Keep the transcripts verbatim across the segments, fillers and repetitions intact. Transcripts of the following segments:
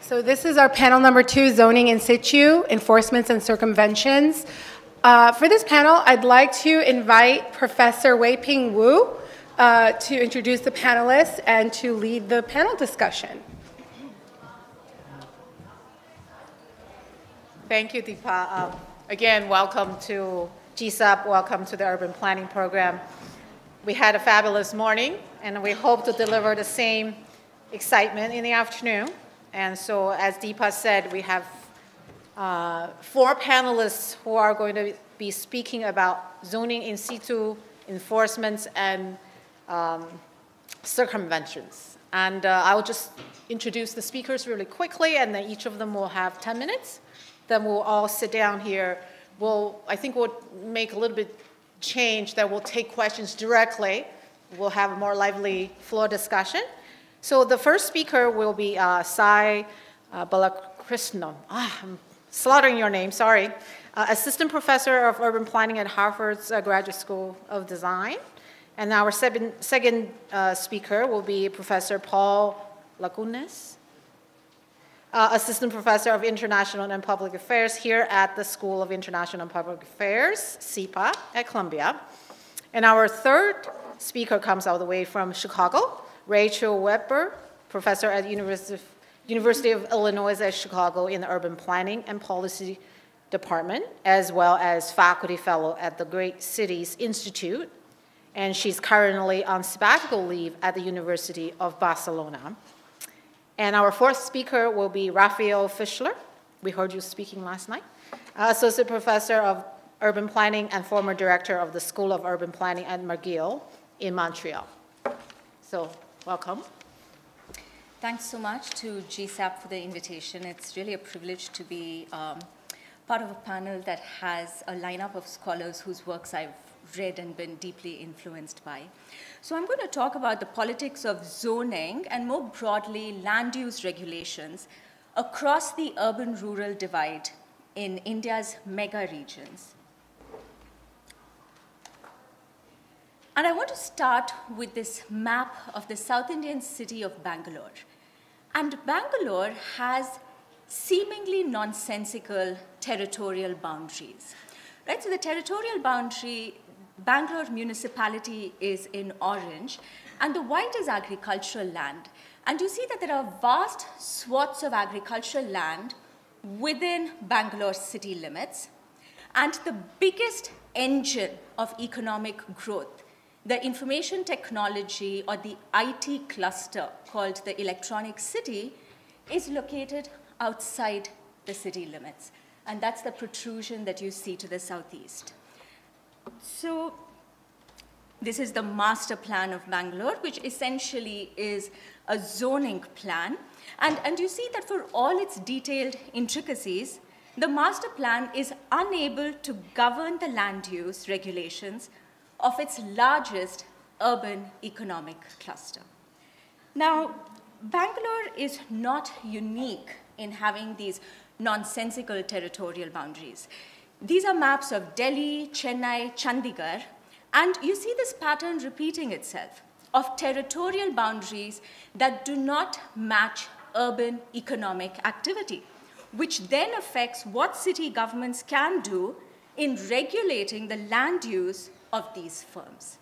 So this is our panel number two, Zoning in Situ, Enforcements and Circumventions. Uh, for this panel, I'd like to invite Professor Wei-Ping Wu uh, to introduce the panelists and to lead the panel discussion. Thank you, Deepa. Um, again, welcome to G S A P, welcome to the Urban Planning Program. We had a fabulous morning, and we hope to deliver the same excitement in the afternoon. And so, as Deepa said, we have uh, four panelists who are going to be speaking about zoning in situ, enforcements, and um, circumventions. And uh, I'll just introduce the speakers really quickly, and then each of them will have ten minutes. Then we'll all sit down here. We'll, I think we'll make a little bit change that we'll take questions directly. We'll have a more lively floor discussion. So the first speaker will be uh, Sai uh, Balakrishnan. Ah, I'm slaughtering your name, sorry. Uh, Assistant Professor of Urban Planning at Harvard's uh, Graduate School of Design. And our second, second uh, speaker will be Professor Paul Lagunes, uh, Assistant Professor of International and Public Affairs here at the School of International and Public Affairs, S I P A, at Columbia. And our third speaker comes all the way from Chicago, Rachel Weber, professor at University of, University of Illinois at Chicago in the Urban Planning and Policy Department, as well as faculty fellow at the Great Cities Institute. And she's currently on sabbatical leave at the University of Barcelona. And our fourth speaker will be Raphael Fischler. We heard you speaking last night. Uh, Associate Professor of Urban Planning and former Director of the School of Urban Planning at McGill in Montreal. So, welcome. Thanks so much to G S A P for the invitation. It's really a privilege to be um, part of a panel that has a lineup of scholars whose works I've read and been deeply influenced by. So I'm going to talk about the politics of zoning and more broadly land use regulations across the urban-rural divide in India's mega regions. And I want to start with this map of the South Indian city of Bangalore. And Bangalore has seemingly nonsensical territorial boundaries. Right? So the territorial boundary, Bangalore municipality is in orange, and the white is agricultural land. And you see that there are vast swaths of agricultural land within Bangalore city limits. And the biggest engine of economic growth, the information technology or the I T cluster called the Electronic City, is located outside the city limits. And that's the protrusion that you see to the southeast. So this is the master plan of Bangalore, which essentially is a zoning plan. And, and you see that for all its detailed intricacies, the master plan is unable to govern the land use regulations of its largest urban economic cluster. Now, Bangalore is not unique in having these nonsensical territorial boundaries. These are maps of Delhi, Chennai, Chandigarh, and you see this pattern repeating itself of territorial boundaries that do not match urban economic activity, which then affects what city governments can do in regulating the land use of these firms.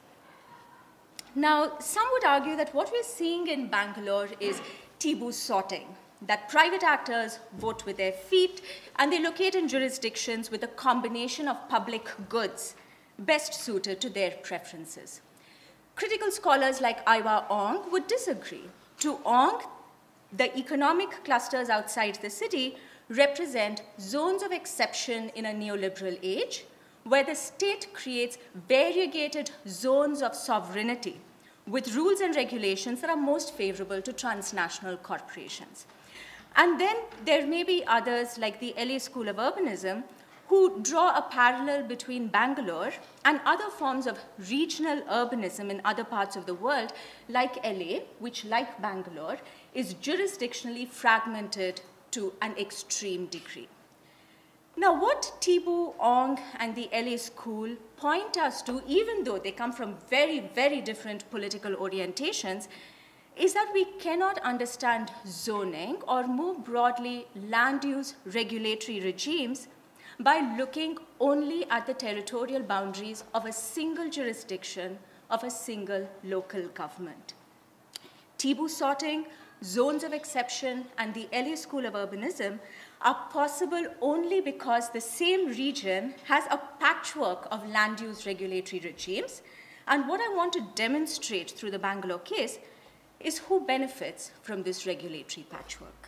Now, some would argue that what we're seeing in Bangalore is taboo sorting, that private actors vote with their feet and they locate in jurisdictions with a combination of public goods best suited to their preferences. Critical scholars like Iwa Ong would disagree. To Ong, the economic clusters outside the city represent zones of exception in a neoliberal age, where the state creates variegated zones of sovereignty with rules and regulations that are most favorable to transnational corporations. And then there may be others like the L A School of Urbanism who draw a parallel between Bangalore and other forms of regional urbanism in other parts of the world, like L A, which, like Bangalore, is jurisdictionally fragmented to an extreme degree. Now, what Thibaut, Ong, and the L A School point us to, even though they come from very, very different political orientations, is that we cannot understand zoning, or more broadly, land use regulatory regimes, by looking only at the territorial boundaries of a single jurisdiction, of a single local government. Tibu sorting, zones of exception, and the L A School of Urbanism are possible only because the same region has a patchwork of land use regulatory regimes. And what I want to demonstrate through the Bangalore case is who benefits from this regulatory patchwork.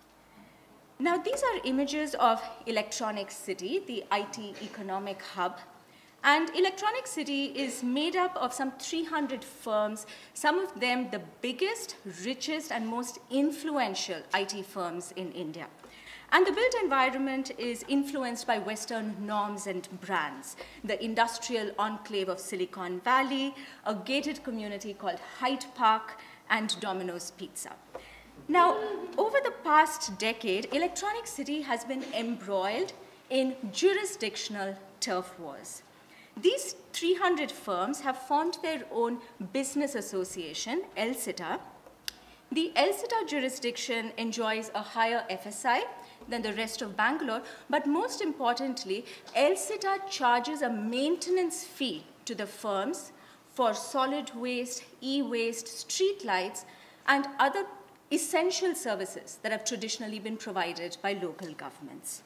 Now, these are images of Electronic City, the I T economic hub. And Electronic City is made up of some three hundred firms, some of them the biggest, richest, and most influential I T firms in India. And the built environment is influenced by Western norms and brands, the industrial enclave of Silicon Valley, a gated community called Hyde Park, and Domino's Pizza. Now, over the past decade, Electronic City has been embroiled in jurisdictional turf wars. These three hundred firms have formed their own business association, L C I T A. The L C I T A jurisdiction enjoys a higher F S I than the rest of Bangalore, but most importantly, L C I T A charges a maintenance fee to the firms for solid waste, e-waste, street lights, and other essential services that have traditionally been provided by local governments.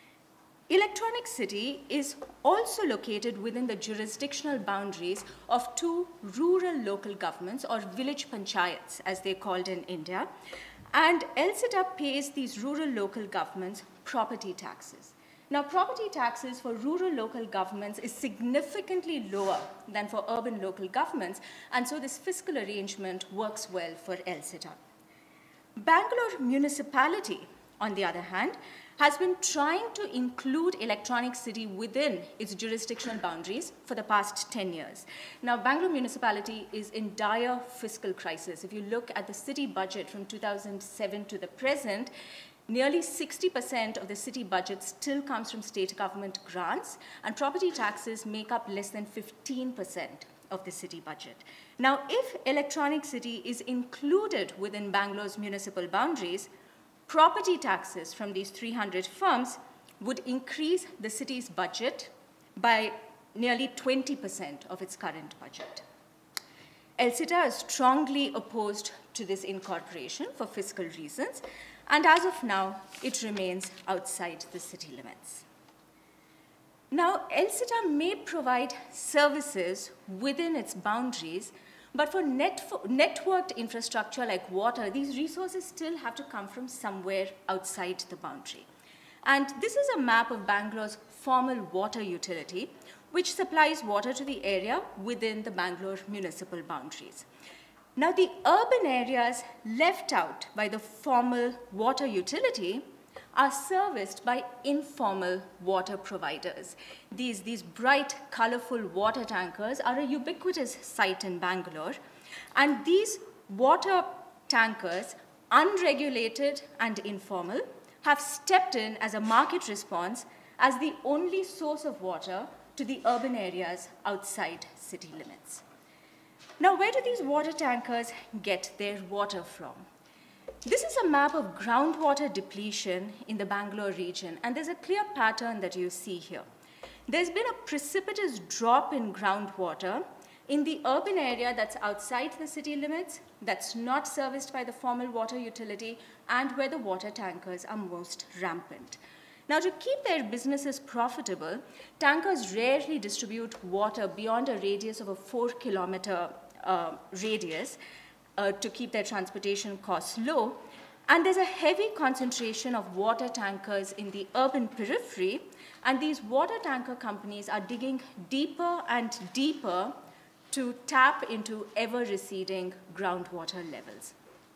Electronic City is also located within the jurisdictional boundaries of two rural local governments, or village panchayats, as they're called in India. And L C I T A pays these rural local governments property taxes. Now, property taxes for rural local governments is significantly lower than for urban local governments, and so this fiscal arrangement works well for L C I T A. Bangalore municipality, on the other hand, has been trying to include Electronic City within its jurisdictional boundaries for the past ten years. Now, Bangalore municipality is in dire fiscal crisis. If you look at the city budget from two thousand seven to the present, nearly sixty percent of the city budget still comes from state government grants, and property taxes make up less than fifteen percent of the city budget. Now, if Electronic City is included within Bangalore's municipal boundaries, property taxes from these three hundred firms would increase the city's budget by nearly twenty percent of its current budget. L C I T A is strongly opposed to this incorporation for fiscal reasons, and as of now, it remains outside the city limits. Now, L C I T A may provide services within its boundaries, but for net networked infrastructure like water, these resources still have to come from somewhere outside the boundary. And this is a map of Bangalore's formal water utility, which supplies water to the area within the Bangalore municipal boundaries. Now, the urban areas left out by the formal water utility are serviced by informal water providers. These, these bright, colorful water tankers are a ubiquitous sight in Bangalore, and these water tankers, unregulated and informal, have stepped in as a market response as the only source of water to the urban areas outside city limits. Now, where do these water tankers get their water from? This is a map of groundwater depletion in the Bangalore region, and there's a clear pattern that you see here. There's been a precipitous drop in groundwater in the urban area that's outside the city limits, that's not serviced by the formal water utility, and where the water tankers are most rampant. Now, to keep their businesses profitable, tankers rarely distribute water beyond a radius of a four kilometer uh, radius, Uh, to keep their transportation costs low, and there's a heavy concentration of water tankers in the urban periphery, and these water tanker companies are digging deeper and deeper to tap into ever-receding groundwater levels.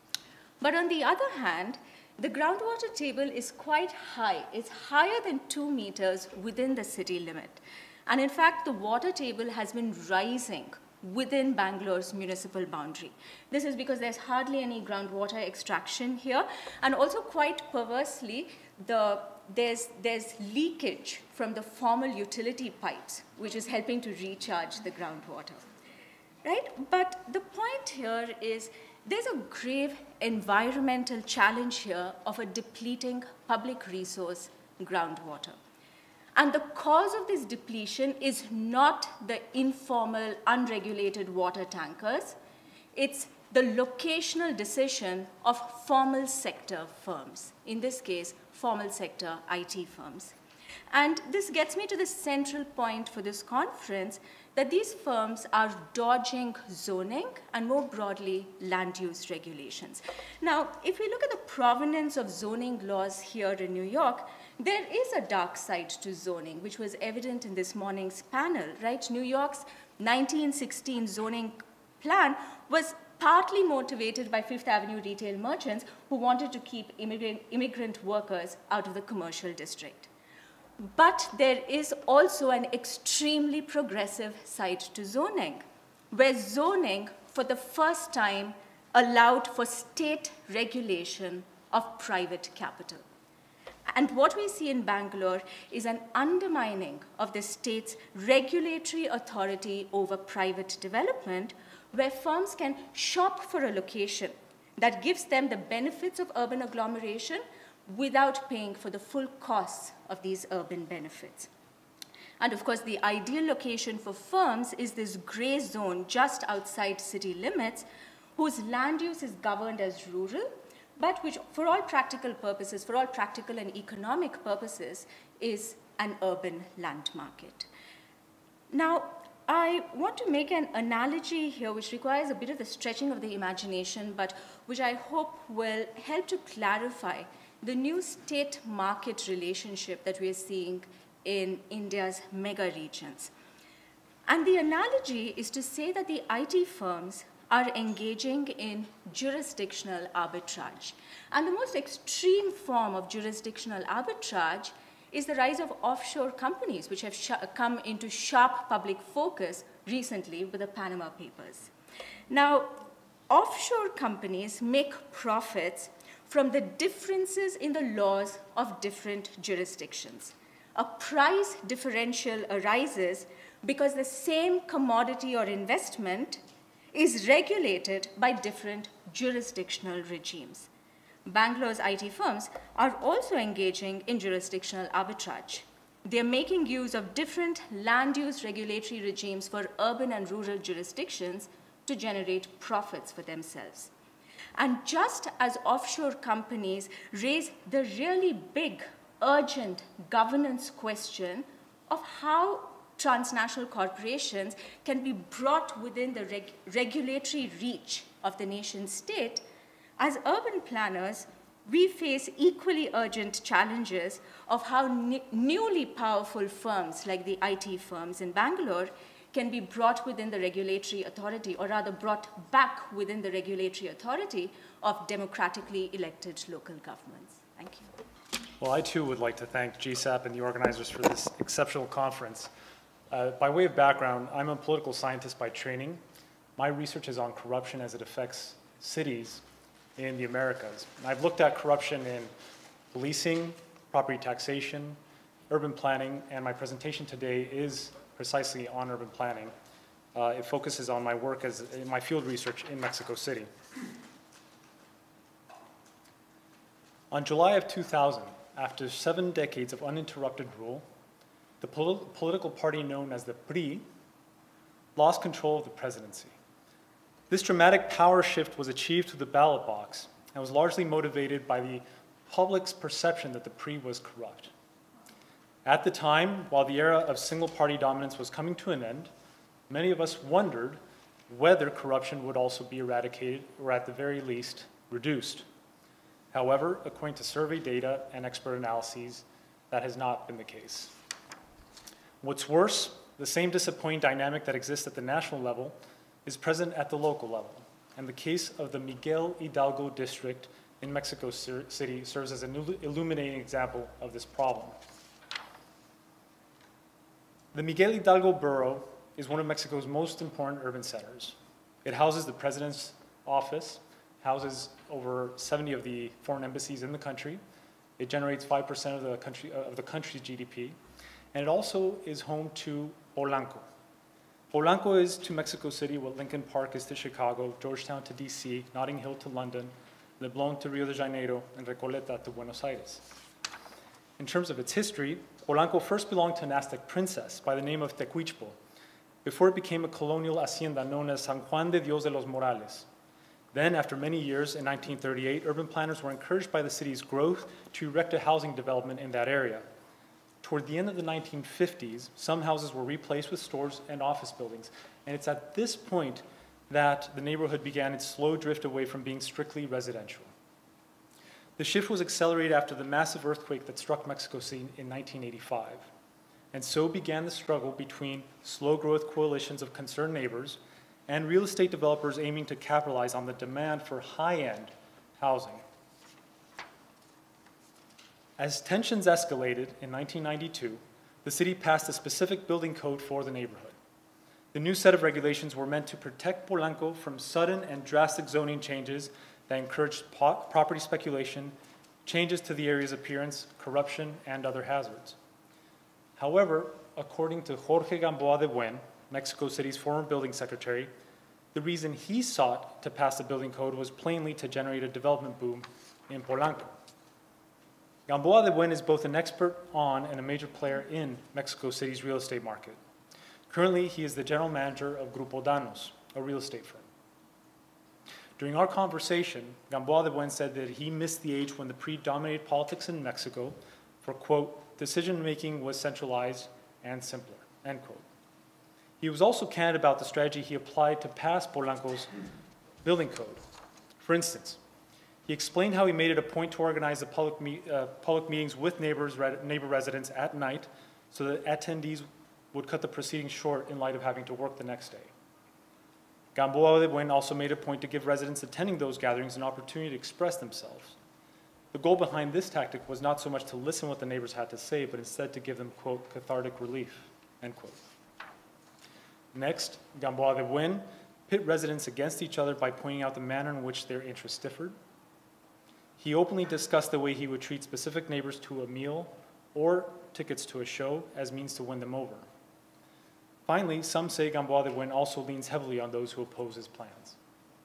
But on the other hand, the groundwater table is quite high. It's higher than two meters within the city limit. And in fact, the water table has been rising within Bangalore's municipal boundary. This is because there's hardly any groundwater extraction here, and also quite perversely, the, there's, there's leakage from the formal utility pipes, which is helping to recharge the groundwater, right? But the point here is there's a grave environmental challenge here of a depleting public resource, groundwater. And the cause of this depletion is not the informal, unregulated water tankers. It's the locational decision of formal sector firms, in this case, formal sector I T firms. And this gets me to the central point for this conference, that these firms are dodging zoning and more broadly land use regulations. Now, if we look at the provenance of zoning laws here in New York, there is a dark side to zoning, which was evident in this morning's panel, right? New York's nineteen sixteen zoning plan was partly motivated by Fifth Avenue retail merchants who wanted to keep immigrant, immigrant workers out of the commercial district. But there is also an extremely progressive side to zoning, where zoning, for the first time, allowed for state regulation of private capital. And what we see in Bangalore is an undermining of the state's regulatory authority over private development, where firms can shop for a location that gives them the benefits of urban agglomeration without paying for the full costs of these urban benefits. And of course, the ideal location for firms is this gray zone just outside city limits, whose land use is governed as rural, but which for all practical purposes, for all practical and economic purposes, is an urban land market. Now, I want to make an analogy here which requires a bit of the stretching of the imagination, but which I hope will help to clarify the new state-market relationship that we are seeing in India's mega regions. And the analogy is to say that the I T firms are engaging in jurisdictional arbitrage. And the most extreme form of jurisdictional arbitrage is the rise of offshore companies, which have come into sharp public focus recently with the Panama Papers. Now, offshore companies make profits from the differences in the laws of different jurisdictions. A price differential arises because the same commodity or investment is regulated by different jurisdictional regimes. Bangalore's I T firms are also engaging in jurisdictional arbitrage. They're making use of different land use regulatory regimes for urban and rural jurisdictions to generate profits for themselves. And just as offshore companies raise the really big, urgent governance question of how transnational corporations can be brought within the reg regulatory reach of the nation state, as urban planners, we face equally urgent challenges of how newly powerful firms like the I T firms in Bangalore can be brought within the regulatory authority, or rather brought back within the regulatory authority of democratically elected local governments. Thank you. Well, I too would like to thank G S A P and the organizers for this exceptional conference. Uh, by way of background, I'm a political scientist by training. My research is on corruption as it affects cities in the Americas. And I've looked at corruption in policing, property taxation, urban planning, and my presentation today is precisely on urban planning. Uh, it focuses on my work as in my field research in Mexico City. On July of two thousand, after seven decades of uninterrupted rule, the pol political party known as the P R I lost control of the presidency. This dramatic power shift was achieved through the ballot box and was largely motivated by the public's perception that the P R I was corrupt. At the time, while the era of single-party dominance was coming to an end, many of us wondered whether corruption would also be eradicated or at the very least reduced. However, according to survey data and expert analyses, that has not been the case. What's worse, the same disappointing dynamic that exists at the national level is present at the local level, and the case of the Miguel Hidalgo district in Mexico City serves as an illuminating example of this problem. The Miguel Hidalgo borough is one of Mexico's most important urban centers. It houses the president's office, houses over seventy of the foreign embassies in the country. It generates five percent of the country, of the country's G D P, and it also is home to Polanco. Polanco is to Mexico City what Lincoln Park is to Chicago, Georgetown to D C, Notting Hill to London, Leblon to Rio de Janeiro, and Recoleta to Buenos Aires. In terms of its history, Polanco first belonged to an Aztec princess by the name of Tecuichpo, before it became a colonial hacienda known as San Juan de Dios de los Morales. Then, after many years, in nineteen thirty-eight, urban planners were encouraged by the city's growth to erect a housing development in that area. Toward the end of the nineteen fifties, some houses were replaced with stores and office buildings, and it's at this point that the neighborhood began its slow drift away from being strictly residential. The shift was accelerated after the massive earthquake that struck Mexico City in nineteen eighty-five, and so began the struggle between slow-growth coalitions of concerned neighbors and real estate developers aiming to capitalize on the demand for high-end housing. As tensions escalated in nineteen ninety-two, the city passed a specific building code for the neighborhood. The new set of regulations were meant to protect Polanco from sudden and drastic zoning changes that encouraged po- property speculation, changes to the area's appearance, corruption, and other hazards. However, according to Jorge Gamboa de Buen, Mexico City's former building secretary, the reason he sought to pass the building code was plainly to generate a development boom in Polanco. Gamboa de Buen is both an expert on and a major player in Mexico City's real estate market. Currently, he is the general manager of Grupo Danos, a real estate firm. During our conversation, Gamboa de Buen said that he missed the age when the predominated politics in Mexico for, quote, decision-making was centralized and simpler, end quote. He was also candid about the strategy he applied to pass Polanco's building code. For instance, he explained how he made it a point to organize the public, me uh, public meetings with neighbors, re neighbor residents at night so that attendees would cut the proceedings short in light of having to work the next day. Gamboa de Buen also made a point to give residents attending those gatherings an opportunity to express themselves. The goal behind this tactic was not so much to listen to what the neighbors had to say, but instead to give them, quote, cathartic relief, end quote. Next, Gamboa de Buen pit residents against each other by pointing out the manner in which their interests differed. He openly discussed the way he would treat specific neighbors to a meal or tickets to a show as means to win them over. Finally, some say Gamboa de Buen also leans heavily on those who oppose his plans.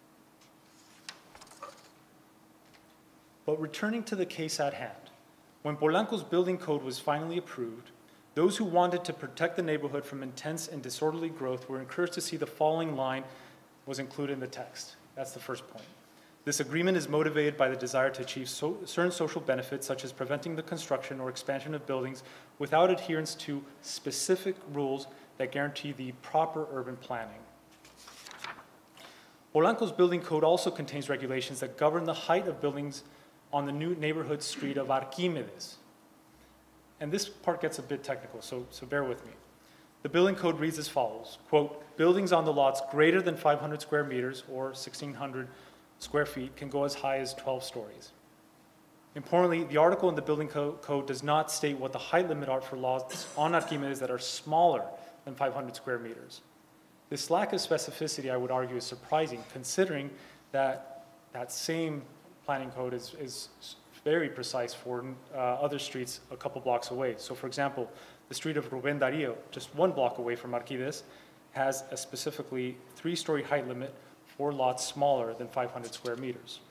But returning to the case at hand, when Polanco's building code was finally approved, those who wanted to protect the neighborhood from intense and disorderly growth were encouraged to see the following line was included in the text. That's the first point. This agreement is motivated by the desire to achieve so certain social benefits, such as preventing the construction or expansion of buildings without adherence to specific rules that guarantee the proper urban planning. Polanco's building code also contains regulations that govern the height of buildings on the new neighborhood street of Archimedes. And this part gets a bit technical, so, so bear with me. The building code reads as follows, quote, buildings on the lots greater than five hundred square meters or sixteen hundred square feet can go as high as twelve stories. Importantly, the article in the building co code does not state what the height limit are for lots on Archimedes that are smaller than five hundred square meters. This lack of specificity, I would argue, is surprising, considering that that same planning code is, is very precise for uh, other streets a couple blocks away. So for example, the street of Rubén Darío, just one block away from Arquides, has a specifically three-story height limit for lots smaller than five hundred square meters.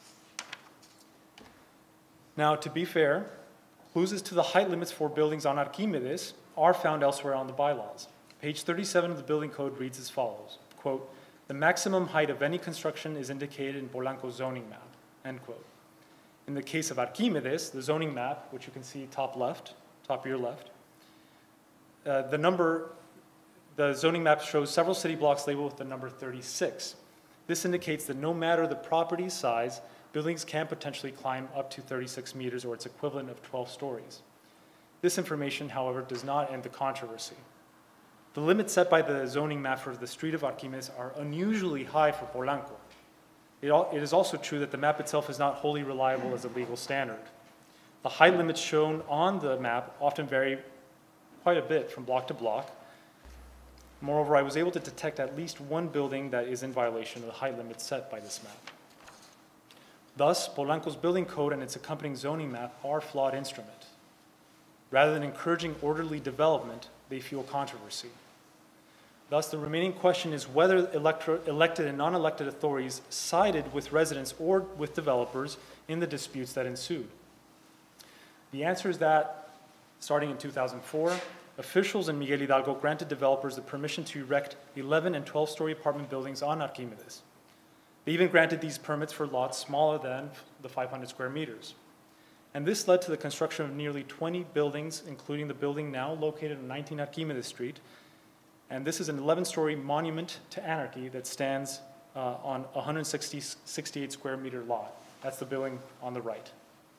Now, to be fair, clues as to the height limits for buildings on Archimedes are found elsewhere on the bylaws. Page thirty-seven of the building code reads as follows, quote, the maximum height of any construction is indicated in Polanco's zoning map, end quote. In the case of Archimedes, the zoning map, which you can see top left, top of your left, uh, the number, the zoning map shows several city blocks labeled with the number thirty-six. This indicates that no matter the property size, buildings can potentially climb up to thirty-six meters or its equivalent of twelve stories. This information, however, does not end the controversy. The limits set by the zoning map for the street of Archimedes are unusually high for Polanco. It, al it is also true that the map itself is not wholly reliable as a legal standard. The height limits shown on the map often vary quite a bit from block to block. Moreover, I was able to detect at least one building that is in violation of the height limits set by this map. Thus, Polanco's building code and its accompanying zoning map are a flawed instrument. Rather than encouraging orderly development, they fuel controversy. Thus, the remaining question is whether elector, elected and non-elected authorities sided with residents or with developers in the disputes that ensued. The answer is that, starting in two thousand four, officials in Miguel Hidalgo granted developers the permission to erect eleven and twelve-story apartment buildings on Archimedes. They even granted these permits for lots smaller than the five hundred square meters. And this led to the construction of nearly twenty buildings, including the building now located on nineteen Archimedes Street. And this is an eleven-story monument to anarchy that stands uh, on a one hundred sixty-eight square meter lot. That's the building on the right.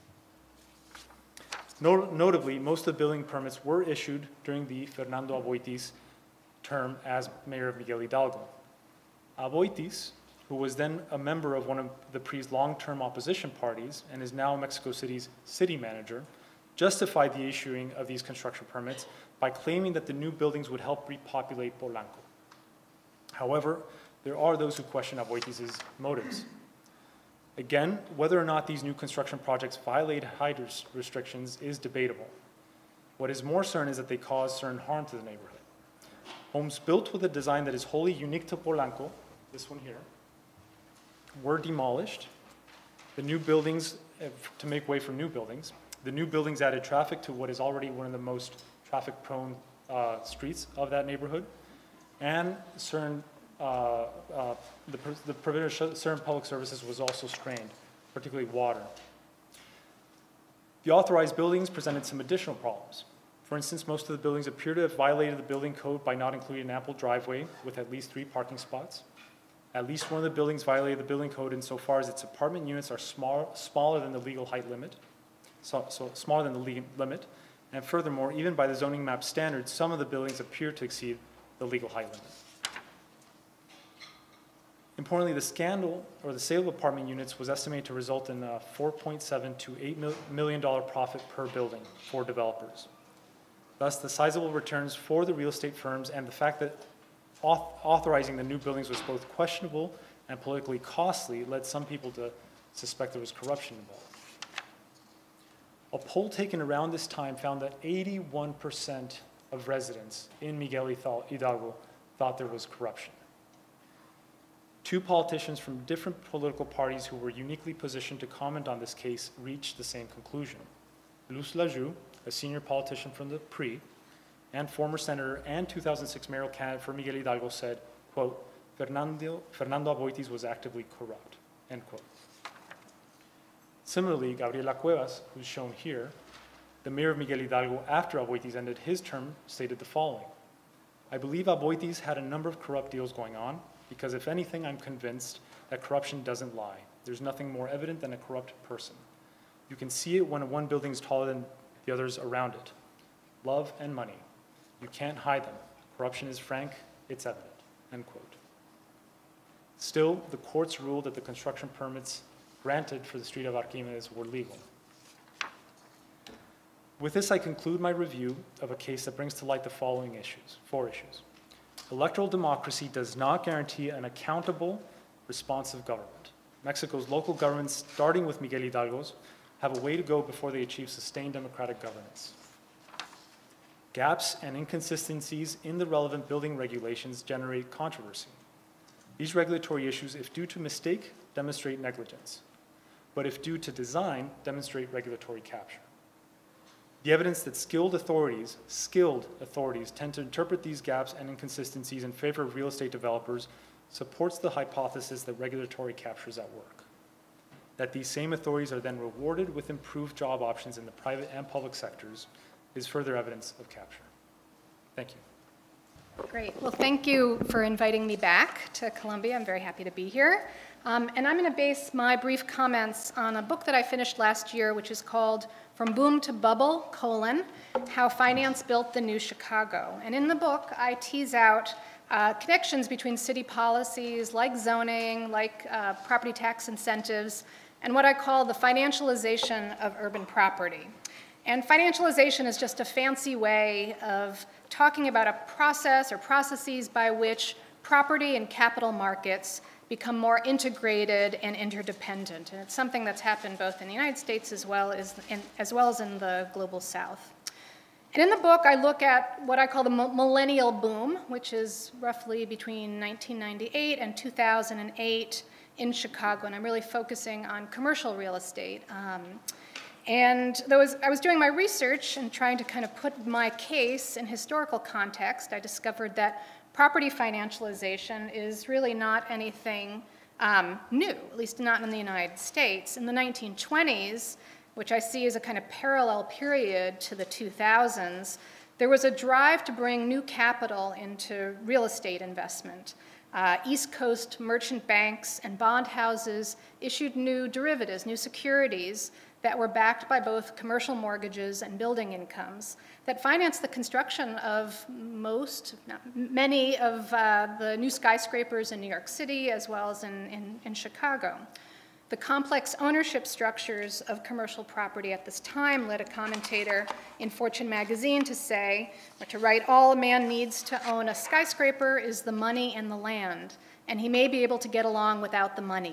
Not notably, most of the building permits were issued during the Fernando Aboitiz term as mayor of Miguel Hidalgo. Aboitiz, who was then a member of one of the P R I's long-term opposition parties and is now Mexico City's city manager, justified the issuing of these construction permits by claiming that the new buildings would help repopulate Polanco. However, there are those who question Aboitiz's motives. Again, whether or not these new construction projects violate height restrictions is debatable. What is more certain is that they cause certain harm to the neighborhood. Homes built with a design that is wholly unique to Polanco, this one here, were demolished. The new buildings, to make way for new buildings, the new buildings added traffic to what is already one of the most traffic-prone uh, streets of that neighborhood, and certain Uh, uh, the, the provision of certain public services was also strained, particularly water. The authorized buildings presented some additional problems. For instance, most of the buildings appear to have violated the building code by not including an ample driveway with at least three parking spots. At least one of the buildings violated the building code insofar as its apartment units are small, smaller than the legal height limit, so, so smaller than the legal limit. And furthermore, even by the zoning map standards, some of the buildings appear to exceed the legal height limit. Importantly, the scandal, or the sale of apartment units, was estimated to result in a four point seven to eight million dollar profit per building for developers. Thus, the sizable returns for the real estate firms and the fact that authorizing the new buildings was both questionable and politically costly led some people to suspect there was corruption involved. A poll taken around this time found that eighty-one percent of residents in Miguel Hidalgo thought there was corruption. Two politicians from different political parties who were uniquely positioned to comment on this case reached the same conclusion. Luz Lajou, a senior politician from the P R I, and former senator and two thousand six mayoral candidate for Miguel Hidalgo said, quote, Fernando, Fernando Aboitiz was actively corrupt, end quote. Similarly, Gabriela Cuevas, who's shown here, the mayor of Miguel Hidalgo after Aboitiz ended his term, stated the following. I believe Aboitiz had a number of corrupt deals going on, because if anything, I'm convinced that corruption doesn't lie. There's nothing more evident than a corrupt person. You can see it when one building is taller than the others around it. Love and money. You can't hide them. Corruption is frank, it's evident, end quote. Still, the courts ruled that the construction permits granted for the street of Archimedes were legal. With this, I conclude my review of a case that brings to light the following issues, four issues. Electoral democracy does not guarantee an accountable, responsive government. Mexico's local governments, starting with Miguel Hidalgo's, have a way to go before they achieve sustained democratic governance. Gaps and inconsistencies in the relevant building regulations generate controversy. These regulatory issues, if due to mistake, demonstrate negligence, but if due to design, demonstrate regulatory capture. The evidence that skilled authorities, skilled authorities tend to interpret these gaps and inconsistencies in favor of real estate developers supports the hypothesis that regulatory capture is at work. That these same authorities are then rewarded with improved job options in the private and public sectors is further evidence of capture. Thank you. Great. Well, thank you for inviting me back to Columbia. I'm very happy to be here. Um, and I'm going to base my brief comments on a book that I finished last year, which is called From Boom to Bubble, colon, How Finance Built the New Chicago. And in the book, I tease out uh, connections between city policies like zoning, like uh, property tax incentives, and what I call the financialization of urban property. And financialization is just a fancy way of talking about a process or processes by which property and capital markets become more integrated and interdependent. And it's something that's happened both in the United States as well as in, as well as in the global South. And in the book, I look at what I call the millennial boom, which is roughly between nineteen ninety-eight and two thousand eight in Chicago, and I'm really focusing on commercial real estate. Um, and though I was doing my research and trying to kind of put my case in historical context, I discovered that property financialization is really not anything um, new, at least not in the United States. In the nineteen twenties, which I see as a kind of parallel period to the two thousands, there was a drive to bring new capital into real estate investment. Uh, East Coast merchant banks and bond houses issued new derivatives, new securities that were backed by both commercial mortgages and building incomes that financed the construction of most, if not many, of uh, the new skyscrapers in New York City as well as in, in, in Chicago. The complex ownership structures of commercial property at this time led a commentator in Fortune magazine to say, or to write, all a man needs to own a skyscraper is the money and the land, and he may be able to get along without the money.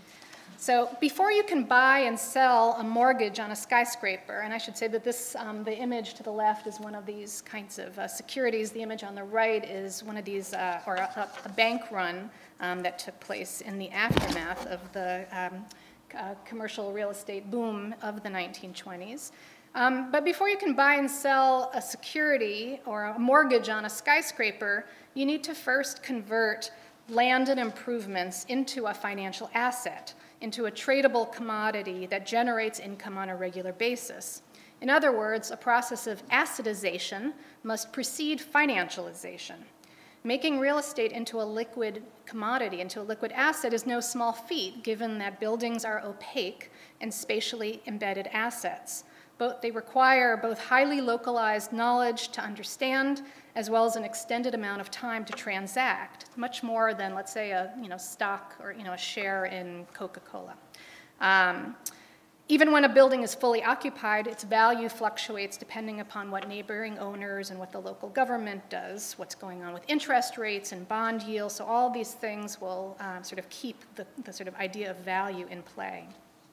So before you can buy and sell a mortgage on a skyscraper, and I should say that this, um, the image to the left is one of these kinds of uh, securities. The image on the right is one of these, uh, or a, a bank run um, that took place in the aftermath of the um, uh, commercial real estate boom of the nineteen twenties. Um, but before you can buy and sell a security or a mortgage on a skyscraper, you need to first convert land and improvements into a financial asset, into a tradable commodity that generates income on a regular basis. In other words, a process of assetization must precede financialization. Making real estate into a liquid commodity, into a liquid asset, is no small feat, given that buildings are opaque and spatially embedded assets. Both, they require both highly localized knowledge to understand, as well as an extended amount of time to transact, much more than, let's say, a you know, stock or you know, a share in Coca-Cola. Um, even when a building is fully occupied, its value fluctuates depending upon what neighboring owners and what the local government does, what's going on with interest rates and bond yields. So all these things will um, sort of keep the, the sort of idea of value in play.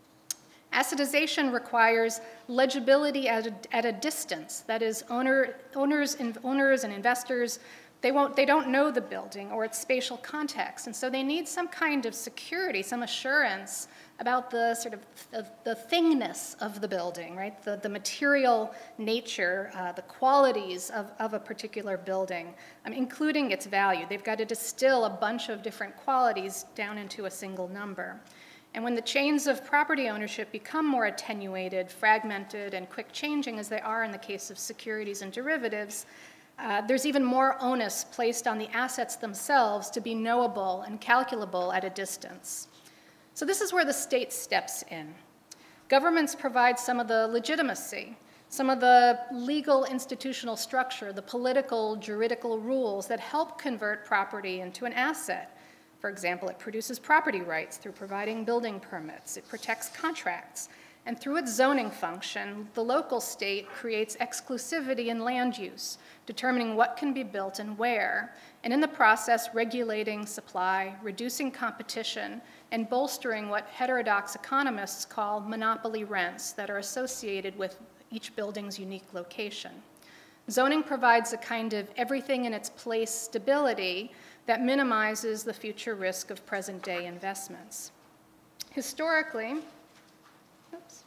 Assetization requires legibility at a, at a distance. That is, owner, owners, and, owners and investors, they, won't, they don't know the building or its spatial context, and so they need some kind of security, some assurance about the sort of the, the thingness of the building, right? The, the material nature, uh, the qualities of, of a particular building, um, including its value. They've got to distill a bunch of different qualities down into a single number. And when the chains of property ownership become more attenuated, fragmented, and quick-changing, as they are in the case of securities and derivatives, uh, there's even more onus placed on the assets themselves to be knowable and calculable at a distance. So this is where the state steps in. Governments provide some of the legitimacy, some of the legal institutional structure, the political, juridical rules that help convert property into an asset. For example, it produces property rights through providing building permits. It protects contracts. And through its zoning function, the local state creates exclusivity in land use, determining what can be built and where, and in the process, regulating supply, reducing competition, and bolstering what heterodox economists call monopoly rents that are associated with each building's unique location. Zoning provides a kind of everything in its place stability that minimizes the future risk of present-day investments. Historically, oops,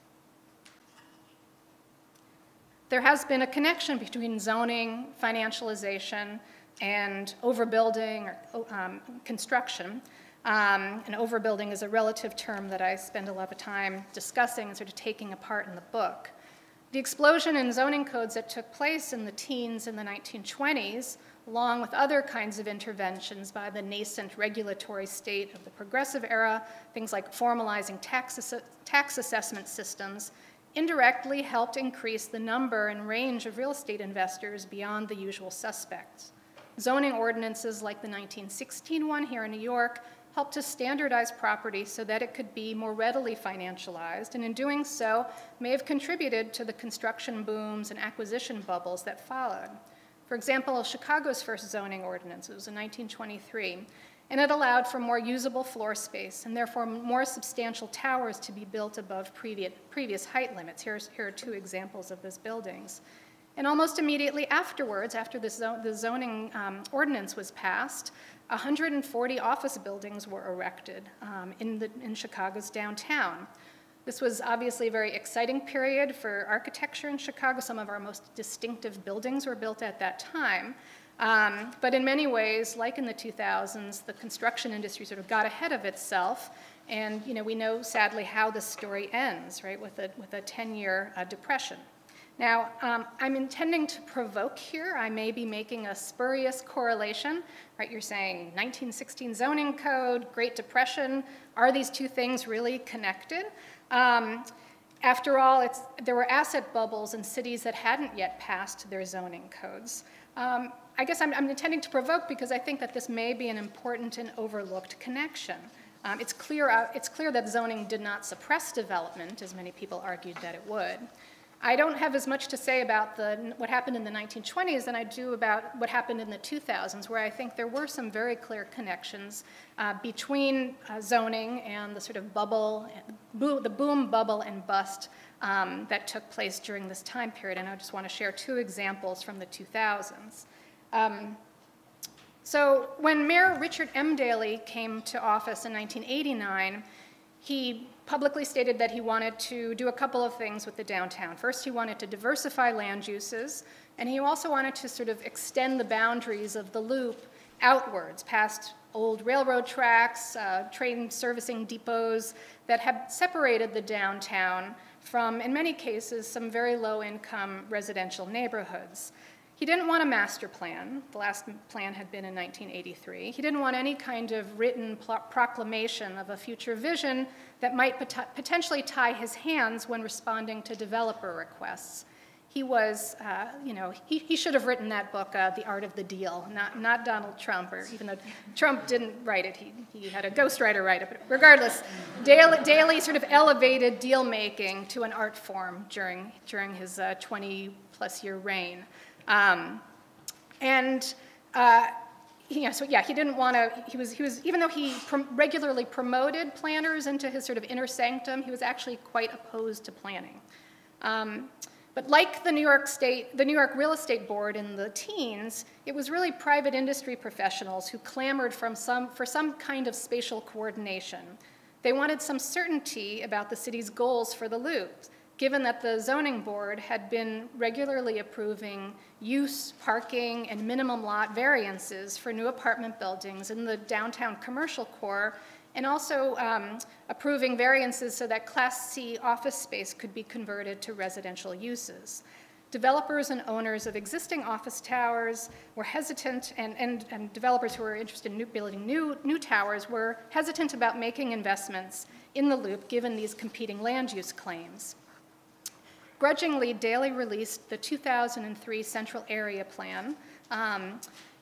there has been a connection between zoning, financialization, and overbuilding or um, construction. Um, and overbuilding is a relative term that I spend a lot of time discussing and sort of taking apart in the book. The explosion in zoning codes that took place in the teens in the nineteen twenties, along with other kinds of interventions by the nascent regulatory state of the progressive era, things like formalizing tax, ass tax assessment systems, indirectly helped increase the number and range of real estate investors beyond the usual suspects. Zoning ordinances like the nineteen sixteen one here in New York helped to standardize property so that it could be more readily financialized, and in doing so may have contributed to the construction booms and acquisition bubbles that followed. For example, Chicago's first zoning ordinance was in nineteen twenty-three, and it allowed for more usable floor space and therefore more substantial towers to be built above previous, previous height limits. Here's, here are two examples of those buildings. And almost immediately afterwards, after the, zo the zoning um, ordinance was passed, one hundred forty office buildings were erected um, in, the, in Chicago's downtown. This was obviously a very exciting period for architecture in Chicago. Some of our most distinctive buildings were built at that time. Um, but in many ways, like in the two thousands, the construction industry sort of got ahead of itself. And you know, we know, sadly, how the story ends, right, with a, with a ten-year uh, depression. Now, um, I'm intending to provoke here. I may be making a spurious correlation, right? You're saying nineteen sixteen zoning code, Great Depression. Are these two things really connected? Um, after all, it's, there were asset bubbles in cities that hadn't yet passed their zoning codes. Um, I guess I'm, I'm intending to provoke because I think that this may be an important and overlooked connection. Um, it's, clear, uh, it's clear that zoning did not suppress development, as many people argued that it would. I don't have as much to say about the, what happened in the nineteen twenties than I do about what happened in the two thousands, where I think there were some very clear connections uh, between uh, zoning and the sort of bubble, bo the boom, bubble, and bust um, that took place during this time period. And I just want to share two examples from the two thousands. Um, so when Mayor Richard M. Daley came to office in nineteen eighty-nine, he publicly stated that he wanted to do a couple of things with the downtown. First, he wanted to diversify land uses, and he also wanted to sort of extend the boundaries of the loop outwards, past old railroad tracks, uh, train servicing depots that had separated the downtown from, in many cases, some very low-income residential neighborhoods. He didn't want a master plan. The last plan had been in nineteen eighty-three. He didn't want any kind of written proclamation of a future vision that might pot potentially tie his hands when responding to developer requests. He was, uh, you know, he, he should have written that book, uh, The Art of the Deal, not, not Donald Trump, or even though Trump didn't write it, he, he had a ghostwriter write it. But regardless, Daley, Daley sort of elevated deal making to an art form during, during his uh, twenty plus year reign. Um, and, uh, you know, so yeah, he didn't want to, he was, he was, even though he prom regularly promoted planners into his sort of inner sanctum, he was actually quite opposed to planning. Um, but like the New York State, the New York Real Estate Board in the teens, it was really private industry professionals who clamored from some, for some kind of spatial coordination. They wanted some certainty about the city's goals for the loop, given that the zoning board had been regularly approving use, parking, and minimum lot variances for new apartment buildings in the downtown commercial core, and also um, approving variances so that Class C office space could be converted to residential uses. Developers and owners of existing office towers were hesitant, and, and, and developers who were interested in new, building new, new towers were hesitant about making investments in the loop given these competing land use claims. Grudgingly, Daley released the two thousand three Central Area Plan, um,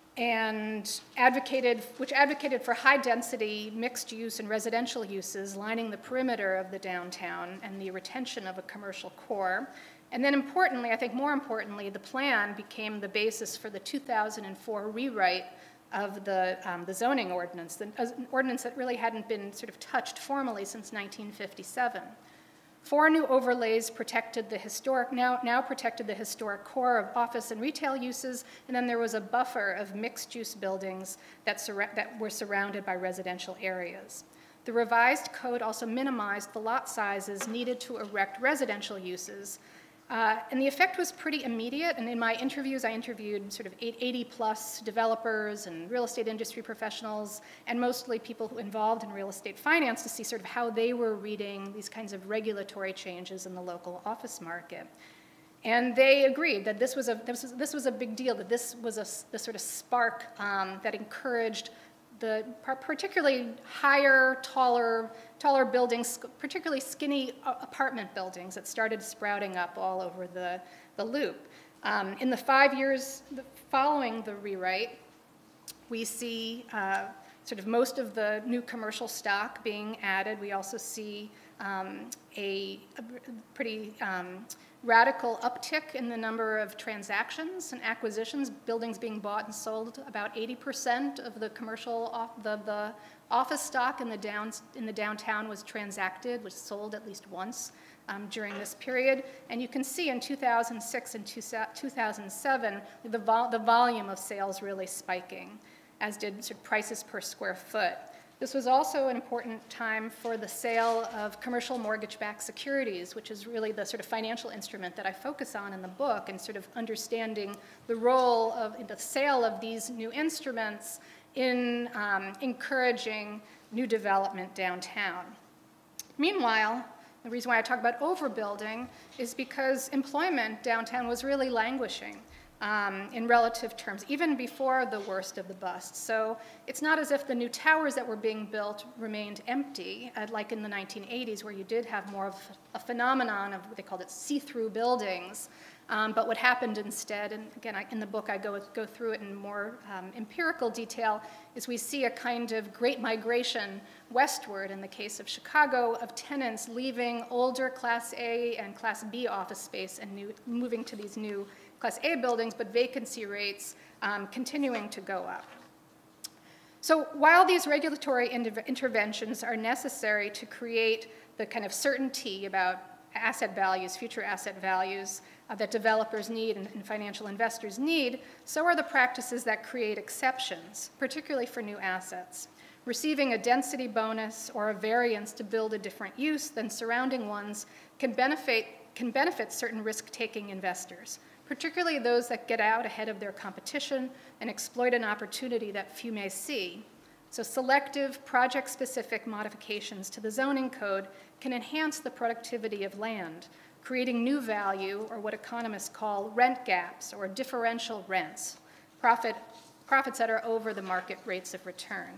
and advocated, which advocated for high-density mixed-use and residential uses lining the perimeter of the downtown and the retention of a commercial core. And then importantly, I think more importantly, the plan became the basis for the two thousand four rewrite of the, um, the zoning ordinance, the, uh, an ordinance that really hadn't been sort of touched formally since nineteen fifty-seven. Four new overlays protected the historic, now, now protected the historic core of office and retail uses, and then there was a buffer of mixed-use buildings that, that were surrounded by residential areas. The revised code also minimized the lot sizes needed to erect residential uses, uh, and the effect was pretty immediate, and in my interviews, I interviewed sort of eighty plus developers and real estate industry professionals, and mostly people who involved in real estate finance to see sort of how they were reading these kinds of regulatory changes in the local office market. And they agreed that this was a, this was, this was a big deal, that this was a the sort of spark um, that encouraged the particularly higher, taller, taller buildings, particularly skinny apartment buildings that started sprouting up all over the, the loop. Um, in the five years following the rewrite, we see uh, sort of most of the new commercial stock being added. We also see um, a, a pretty um, radical uptick in the number of transactions and acquisitions, buildings being bought and sold. About eighty percent of the commercial, off, the, the office stock in the, down, in the downtown was transacted, was sold at least once um, during this period. And you can see in two thousand six and two thousand seven, the, vol the volume of sales really spiking, as did sort of prices per square foot. This was also an important time for the sale of commercial mortgage-backed securities, which is really the sort of financial instrument that I focus on in the book, and sort of understanding the role of the sale of these new instruments in um, encouraging new development downtown. Meanwhile, the reason why I talk about overbuilding is because employment downtown was really languishing um, in relative terms, even before the worst of the bust. So it's not as if the new towers that were being built remained empty, uh, like in the nineteen eighties, where you did have more of a phenomenon of what they called it see-through buildings. Um, but what happened instead, and again, I, in the book I go, go through it in more um, empirical detail, is we see a kind of great migration westward, in the case of Chicago, of tenants leaving older Class A and Class B office space and new, moving to these new Class A buildings, but vacancy rates um, continuing to go up. So while these regulatory inter interventions are necessary to create the kind of certainty about asset values, future asset values, uh, that developers need and, and financial investors need, so are the practices that create exceptions, particularly for new assets. Receiving a density bonus or a variance to build a different use than surrounding ones can benefit, can benefit certain risk-taking investors, particularly those that get out ahead of their competition and exploit an opportunity that few may see. So selective, project-specific modifications to the zoning code can enhance the productivity of land, creating new value, or what economists call rent gaps or differential rents, profit, profits that are over the market rates of return.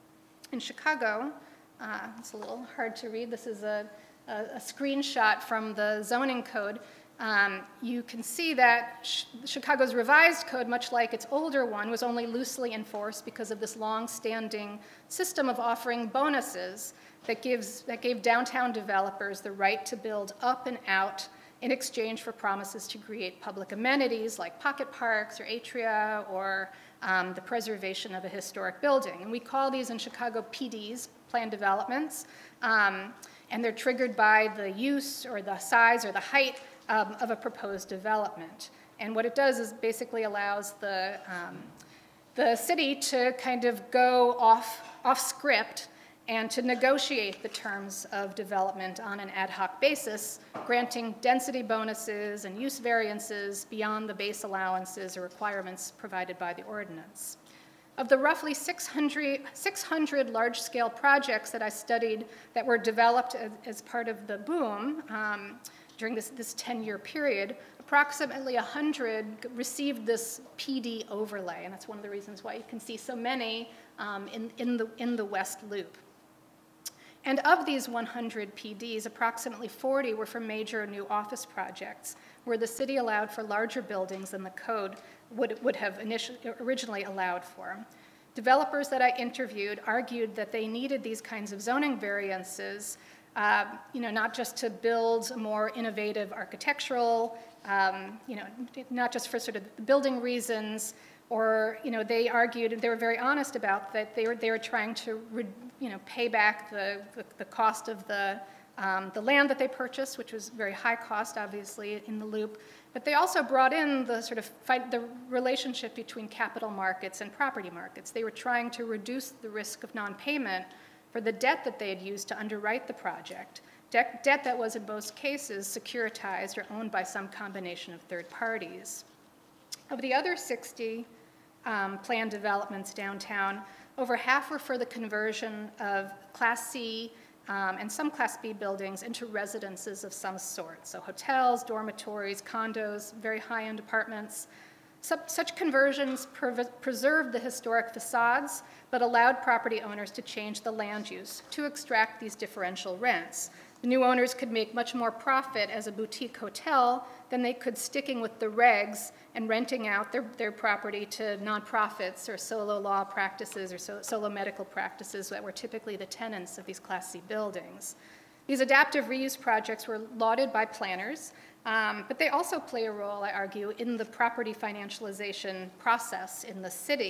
In Chicago, uh, it's a little hard to read. This is a, a, a screenshot from the zoning code. Um, you can see that sh Chicago's revised code, much like its older one, was only loosely enforced because of this long-standing system of offering bonuses that, gives, that gave downtown developers the right to build up and out in exchange for promises to create public amenities like pocket parks or atria or um, the preservation of a historic building. And we call these in Chicago P Ds, planned developments, um, and they're triggered by the use or the size or the height Um, of a proposed development. And what it does is basically allows the, um, the city to kind of go off, off script and to negotiate the terms of development on an ad hoc basis, granting density bonuses and use variances beyond the base allowances or requirements provided by the ordinance. Of the roughly six hundred, six hundred large-scale projects that I studied that were developed as, as part of the boom, um, during this, this ten-year period, approximately one hundred received this P D overlay, and that's one of the reasons why you can see so many um, in, in, the, in the West Loop. And of these one hundred P Ds, approximately forty were for major new office projects, where the city allowed for larger buildings than the code would, would have initially, originally allowed for. Developers that I interviewed argued that they needed these kinds of zoning variances Uh, you know, not just to build more innovative architectural, um, you know, not just for sort of building reasons, or, you know, they argued, and they were very honest about that they were, they were trying to, re, you know, pay back the, the, the cost of the, um, the land that they purchased, which was very high cost, obviously, in the loop. But they also brought in the sort of fight, the relationship between capital markets and property markets. They were trying to reduce the risk of non-payment for the debt that they had used to underwrite the project, debt, debt that was in most cases securitized or owned by some combination of third parties. Of the other sixty um, planned developments downtown, over half were for the conversion of Class C um, and some Class B buildings into residences of some sort, so hotels, dormitories, condos, very high-end apartments. Such conversions preserved the historic facades, but allowed property owners to change the land use to extract these differential rents. The new owners could make much more profit as a boutique hotel than they could sticking with the regs and renting out their, their property to nonprofits or solo law practices or so, solo medical practices that were typically the tenants of these Class C buildings. These adaptive reuse projects were lauded by planners, um, but they also play a role, I argue, in the property financialization process in the city.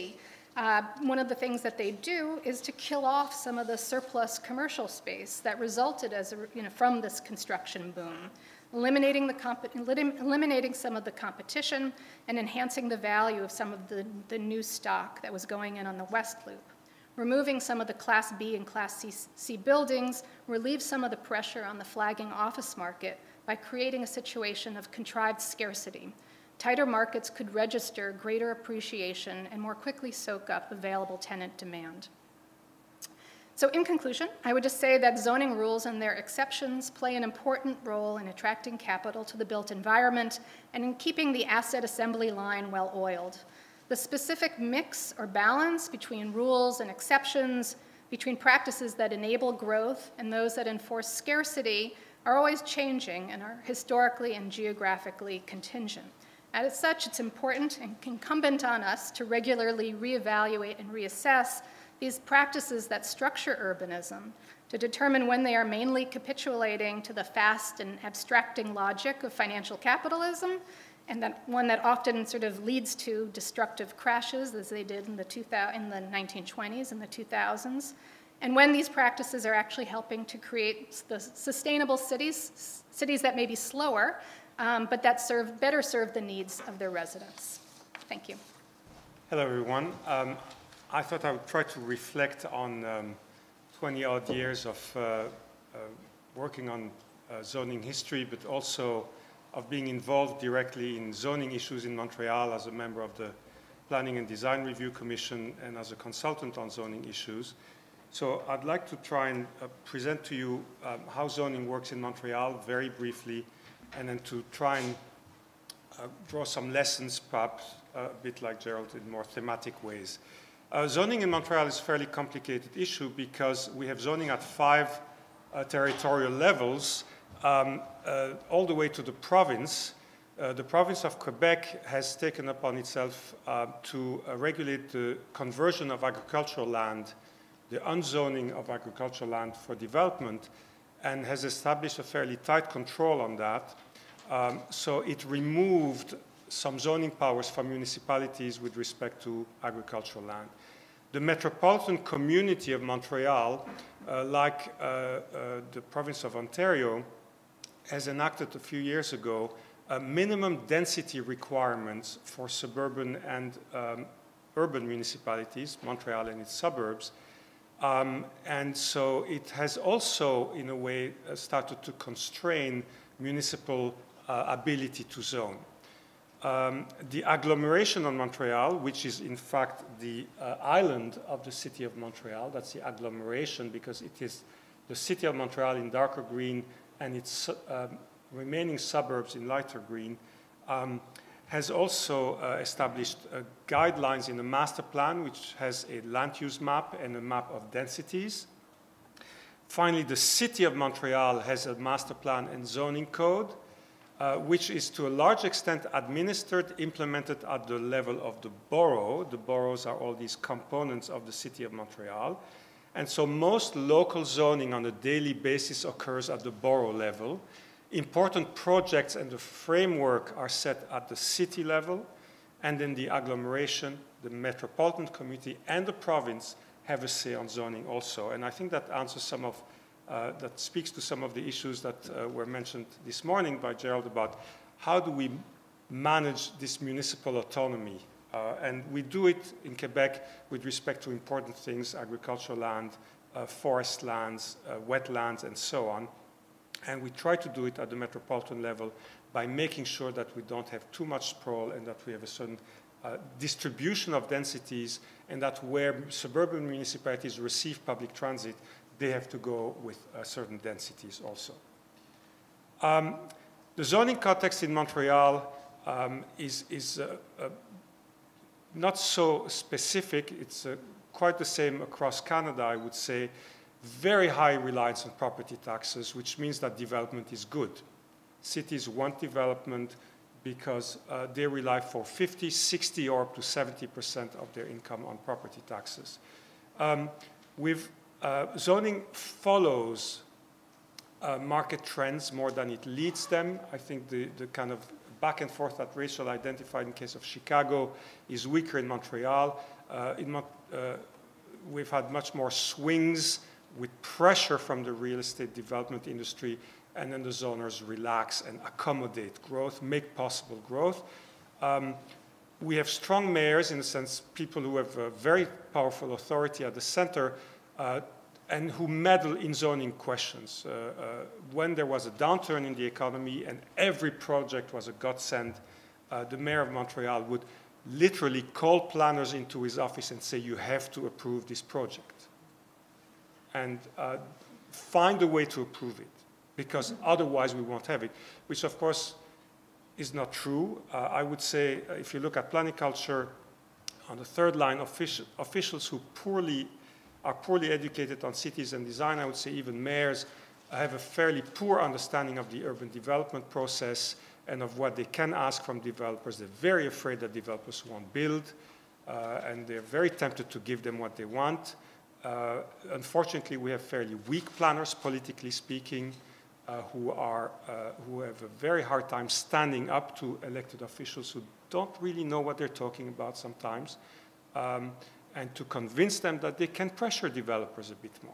Uh, one of the things that they do is to kill off some of the surplus commercial space that resulted as a, you know, from this construction boom, eliminating, the comp eliminating some of the competition and enhancing the value of some of the, the new stock that was going in on the West Loop. Removing some of the Class B and Class C, C buildings relieves some of the pressure on the flagging office market by creating a situation of contrived scarcity. Tighter markets could register greater appreciation and more quickly soak up available tenant demand. So in conclusion, I would just say that zoning rules and their exceptions play an important role in attracting capital to the built environment and in keeping the asset assembly line well-oiled. The specific mix or balance between rules and exceptions, between practices that enable growth and those that enforce scarcity, are always changing and are historically and geographically contingent. As such, it's important and incumbent on us to regularly reevaluate and reassess these practices that structure urbanism to determine when they are mainly capitulating to the fast and abstracting logic of financial capitalism, and that one that often sort of leads to destructive crashes, as they did in the, two thousand, in the nineteen twenties and the two thousands, and when these practices are actually helping to create the sustainable cities, cities that may be slower, Um, but that serve, better serve the needs of their residents. Thank you. Hello, everyone. Um, I thought I would try to reflect on um, twenty odd years of uh, uh, working on uh, zoning history, but also of being involved directly in zoning issues in Montreal as a member of the Planning and Design Review Commission and as a consultant on zoning issues. So I'd like to try and uh, present to you um, how zoning works in Montreal very briefly, and then to try and uh, draw some lessons, perhaps uh, a bit like Gerald, in more thematic ways. Uh, zoning in Montreal is a fairly complicated issue because we have zoning at five uh, territorial levels, um, uh, all the way to the province. Uh, the province of Quebec has taken upon itself uh, to uh, regulate the conversion of agricultural land, the unzoning of agricultural land for development, and has established a fairly tight control on that. Um, so it removed some zoning powers from municipalities with respect to agricultural land. The metropolitan community of Montreal, uh, like uh, uh, the province of Ontario, has enacted a few years ago uh, minimum density requirements for suburban and um, urban municipalities, Montreal and its suburbs. Um, and so it has also, in a way, uh, started to constrain municipal uh, ability to zone. Um, the agglomeration of Montreal, which is in fact the uh, island of the city of Montreal, that's the agglomeration because it is the city of Montreal in darker green and its uh, remaining suburbs in lighter green, um, has also uh, established uh, guidelines in the master plan, which has a land use map and a map of densities. Finally, the city of Montreal has a master plan and zoning code, uh, which is to a large extent administered, implemented at the level of the borough. The boroughs are all these components of the city of Montreal. And so most local zoning on a daily basis occurs at the borough level. Important projects and the framework are set at the city level, and then the agglomeration, the metropolitan community, and the province have a say on zoning also. And I think that answers some of, uh, that speaks to some of the issues that uh, were mentioned this morning by Gerald about how do we manage this municipal autonomy. Uh, and we do it in Quebec with respect to important things, agricultural land, uh, forest lands, uh, wetlands, and so on. And we try to do it at the metropolitan level by making sure that we don't have too much sprawl and that we have a certain uh, distribution of densities, and that where suburban municipalities receive public transit, they have to go with uh, certain densities also. Um, the zoning context in Montreal um, is, is uh, uh, not so specific. It's uh, quite the same across Canada, I would say. Very high reliance on property taxes, which means that development is good. Cities want development because uh, they rely for fifty, sixty, or up to seventy percent of their income on property taxes. Um, with, uh, zoning follows uh, market trends more than it leads them. I think the, the kind of back and forth that Rachel identified in case of Chicago is weaker in Montreal. Uh, in, uh, we've had much more swings with pressure from the real estate development industry, and then the zoners relax and accommodate growth, make possible growth. Um, we have strong mayors, in the sense people who have a very powerful authority at the center, uh, and who meddle in zoning questions. Uh, uh, when there was a downturn in the economy and every project was a godsend, uh, the mayor of Montreal would literally call planners into his office and say, you have to approve this project. And uh, find a way to approve it, because otherwise we won't have it, which of course is not true. Uh, I would say, uh, if you look at planning culture, on the third line, offici officials who poorly are poorly educated on cities and design, I would say even mayors, have a fairly poor understanding of the urban development process and of what they can ask from developers. They're very afraid that developers won't build, uh, and they're very tempted to give them what they want. Uh, unfortunately, we have fairly weak planners, politically speaking, uh, who, are, uh, who have a very hard time standing up to elected officials who don't really know what they're talking about sometimes, um, and to convince them that they can pressure developers a bit more.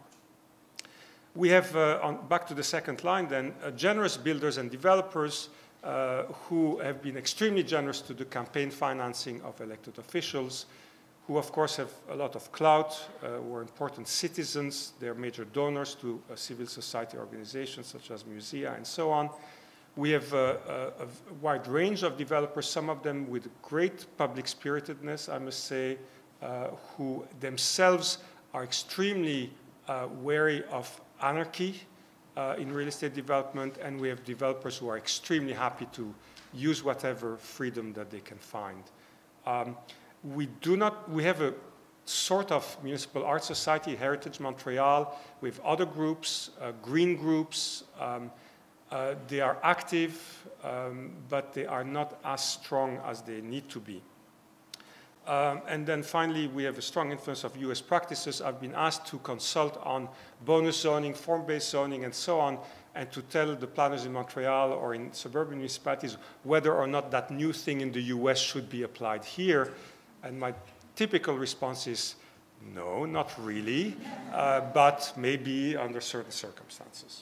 We have, uh, on, back to the second line then, uh, generous builders and developers uh, who have been extremely generous to the campaign financing of elected officials, who of course have a lot of clout, uh, who are important citizens. They're major donors to uh, civil society organizations such as musea and so on. We have uh, a, a wide range of developers, some of them with great public spiritedness, I must say, uh, who themselves are extremely uh, wary of anarchy uh, in real estate development, and we have developers who are extremely happy to use whatever freedom that they can find. Um, we do not, we have a sort of municipal art society, Heritage Montreal, with other groups, uh, green groups. Um, uh, they are active, um, but they are not as strong as they need to be. Um, and then finally, we have a strong influence of U S practices. I've been asked to consult on bonus zoning, form-based zoning, and so on, and to tell the planners in Montreal or in suburban municipalities whether or not that new thing in the U S should be applied here. And my typical response is, no, not really, uh, but maybe under certain circumstances.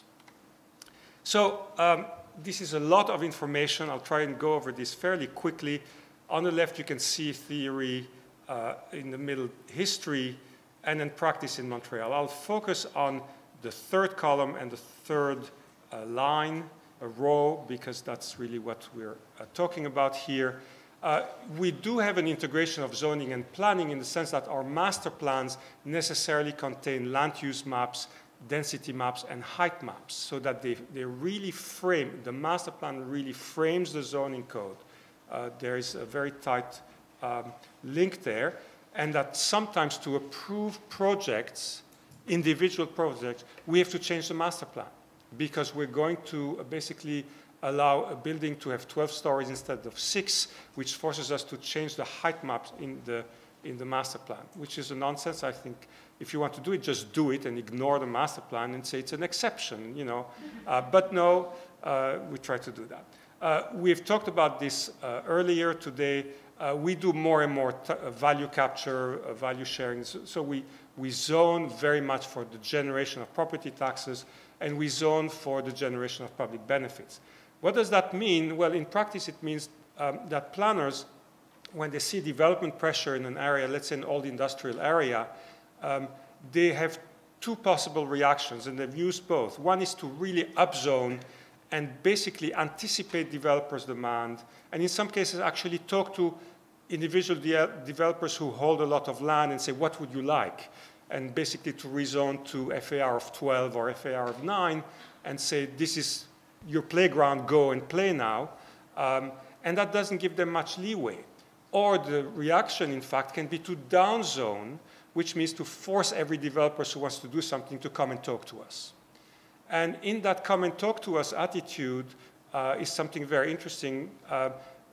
So um, this is a lot of information. I'll try and go over this fairly quickly. On the left, you can see theory, uh, in the middle, history, and then practice in Montreal. I'll focus on the third column and the third uh, line, a row, because that's really what we're uh, talking about here. Uh, we do have an integration of zoning and planning in the sense that our master plans necessarily contain land use maps, density maps, and height maps, so that they, they really frame, the master plan really frames the zoning code. Uh, there is a very tight um, link there, and that sometimes to approve projects, individual projects, we have to change the master plan, because we're going to uh, basically allow a building to have twelve stories instead of six, which forces us to change the height maps in the, in the master plan, which is a nonsense. I think if you want to do it, just do it and ignore the master plan and say it's an exception, you know. Uh, but no, uh, we try to do that. Uh, we've talked about this uh, earlier today. Uh, we do more and more t uh, value capture, uh, value sharing. So, so we, we zone very much for the generation of property taxes, and we zone for the generation of public benefits. What does that mean? Well, in practice, it means um, that planners, when they see development pressure in an area, let's say an old industrial area, um, they have two possible reactions, and they've used both. One is to really upzone and basically anticipate developers' demand, and in some cases actually talk to individual de developers who hold a lot of land and say, what would you like? And basically to rezone to F A R of twelve or F A R of nine and say, this is your playground, go and play now. Um, and that doesn't give them much leeway. Or the reaction, in fact, can be to downzone, which means to force every developer who wants to do something to come and talk to us. And in that come and talk to us attitude uh, is something very interesting. Uh,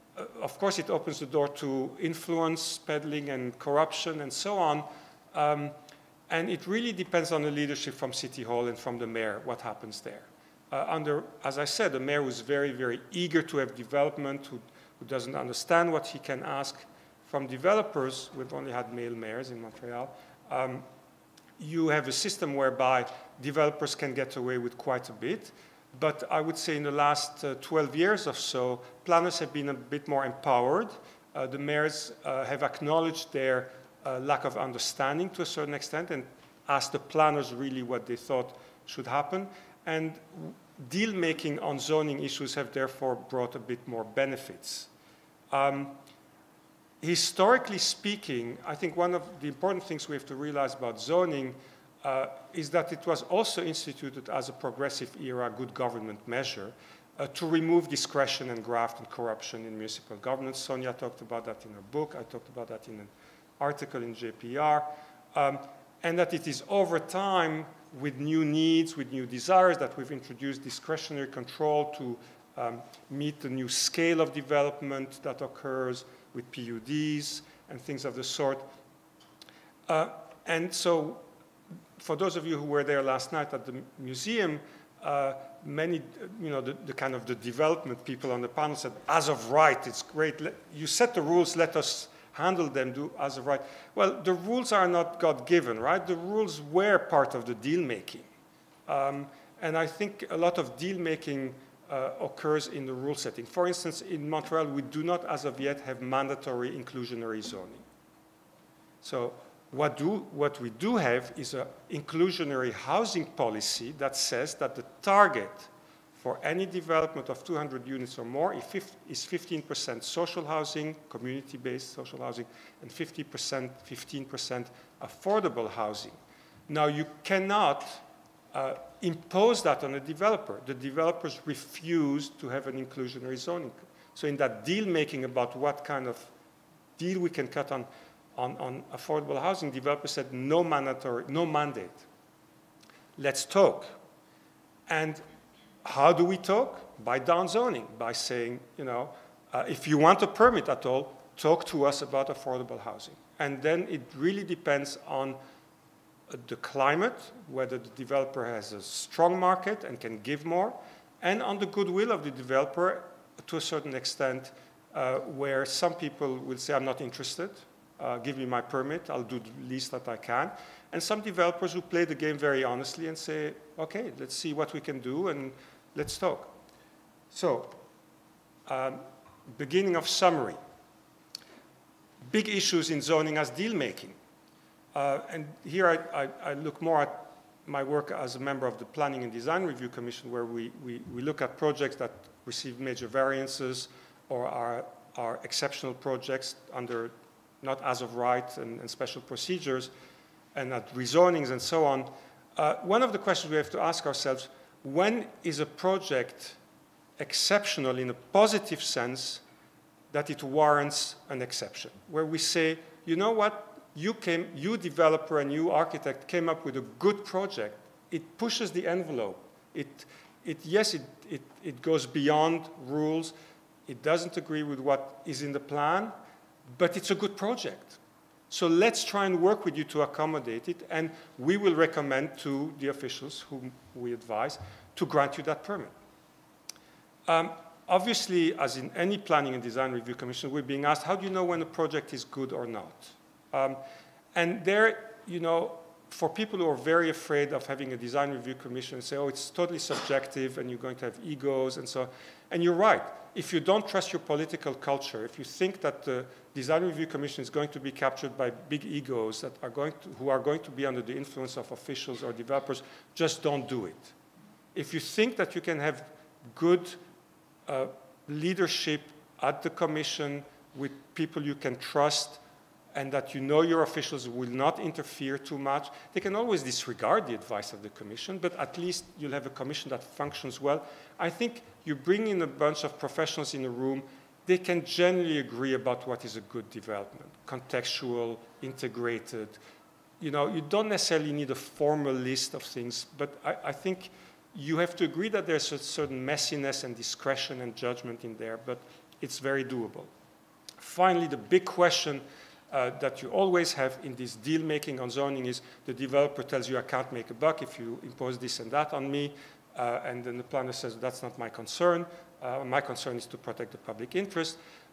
of course, it opens the door to influence, peddling, and corruption, and so on. Um, and it really depends on the leadership from City Hall and from the mayor, what happens there. Uh, under, as I said, the mayor who's very, very eager to have development, who, who doesn't understand what he can ask from developers, we've only had male mayors in Montreal, um, you have a system whereby developers can get away with quite a bit. But I would say in the last uh, twelve years or so, planners have been a bit more empowered. Uh, the mayors uh, have acknowledged their uh, lack of understanding to a certain extent and asked the planners really what they thought should happen. And deal making on zoning issues have therefore brought a bit more benefits. Um, historically speaking, I think one of the important things we have to realize about zoning uh, is that it was also instituted as a progressive era good government measure uh, to remove discretion and graft and corruption in municipal governance. Sonia talked about that in her book. I talked about that in an article in J P R. Um, and that it is over time with new needs, with new desires, that we've introduced discretionary control to um, meet the new scale of development that occurs with P U Ds and things of the sort. Uh, and so, for those of you who were there last night at the museum, uh, many, you know, the, the kind of the development people on the panel said, as of right, it's great. Let, you set the rules, let us handle them, do as of right. Well, the rules are not God-given, right? The rules were part of the deal-making. Um, and I think a lot of deal-making uh, occurs in the rule setting. For instance, in Montreal, we do not, as of yet, have mandatory inclusionary zoning. So what, do, what we do have is an inclusionary housing policy that says that the target for any development of two hundred units or more is fifteen percent social housing, community-based social housing, and fifty percent, fifteen percent affordable housing. Now, you cannot uh, impose that on a developer. The developers refuse to have an inclusionary zoning. So in that deal-making about what kind of deal we can cut on, on, on affordable housing, developers said no mandatory, no mandate. Let's talk. And how do we talk? By downzoning, by saying, you know, uh, if you want a permit at all, talk to us about affordable housing. And then it really depends on uh, the climate, whether the developer has a strong market and can give more, and on the goodwill of the developer to a certain extent, uh, where some people will say, I'm not interested, uh, give me my permit, I'll do the least that I can. And some developers who play the game very honestly and say, okay, let's see what we can do and let's talk. So, um, beginning of summary. Big issues in zoning as deal making. Uh, and here I, I, I look more at my work as a member of the Planning and Design Review Commission, where we, we, we look at projects that receive major variances or are, are exceptional projects under not as of right and, and special procedures, and at rezonings and so on. Uh, one of the questions we have to ask ourselves, when is a project exceptional in a positive sense that it warrants an exception? Where we say, you know what, you came, you developer and you architect came up with a good project. It pushes the envelope. It, it, yes, it, it, it goes beyond rules. It doesn't agree with what is in the plan, but it's a good project. So let's try and work with you to accommodate it, and we will recommend to the officials whom we advise to grant you that permit. Um, obviously, as in any planning and design review commission, we're being asked, how do you know when a project is good or not? Um, and there, you know, for people who are very afraid of having a design review commission and say, oh, it's totally subjective and you're going to have egos and so on. And you're right. If you don't trust your political culture, if you think that the design review commission is going to be captured by big egos that are going to, who are going to be under the influence of officials or developers, just don't do it. If you think that you can have good uh, leadership at the commission with people you can trust, and that you know your officials will not interfere too much, they can always disregard the advice of the commission, but at least you'll have a commission that functions well. I think you bring in a bunch of professionals in a room, they can generally agree about what is a good development, contextual, integrated. You know, you don't necessarily need a formal list of things, but I, I think you have to agree that there's a certain messiness and discretion and judgment in there, but it's very doable. Finally, the big question Uh, that you always have in this deal making on zoning is the developer tells you I can't make a buck if you impose this and that on me, uh, and then the planner says that's not my concern. Uh, my concern is to protect the public interest.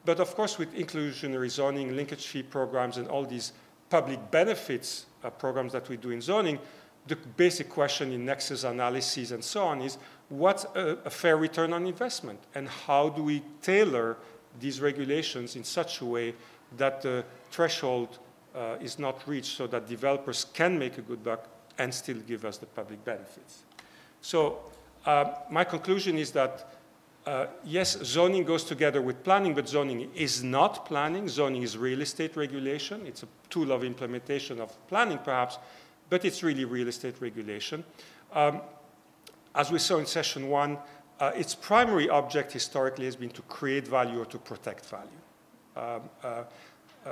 But of course, with inclusionary zoning, linkage fee programs, and all these public benefits uh, programs that we do in zoning, the basic question in nexus analysis and so on is, what's a, a fair return on investment? And how do we tailor these regulations in such a way that the threshold uh, is not reached so that developers can make a good buck and still give us the public benefits? So uh, my conclusion is that, uh, yes, zoning goes together with planning, but zoning is not planning. Zoning is real estate regulation. It's a tool of implementation of planning, perhaps, but it's really real estate regulation. Um, as we saw in session one, uh, its primary object historically has been to create value or to protect value. Um, uh, uh,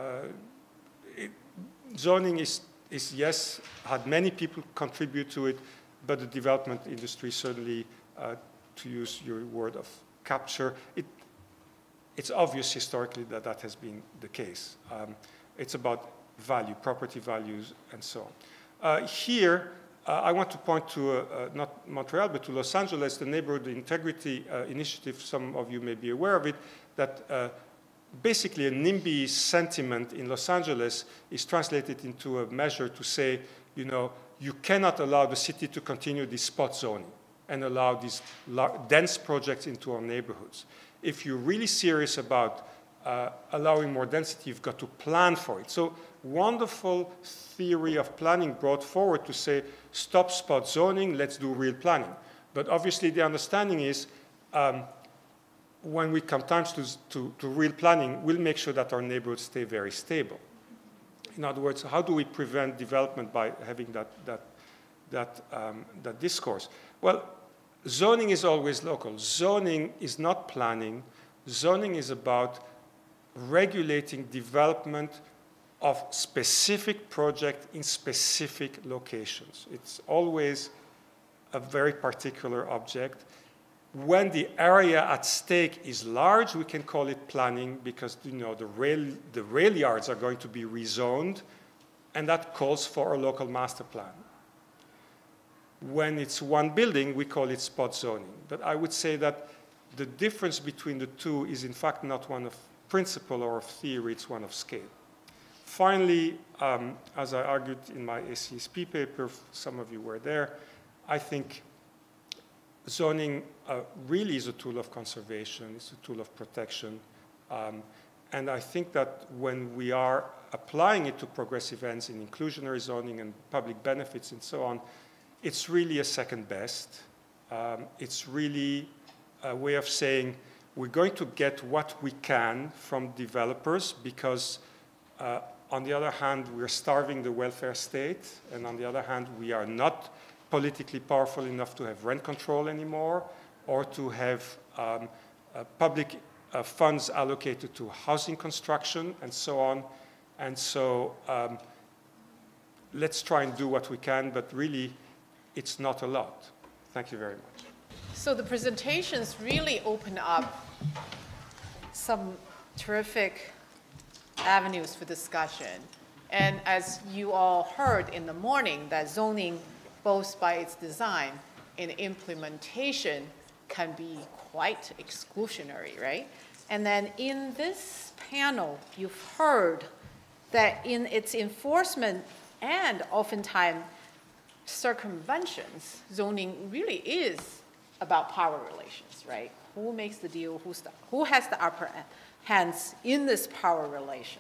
it, zoning is, is, yes, had many people contribute to it, but the development industry certainly, uh, to use your word of capture, it, it's obvious historically that that has been the case. Um, it's about value, property values, and so on. Uh, here, uh, I want to point to, uh, uh, not Montreal, but to Los Angeles, the Neighborhood Integrity uh, Initiative. Some of you may be aware of it, that uh, basically a NIMBY sentiment in Los Angeles is translated into a measure to say, you know, you cannot allow the city to continue this spot zoning and allow these dense projects into our neighborhoods. If you're really serious about uh, allowing more density, you've got to plan for it. So wonderful theory of planning brought forward to say, stop spot zoning, let's do real planning. But obviously the understanding is, um, when we come times to, to, to real planning, we'll make sure that our neighborhoods stay very stable. In other words, how do we prevent development by having that, that, that, um, that discourse? Well, zoning is always local. Zoning is not planning. Zoning is about regulating development of specific projects in specific locations. It's always a very particular object. When the area at stake is large, we can call it planning because, you know, the rail, the rail yards are going to be rezoned, and that calls for a local master plan. When it's one building, we call it spot zoning. But I would say that the difference between the two is in fact not one of principle or of theory, it's one of scale. Finally, um, as I argued in my A C S P paper, some of you were there, I think zoning uh, really is a tool of conservation, it's a tool of protection. Um, and I think that when we are applying it to progressive ends in inclusionary zoning and public benefits and so on, it's really a second best. Um, it's really a way of saying we're going to get what we can from developers because uh, on the other hand, we're starving the welfare state, and on the other hand, we are not politically powerful enough to have rent control anymore or to have um, uh, public uh, funds allocated to housing construction and so on. And so um, let's try and do what we can, but really it's not a lot. Thank you very much. So the presentations really open up some terrific avenues for discussion. And as you all heard in the morning, that zoning, both by its design and implementation, can be quite exclusionary, right? And then in this panel, you've heard that in its enforcement and oftentimes circumventions, zoning really is about power relations, right? Who makes the deal, who's the, who has the upper hands in this power relations?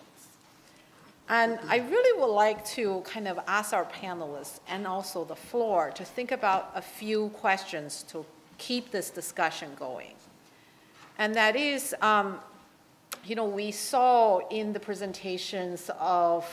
And I really would like to kind of ask our panelists and also the floor to think about a few questions to keep this discussion going. And that is, um, you know, we saw in the presentations of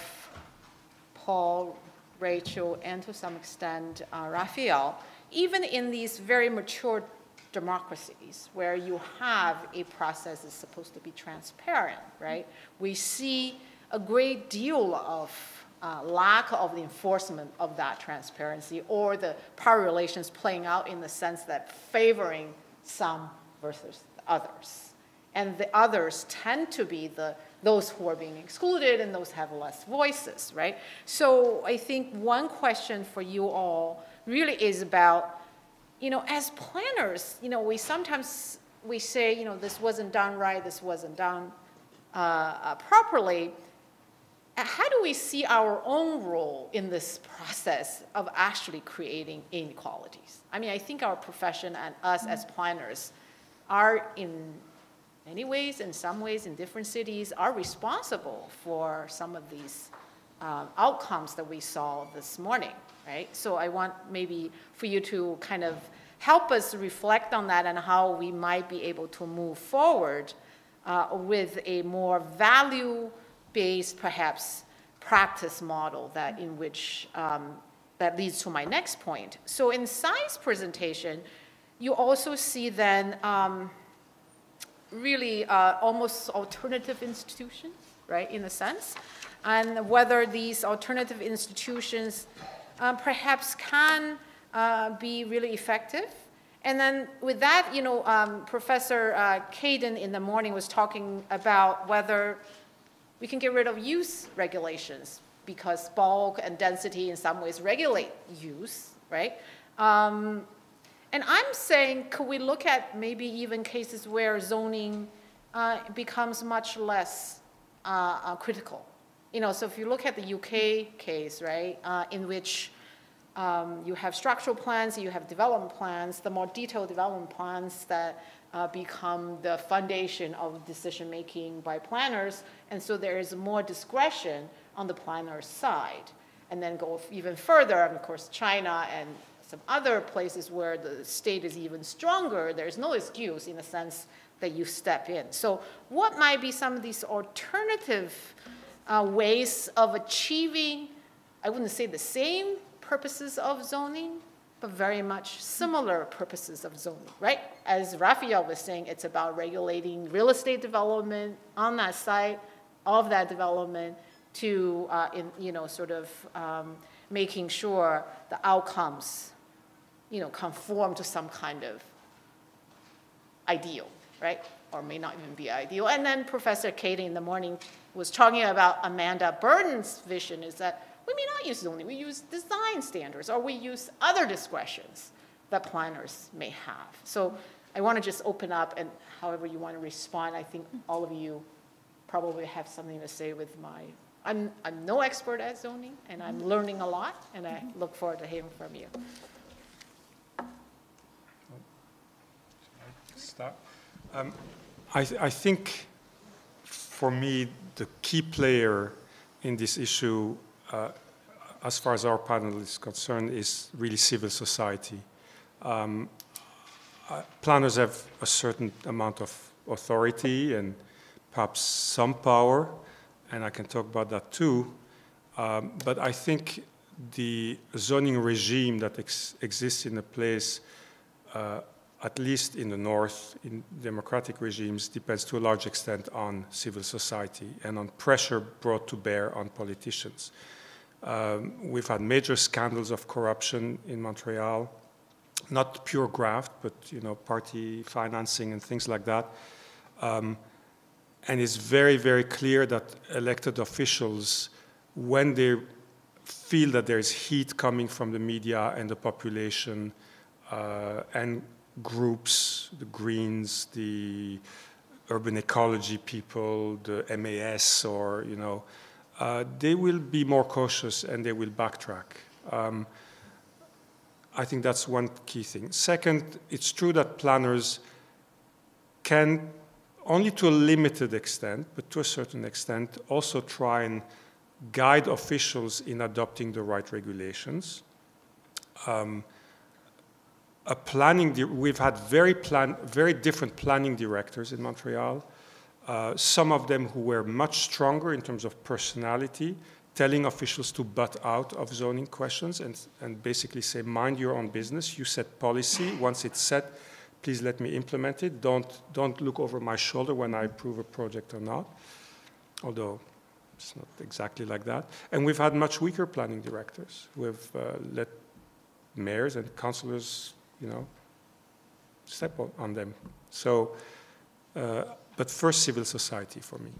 Paul, Rachel, and to some extent, uh, Raphael, even in these very mature democracies where you have a process that's supposed to be transparent, right? We see a great deal of uh, lack of the enforcement of that transparency or the power relations playing out in the sense that favoring some versus others. And the others tend to be the, those who are being excluded and those have less voices, right? So I think one question for you all really is about, you know, as planners, you know, we sometimes, we say, you know, this wasn't done right, this wasn't done uh, properly, how do we see our own role in this process of actually creating inequalities? I mean, I think our profession and us as planners are in many ways, in some ways, in different cities, are responsible for some of these um, outcomes that we saw this morning, right? So I want maybe for you to kind of help us reflect on that and how we might be able to move forward uh, with a more value-based, perhaps, practice model that in which um, that leads to my next point. So in Sai's presentation, you also see then um, really uh, almost alternative institutions, right, in a sense, and whether these alternative institutions uh, perhaps can uh, be really effective. And then with that, you know, um, Professor uh, Caden in the morning was talking about whether we can get rid of use regulations because bulk and density in some ways regulate use, right? Um, and I'm saying, could we look at maybe even cases where zoning uh, becomes much less uh, uh, critical? You know, so if you look at the U K case, right, uh, in which um, you have structural plans, you have development plans, the more detailed development plans that uh, become the foundation of decision-making by planners, and so there is more discretion on the planner's side. And then go even further, and of course, China and some other places where the state is even stronger, there's no excuse in the sense that you step in. So what might be some of these alternative uh, ways of achieving, I wouldn't say the same purposes of zoning, but very much similar purposes of zoning, right? As Raphael was saying, it's about regulating real estate development on that site of that development to, uh, in, you know, sort of um, making sure the outcomes, you know, conform to some kind of ideal, right? Or may not even be ideal. And then Professor Katie in the morning was talking about Amanda Burton's vision is that we may not use zoning, we use design standards, or we use other discretions that planners may have. So I want to just open up, and however you want to respond, I think all of you probably have something to say with my, I'm, I'm no expert at zoning, and I'm learning a lot, and I look forward to hearing from you. Start. Um, I, th I think for me, the key player in this issue, uh, as far as our panel is concerned, is really civil society. Um, uh, planners have a certain amount of authority and perhaps some power, and I can talk about that too. Um, but I think the zoning regime that ex exists in a place, uh, at least in the north, in democratic regimes, depends to a large extent on civil society and on pressure brought to bear on politicians. Um, we've had major scandals of corruption in Montreal, not pure graft, but you know, party financing and things like that. Um, and it's very, very clear that elected officials, when they feel that there's heat coming from the media and the population uh, and groups, the Greens, the urban ecology people, the M A S, or, you know, uh, they will be more cautious and they will backtrack. Um, I think that's one key thing. Second, it's true that planners can, only to a limited extent, but to a certain extent, also try and guide officials in adopting the right regulations. Um, A planning, we've had very, plan, very different planning directors in Montreal, uh, some of them who were much stronger in terms of personality, telling officials to butt out of zoning questions and, and basically say, mind your own business, you set policy, once it's set, please let me implement it, don't, don't look over my shoulder when I approve a project or not, although it's not exactly like that. And we've had much weaker planning directors who have uh, let mayors and councillors, you know, step on them. So, uh, but first civil society for me.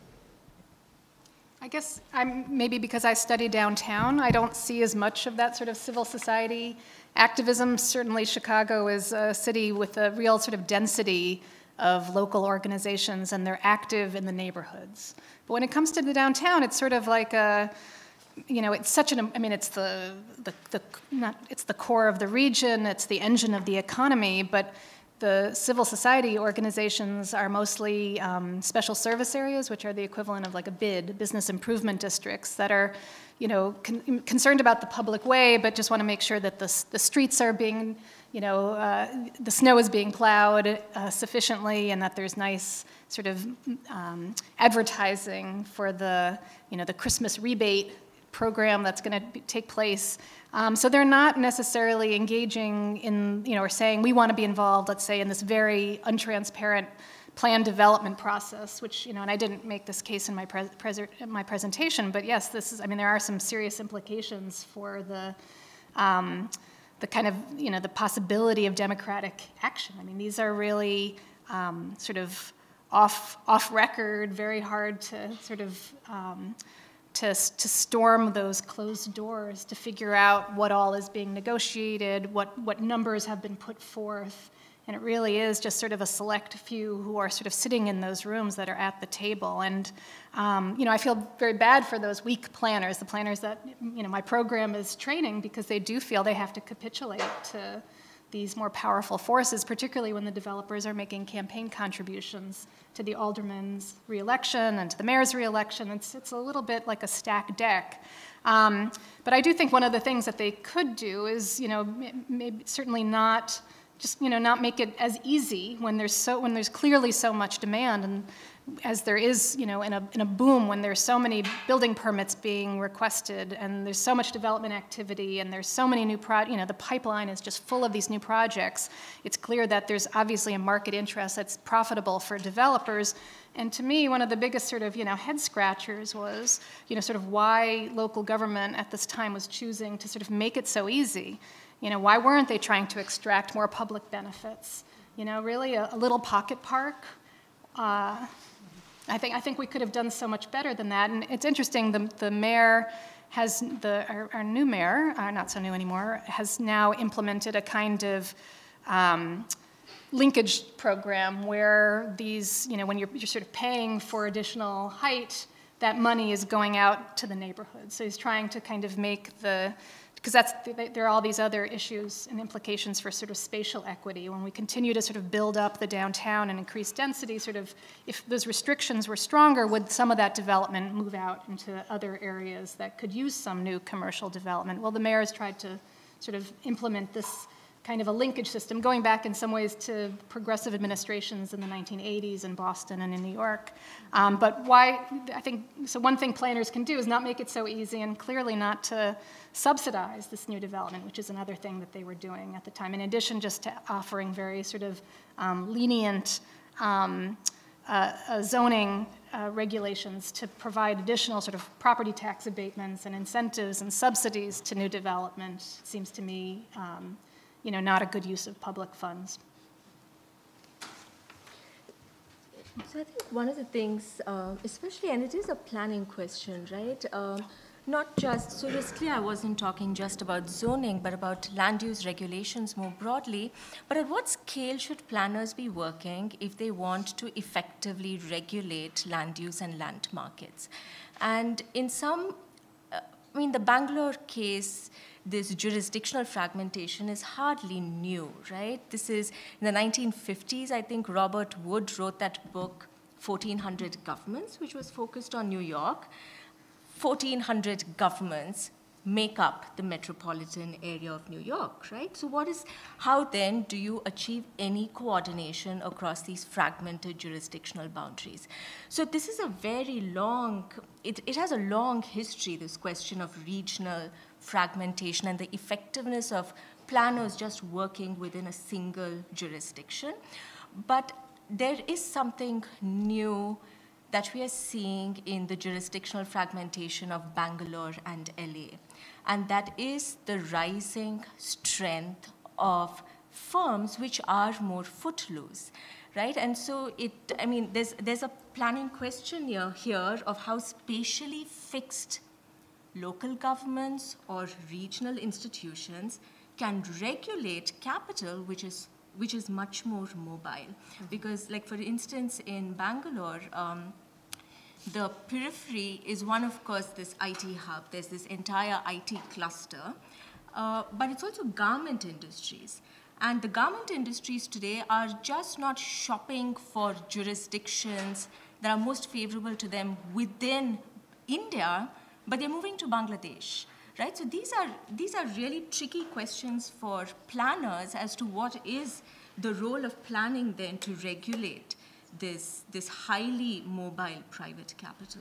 I guess I'm, maybe because I study downtown, I don't see as much of that sort of civil society activism. Certainly Chicago is a city with a real sort of density of local organizations, and they're active in the neighborhoods. But when it comes to the downtown, it's sort of like a, you know, it's such an, I mean, it's the, the, the not, it's the core of the region, it's the engine of the economy, but the civil society organizations are mostly um, special service areas, which are the equivalent of like a B I D, business improvement districts, that are, you know, con concerned about the public way, but just want to make sure that the, the streets are being, you know, uh, the snow is being plowed uh, sufficiently, and that there's nice sort of um, advertising for the, you know, the Christmas rebate program that's going to take place. Um, so they're not necessarily engaging in, you know, or saying we want to be involved, let's say, in this very untransparent plan development process, which, you know, and I didn't make this case in my, pre my presentation, but yes, this is, I mean, there are some serious implications for the, um, the kind of, you know, the possibility of democratic action. I mean, these are really um, sort of off, off record, very hard to sort of, um, To, to storm those closed doors, to figure out what all is being negotiated, what, what numbers have been put forth. And it really is just sort of a select few who are sort of sitting in those rooms that are at the table. And, um, you know, I feel very bad for those weak planners, the planners that, you know, my program is training, because they do feel they have to capitulate to these more powerful forces, particularly when the developers are making campaign contributions to the alderman's reelection and to the mayor's reelection. It's, it's a little bit like a stacked deck. Um, but I do think one of the things that they could do is, you know, maybe certainly not just, you know, not make it as easy when there's so when there's clearly so much demand, and as there is, you know, in a in a boom when there's so many building permits being requested, and there's so much development activity, and there's so many new pro, you know, the pipeline is just full of these new projects. It's clear that there's obviously a market interest that's profitable for developers. And to me, one of the biggest sort of, you know, head scratchers was, you know, sort of why local government at this time was choosing to sort of make it so easy. You know, why weren't they trying to extract more public benefits? You know, really a, a little pocket park. Uh, I think I think we could have done so much better than that. And it's interesting. The the mayor has the our, our new mayor, uh, not so new anymore, has now implemented a kind of um, linkage program where these, you know, when you're you're sort of paying for additional height, that money is going out to the neighborhood. So he's trying to kind of make the, because that's, there are all these other issues and implications for sort of spatial equity. When we continue to sort of build up the downtown and increase density, sort of, if those restrictions were stronger, would some of that development move out into other areas that could use some new commercial development? Well, the mayor has tried to sort of implement this kind of a linkage system, going back in some ways to progressive administrations in the nineteen eighties in Boston and in New York. Um, but why, I think, so one thing planners can do is not make it so easy, and clearly not to subsidize this new development, which is another thing that they were doing at the time, in addition just to offering very sort of um, lenient um, uh, uh, zoning uh, regulations to provide additional sort of property tax abatements and incentives and subsidies to new development. It seems to me um, you know, not a good use of public funds. So I think one of the things, uh, especially, and it is a planning question, right? Um, not just, so it's clear I wasn't talking just about zoning, but about land use regulations more broadly. But at what scale should planners be working if they want to effectively regulate land use and land markets? And in some, uh, I mean, the Bangalore case, this jurisdictional fragmentation is hardly new, right? This is in the nineteen fifties, I think Robert Wood wrote that book, fourteen hundred Governments, which was focused on New York. fourteen hundred governments make up the metropolitan area of New York, right? So what is, how then do you achieve any coordination across these fragmented jurisdictional boundaries? So this is a very long, it, it has a long history, this question of regional fragmentation and the effectiveness of planners just working within a single jurisdiction. But there is something new that we are seeing in the jurisdictional fragmentation of Bangalore and L A. And that is the rising strength of firms which are more footloose, right? And so it, I mean, there's, there's a planning question here, here of how spatially fixed local governments or regional institutions can regulate capital which is which is much more mobile. Mm-hmm. Because, like, for instance, in Bangalore, um, the periphery is one, of course, this I T hub. There's this entire I T cluster. Uh, but it's also garment industries. And the garment industries today are just not shopping for jurisdictions that are most favorable to them within India, but they're moving to Bangladesh, right? So these are, these are really tricky questions for planners as to what is the role of planning then to regulate this, this highly mobile private capital.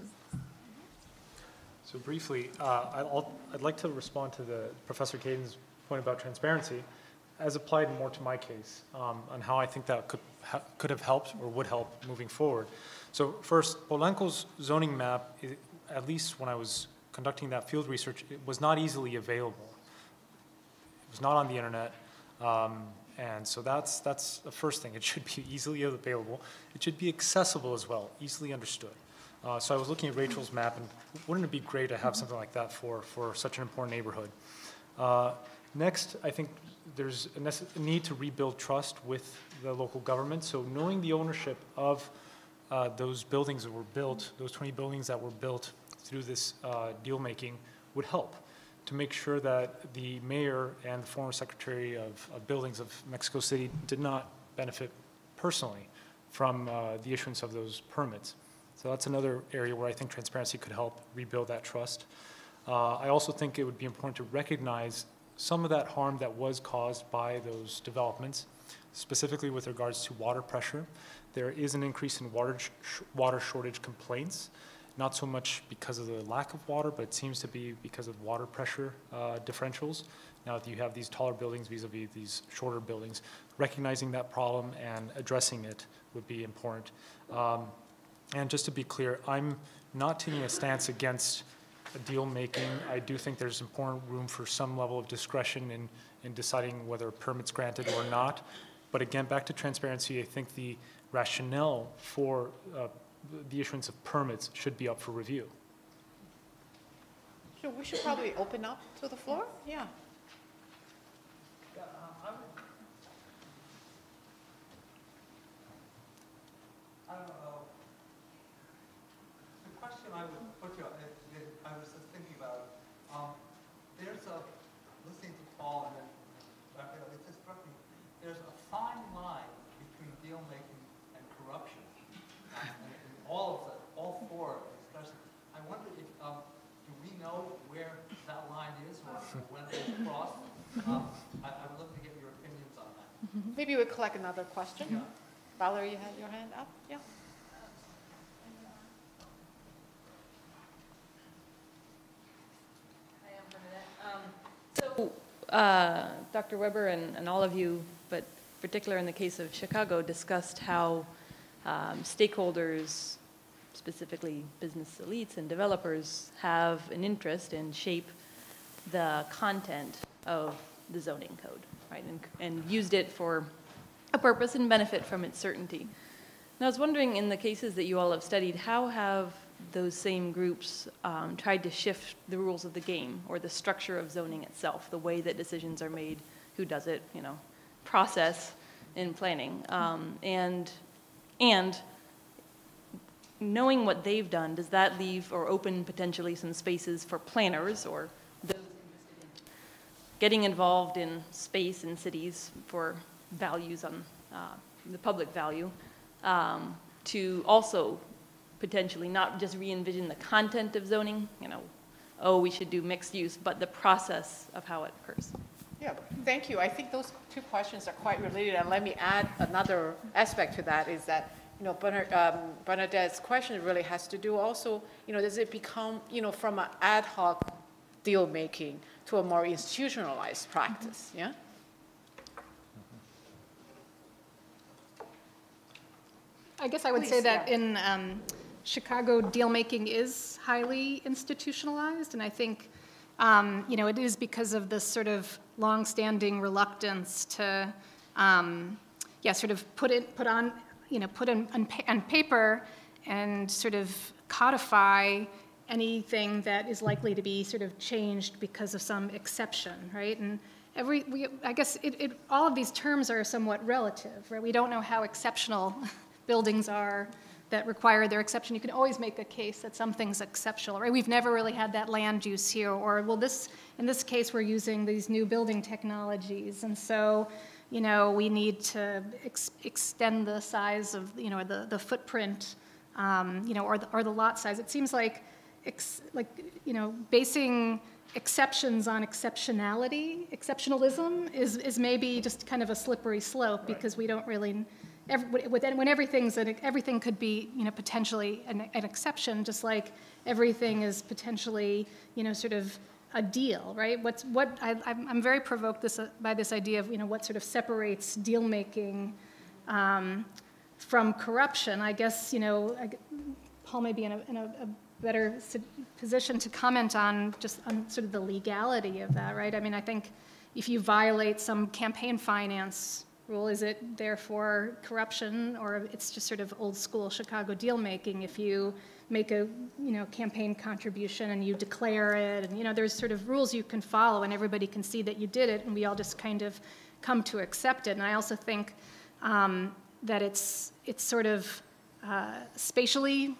So briefly, uh, I'll, I'd like to respond to the Professor Caden's point about transparency, as applied more to my case, um, on how I think that could, ha could have helped or would help moving forward. So first, Polanco's zoning map, it, at least when I was conducting that field research, it was not easily available. It was not on the internet, um, and so that's, that's the first thing. It should be easily available. It should be accessible as well, easily understood. Uh, so I was looking at Rachel's map, and wouldn't it be great to have something like that for, for such an important neighborhood? Uh, next, I think there's a, a need to rebuild trust with the local government. So knowing the ownership of uh, those buildings that were built, those twenty buildings that were built through this uh, deal making would help to make sure that the mayor and the former secretary of, of buildings of Mexico City did not benefit personally from uh, the issuance of those permits. So that's another area where I think transparency could help rebuild that trust. Uh, I also think it would be important to recognize some of that harm that was caused by those developments, specifically with regards to water pressure. There is an increase in water, sh water shortage complaints, not so much because of the lack of water, but it seems to be because of water pressure uh, differentials. Now that you have these taller buildings vis-a-vis these shorter buildings, recognizing that problem and addressing it would be important. Um, And just to be clear, I'm not taking a stance against a deal making. I do think there's important room for some level of discretion in, in deciding whether a permit's granted or not. But again, back to transparency, I think the rationale for uh, the issuance of permits should be up for review. Sure, we should probably open up to the floor. Yeah. Yeah, uh, I would, I don't know. I would put you, I was just thinking about, um, there's a, listening to Paul and then, it just struck me, there's a fine line between deal making and corruption. And in all of the, all four of the discussions, I wonder if, um, do we know where that line is or when it's crossed? Um, I, I would love to get your opinions on that. Maybe we'll collect another question. Yeah. Valerie, you had your hand up? Yeah. So, uh, Doctor Weber and, and all of you, but particularly in the case of Chicago, discussed how um, stakeholders, specifically business elites and developers, have an interest in shape the content of the zoning code, right, and, and used it for a purpose and benefit from its certainty. And I was wondering, in the cases that you all have studied, how have those same groups um, tried to shift the rules of the game or the structure of zoning itself, the way that decisions are made, who does it, you know, process in planning. Um, and, and knowing what they've done, does that leave or open potentially some spaces for planners or those interested in getting involved in space in cities for values on uh, the public value um, to also potentially not just re-envision the content of zoning, you know, oh, we should do mixed use, but the process of how it occurs. Yeah, thank you. I think those two questions are quite related, and let me add another aspect to that is that, you know, Bernard, um, Bernadette's question really has to do also, you know, does it become, you know, from an ad hoc deal making to a more institutionalized practice, yeah? I guess I would Please, say that yeah. in um, Chicago, deal making is highly institutionalized, and I think um, you know, it is because of this sort of long-standing reluctance to, um, yeah, sort of put it, put on, you know, put on, on, on paper and sort of codify anything that is likely to be sort of changed because of some exception, right? And every, we, I guess it, it, all of these terms are somewhat relative, right? We don't know how exceptional buildings are that require their exception. You can always make a case that something's exceptional, right? We've never really had that land use here, or, well, this, in this case, we're using these new building technologies, and so, you know, we need to ex extend the size of, you know, the, the footprint, um, you know, or the, or the lot size. It seems like, ex, like, you know, basing exceptions on exceptionality, exceptionalism is, is maybe just kind of a slippery slope, right, because we don't really, every, when everything's, an, everything could be, you know, potentially an, an exception, just like everything is potentially, you know, sort of a deal, right? What's, what, I, I'm very provoked this, uh, by this idea of, you know, what sort of separates deal making um, from corruption. I guess, you know, I, Paul may be in a, in a, a better position to comment on just on sort of the legality of that, right? I mean, I think if you violate some campaign finance rule, is it therefore corruption, or it's just sort of old school Chicago deal making if you make a, you know, campaign contribution and you declare it, and, you know, there's sort of rules you can follow and everybody can see that you did it, and we all just kind of come to accept it. And I also think um, that it's, it's sort of uh, spatially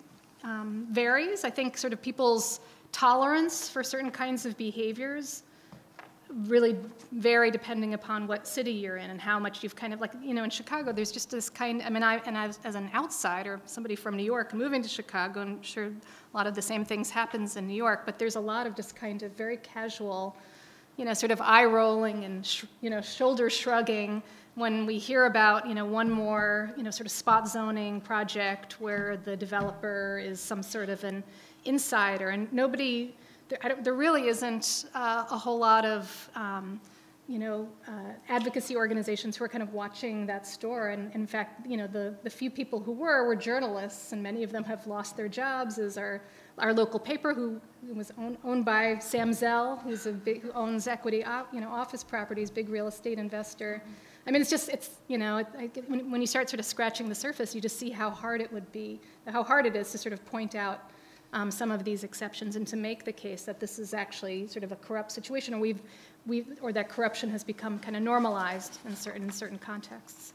Um, varies. I think sort of people's tolerance for certain kinds of behaviors really vary depending upon what city you're in and how much you've kind of, like, you know, in Chicago, there's just this kind, I mean, I, and I, as an outsider, somebody from New York moving to Chicago, I'm sure a lot of the same things happens in New York, but there's a lot of just kind of very casual, you know, sort of eye rolling and, sh you know, shoulder shrugging when we hear about, you know, one more, you know, sort of spot zoning project where the developer is some sort of an insider, and nobody, there, I don't, there really isn't uh, a whole lot of, um, you know, uh, advocacy organizations who are kind of watching that store. And in fact, you know, the, the few people who were were journalists, and many of them have lost their jobs, as our, our local paper, who was own, owned by Sam Zell, who's a big, who owns equity, you know, office properties, big real estate investor. I mean, it's just, it's, you know, it, I, when, when you start sort of scratching the surface, you just see how hard it would be, how hard it is to sort of point out um, some of these exceptions and to make the case that this is actually sort of a corrupt situation, or we've, we've, or that corruption has become kind of normalized in certain, in certain contexts.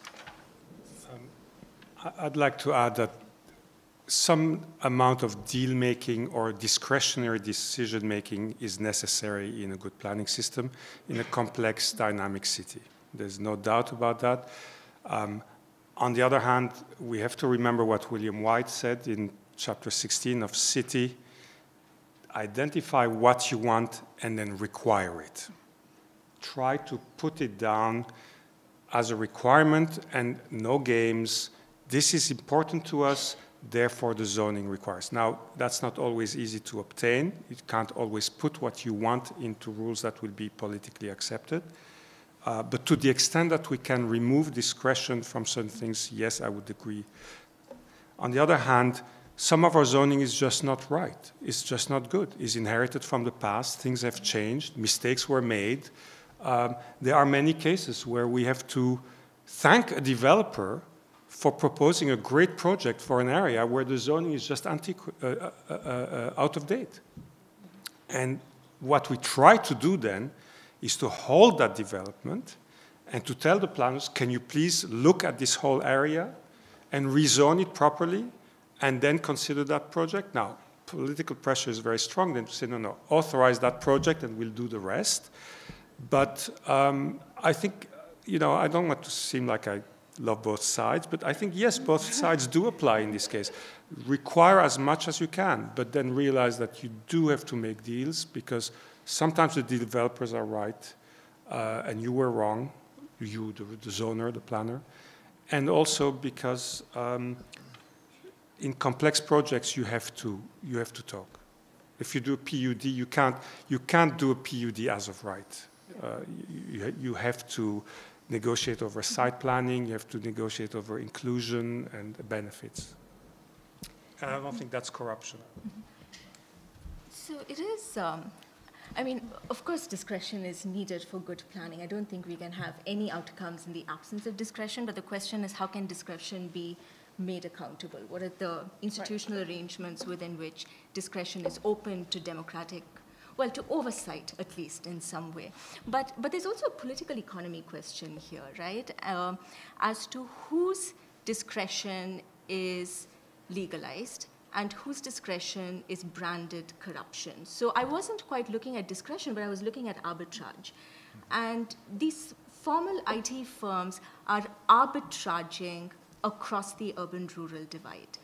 Um, I'd like to add that some amount of deal-making or discretionary decision-making is necessary in a good planning system in a complex, dynamic city. There's no doubt about that. Um, on the other hand, we have to remember what William White said in chapter sixteen of City. Identify what you want and then require it. Try to put it down as a requirement and no games. This is important to us, therefore the zoning requires. Now, that's not always easy to obtain. You can't always put what you want into rules that will be politically accepted. Uh, but to the extent that we can remove discretion from certain things, yes, I would agree. On the other hand, some of our zoning is just not right. It's just not good. It's inherited from the past. Things have changed. Mistakes were made. Um, there are many cases where we have to thank a developer for proposing a great project for an area where the zoning is just antiqu uh, uh, uh, out of date. And what we try to do then is to hold that development and to tell the planners, can you please look at this whole area and rezone it properly and then consider that project? Now, political pressure is very strong then to say, no, no, authorize that project and we'll do the rest. But um, I think, you know, I don't want to seem like I love both sides, but I think, yes, both sides do apply in this case. Require as much as you can, but then realize that you do have to make deals, because sometimes the developers are right, uh, and you were wrong, you, the, the zoner, the planner, and also because um, in complex projects you have to you have to talk. If you do a P U D, you can't you can't do a P U D as of right. Uh, you, you have to negotiate over site planning. You have to negotiate over inclusion and benefits. And I don't think that's corruption. So it is. Um, I mean, of course, discretion is needed for good planning. I don't think we can have any outcomes in the absence of discretion, but the question is, how can discretion be made accountable? What are the institutional right. arrangements within which discretion is open to democratic well, to oversight at least in some way. But, but there's also a political economy question here, right, um, as to whose discretion is legalized and whose discretion is branded corruption. So I wasn't quite looking at discretion, but I was looking at arbitrage. And these formal I T firms are arbitraging across the urban-rural divide.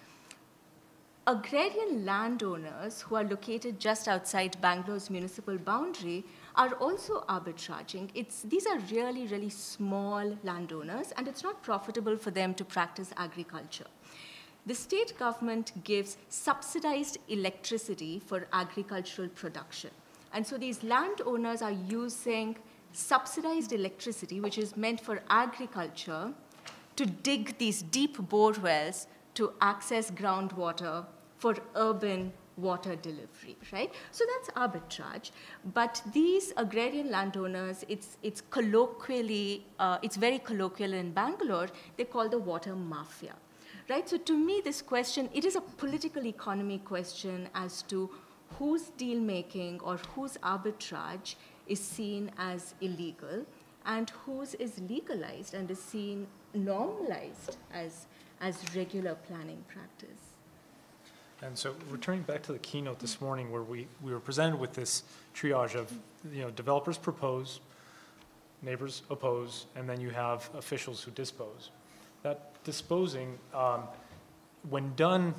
Agrarian landowners who are located just outside Bangalore's municipal boundary are also arbitraging. It's, these are really, really small landowners, and it's not profitable for them to practice agriculture. The state government gives subsidized electricity for agricultural production. And so these landowners are using subsidized electricity, which is meant for agriculture, to dig these deep bore wells to access groundwater for urban water delivery, right? So that's arbitrage. But these agrarian landowners, it's, it's colloquially, uh, it's very colloquial in Bangalore, they call the water mafia, right? So to me, this question, it is a political economy question as to whose deal making or whose arbitrage is seen as illegal and whose is legalized and is seen normalized as, as regular planning practice. And so returning back to the keynote this morning where we, we were presented with this triage of, you know, developers propose, neighbors oppose, and then you have officials who dispose. That disposing, um, when done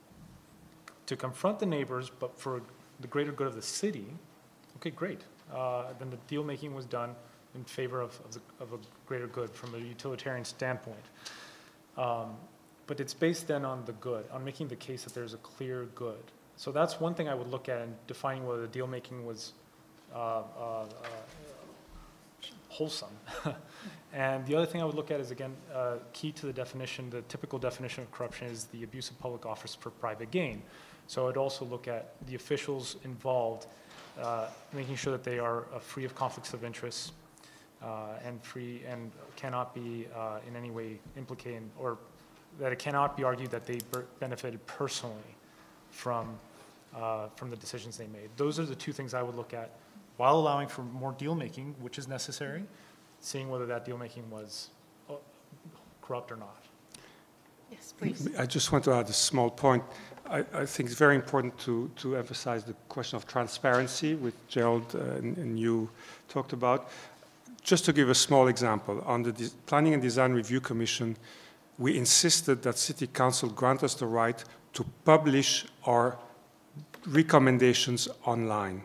to confront the neighbors, but for the greater good of the city, okay, great. Uh, then the deal making was done in favor of, of, the, of a greater good from a utilitarian standpoint. Um, but it's based then on the good, on making the case that there's a clear good. So that's one thing I would look at in defining whether the deal making was uh, uh, uh, wholesome. And the other thing I would look at is, again, uh, key to the definition, the typical definition of corruption is the abuse of public office for private gain. So I'd also look at the officials involved, uh, making sure that they are uh, free of conflicts of interest uh, and free and cannot be uh, in any way implicated, or that it cannot be argued that they benefited personally from, uh, from the decisions they made. Those are the two things I would look at while allowing for more deal making, which is necessary, seeing whether that deal making was uh, corrupt or not. Yes, please. I just want to add a small point. I, I think it's very important to, to emphasize the question of transparency, which Gerald uh, and, and you talked about. Just to give a small example, on the De- Planning and Design Review Commission, we insisted that City Council grant us the right to publish our recommendations online,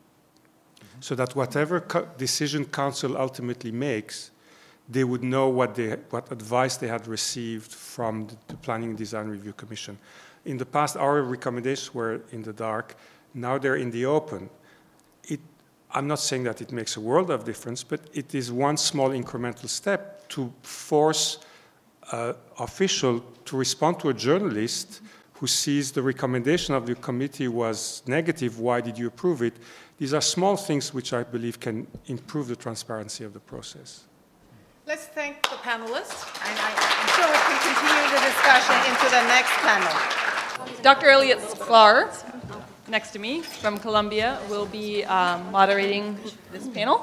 so that whatever co- decision Council ultimately makes, they would know what, they, what advice they had received from the, the Planning and Design Review Commission. In the past, our recommendations were in the dark. Now they're in the open. It, I'm not saying that it makes a world of difference, but it is one small incremental step to force Uh, official to respond to a journalist who sees the recommendation of the committee was negative, why did you approve it? These are small things which I believe can improve the transparency of the process. Let's thank the panelists, and I, I'm sure we can continue the discussion into the next panel. Doctor Elliot Sklar, next to me from Columbia, will be um, moderating this panel.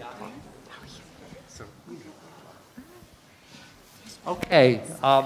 Okay. Um,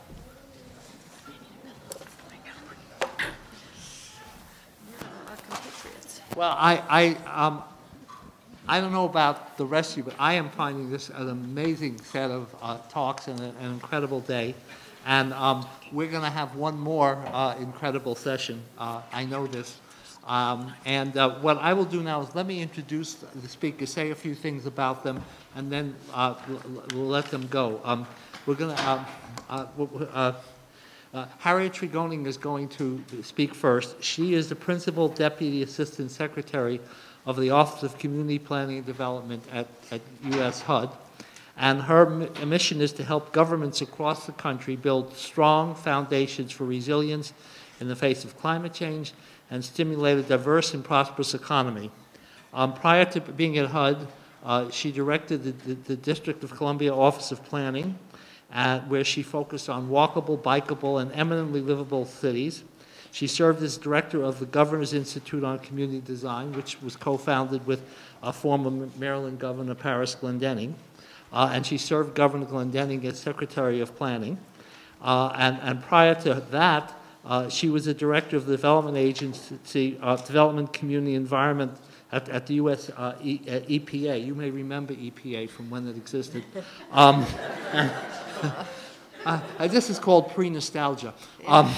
well, I, I, um, I don't know about the rest of you, but I am finding this an amazing set of uh, talks and a, an incredible day. And um, we're going to have one more uh, incredible session. Uh, I know this. Um, and uh, what I will do now is let me introduce the speakers, say a few things about them, and then uh, we'll let them go. Um, We're going to, um, uh, uh, uh, Harriet Tregoning is going to speak first. She is the Principal Deputy Assistant Secretary of the Office of Community Planning and Development at, at U S H U D. And her mission is to help governments across the country build strong foundations for resilience in the face of climate change and stimulate a diverse and prosperous economy. Um, prior to being at H U D, uh, she directed the, the, the District of Columbia Office of Planning, Uh, where she focused on walkable, bikeable, and eminently livable cities. She served as director of the Governor's Institute on Community Design, which was co-founded with uh, former Maryland Governor Paris Glendening. Uh, and she served Governor Glendening as Secretary of Planning. Uh, and, and prior to that, uh, she was a director of the Development Agency, uh, Development Community Environment at, at the U S uh, e, uh, E P A. You may remember E P A from when it existed. Um, and, uh, this is called pre-nostalgia. Um,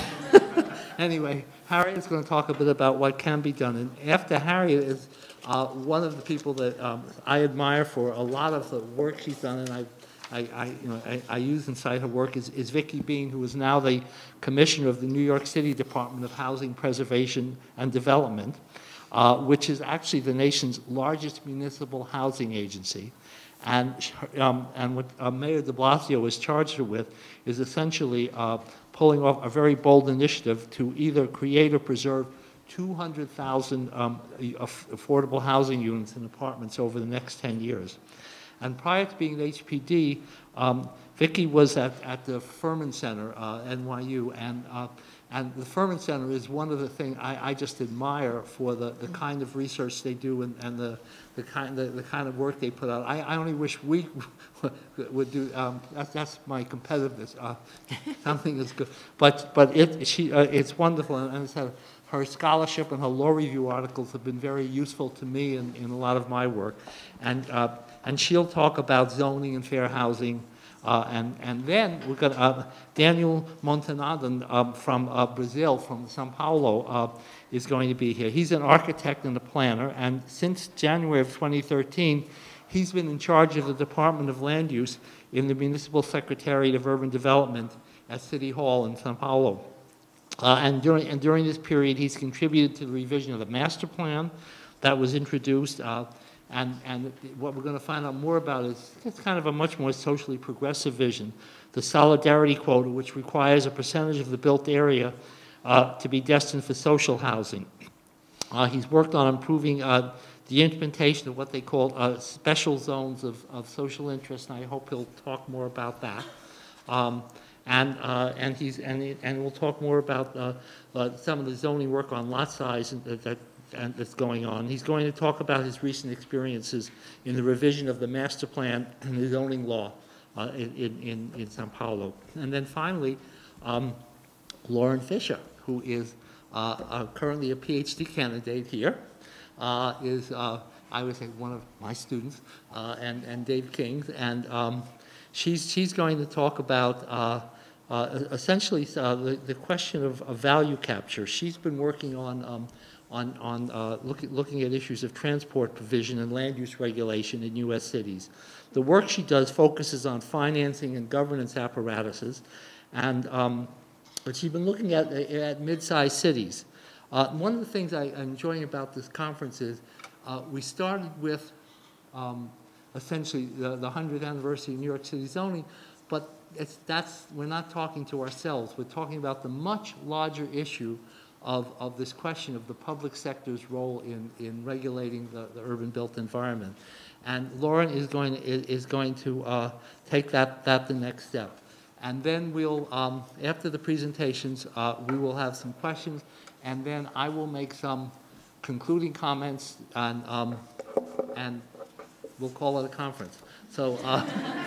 anyway, Harriet's going to talk a bit about what can be done. And after Harriet is uh, one of the people that um, I admire for a lot of the work she's done, and I, I, I, you know, I, I use and cite her work, is, is Vicki Bean, who is now the commissioner of the New York City Department of Housing Preservation and Development, uh, which is actually the nation's largest municipal housing agency. And, um, and what uh, Mayor de Blasio has charged her with is essentially uh, pulling off a very bold initiative to either create or preserve two hundred thousand um, affordable housing units and apartments over the next ten years. And prior to being at H P D, um, Vicki was at, at the Furman Center, uh, N Y U, and, uh, and the Furman Center is one of the things I, I just admire for the, the kind of research they do and, and the, the, kind, the, the kind of work they put out. I, I only wish we would do, um, that's, that's my competitiveness. Uh, something is good. But, but it, she, uh, it's wonderful, and, and it's had, her scholarship and her law review articles have been very useful to me in, in a lot of my work. And, uh, and she'll talk about zoning and fair housing. Uh, and, and then we're going to, uh, Daniel Montanado um, from uh, Brazil, from Sao Paulo, uh, is going to be here. He's an architect and a planner, and since January of twenty thirteen, he's been in charge of the Department of Land Use in the Municipal Secretariat of Urban Development at City Hall in Sao Paulo. Uh, and, during, and during this period, he's contributed to the revision of the master plan that was introduced. Uh, and, and what we're going to find out more about is it's kind of a much more socially progressive vision. The solidarity quota, which requires a percentage of the built area uh, to be destined for social housing. Uh, he's worked on improving uh, the implementation of what they call uh, special zones of, of social interest, and I hope he'll talk more about that. Um, And, uh, and, he's, and, and we'll talk more about uh, uh, some of the zoning work on lot size and, that, that, and that's going on. He's going to talk about his recent experiences in the revision of the master plan and the zoning law uh, in, in, in Sao Paulo. And then finally, um, Lauren Fisher, who is uh, uh, currently a PhD candidate here, uh, is, uh, I would say, one of my students, uh, and, and Dave King's. And um, she's, she's going to talk about uh, Uh, essentially, uh, the, the question of, of value capture. She's been working on, um, on, on uh, look, looking at issues of transport provision and land use regulation in U S cities. The work she does focuses on financing and governance apparatuses, and um, but she's been looking at, at mid-sized cities. Uh, one of the things I, I'm enjoying about this conference is uh, we started with um, essentially the, the hundredth anniversary of New York City zoning, but It's, that's, we're not talking to ourselves. We're talking about the much larger issue of, of this question of the public sector's role in, in regulating the, the urban built environment. And Lauren is going, is going to uh, take that, that the next step. And then we'll, um, after the presentations, uh, we will have some questions, and then I will make some concluding comments, and, um, and we'll call it a conference. So uh,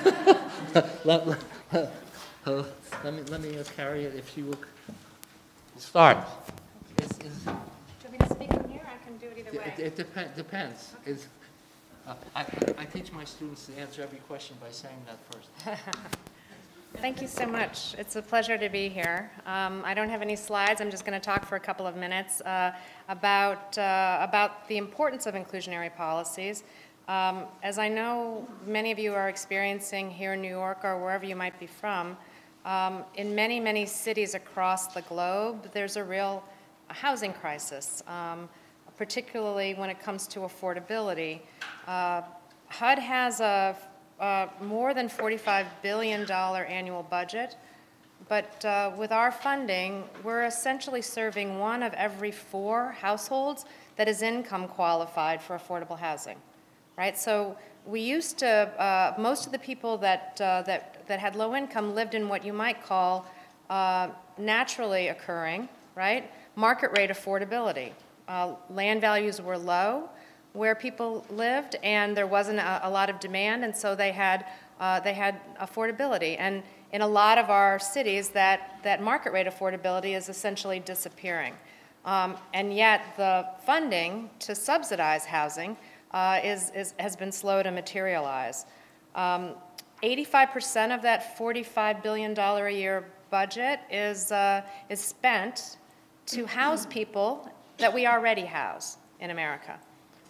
let, let, uh, let me let me ask Harriet if she will start. Is, is, Do you want me to speak from here? I can do it either way. It, it dep depends. Okay. Is, uh, I, I teach my students to answer every question by saying that first. Thank you so much. It's a pleasure to be here. Um, I don't have any slides. I'm just going to talk for a couple of minutes uh, about, uh, about the importance of inclusionary policies. Um, as I know many of you are experiencing here in New York or wherever you might be from, um, in many, many cities across the globe, there's a real housing crisis, um, particularly when it comes to affordability. Uh, H U D has a uh, more than forty-five billion dollar annual budget, but uh, with our funding, we're essentially serving one of every four households that is income qualified for affordable housing. Right, so we used to, uh, most of the people that, uh, that, that had low income lived in what you might call uh, naturally occurring, right? market rate affordability. Uh, land values were low where people lived, and there wasn't a, a lot of demand, and so they had, uh, they had affordability. And in a lot of our cities, that, that market rate affordability is essentially disappearing. Um, and yet the funding to subsidize housing uh, is, is, has been slow to materialize. Um, eighty-five percent of that forty-five billion dollars a year budget is, uh, is spent to house people that we already house in America.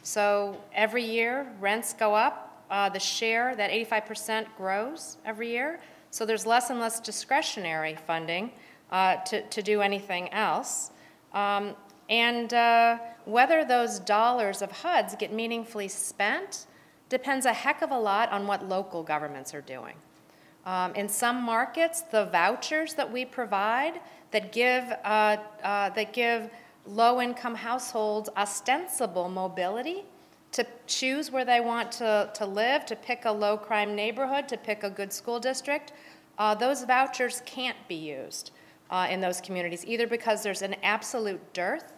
So every year, rents go up. Uh, the share, that eighty-five percent grows every year. So there's less and less discretionary funding uh, to, to do anything else. Um, and uh, whether those dollars of H U Ds get meaningfully spent depends a heck of a lot on what local governments are doing. Um, in some markets, the vouchers that we provide that give, uh, uh, that give low-income households ostensible mobility to choose where they want to, to live, to pick a low-crime neighborhood, to pick a good school district, uh, those vouchers can't be used uh, in those communities, either because there's an absolute dearth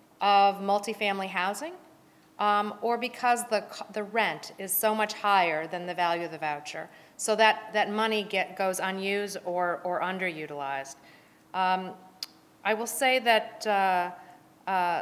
of multifamily housing, um, or because the, the rent is so much higher than the value of the voucher. So that, that money get, goes unused or, or underutilized. Um, I will say that uh, uh,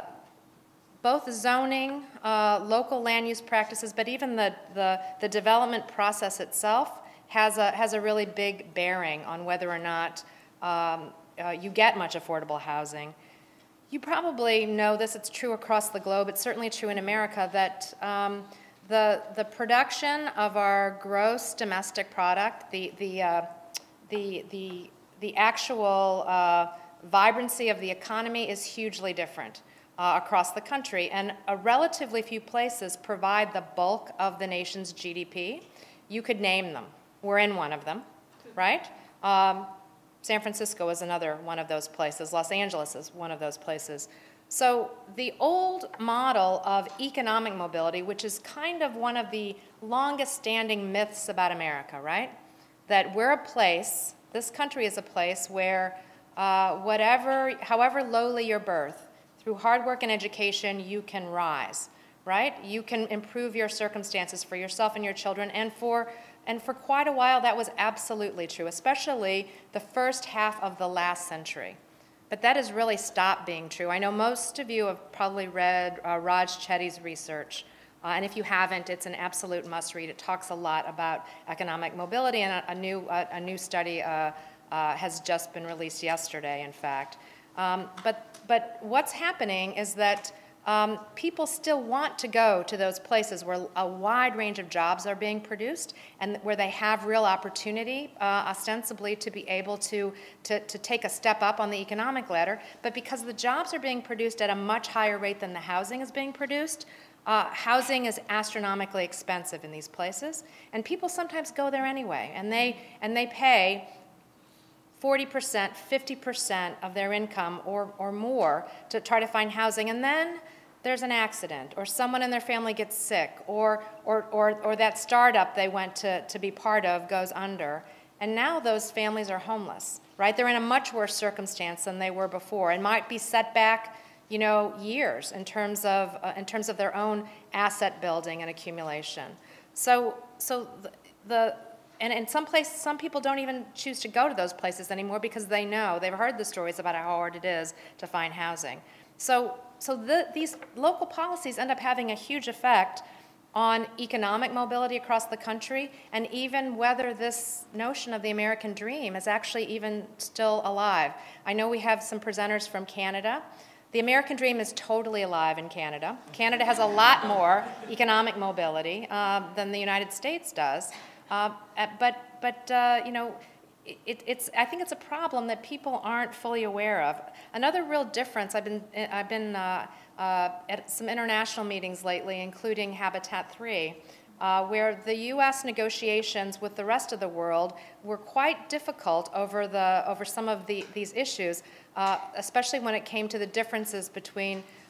both zoning, uh, local land use practices, but even the, the, the development process itself has a, has a really big bearing on whether or not um, uh, you get much affordable housing. You probably know this, it's true across the globe, it's certainly true in America, that um, the, the production of our gross domestic product, the, the, uh, the, the, the actual uh, vibrancy of the economy is hugely different uh, across the country, and a relatively few places provide the bulk of the nation's G D P. You could name them. We're in one of them, right? Um, San Francisco is another one of those places. Los Angeles is one of those places. So the old model of economic mobility, which is kind of one of the longest standing myths about America, right? That we're a place, this country is a place where uh, whatever, however lowly your birth, through hard work and education, you can rise, right? You can improve your circumstances for yourself and your children, and for And for quite a while, that was absolutely true, especially the first half of the last century. But that has really stopped being true. I know most of you have probably read uh, Raj Chetty's research. Uh, and if you haven't, it's an absolute must-read. It talks a lot about economic mobility, and a, a, new, uh, a new study uh, uh, has just been released yesterday, in fact. Um, but, but what's happening is that Um, people still want to go to those places where a wide range of jobs are being produced and where they have real opportunity, uh, ostensibly, to be able to, to, to take a step up on the economic ladder. But because the jobs are being produced at a much higher rate than the housing is being produced, uh, housing is astronomically expensive in these places. And people sometimes go there anyway, and they, and they pay forty percent, fifty percent of their income or, or more to try to find housing. And then there's an accident, or someone in their family gets sick, or, or, or, or that startup they went to, to be part of goes under. And now those families are homeless, right? They're in a much worse circumstance than they were before, and might be set back, you know, years in terms of, uh, in terms of their own asset building and accumulation. So, so the, the and in some places, some people don't even choose to go to those places anymore because they know, they've heard the stories about how hard it is to find housing. So, so the, these local policies end up having a huge effect on economic mobility across the country, and even whether this notion of the American dream is actually even still alive. I know we have some presenters from Canada. The American dream is totally alive in Canada. Canada has a lot more economic mobility uh, than the United States does. Uh, but, but uh, you know, it, it's, I think it's a problem that people aren't fully aware of. Another real difference, I've been, I've been uh, uh, at some international meetings lately, including Habitat three, uh, where the U S negotiations with the rest of the world were quite difficult over, the, over some of the, these issues, uh, especially when it came to the differences between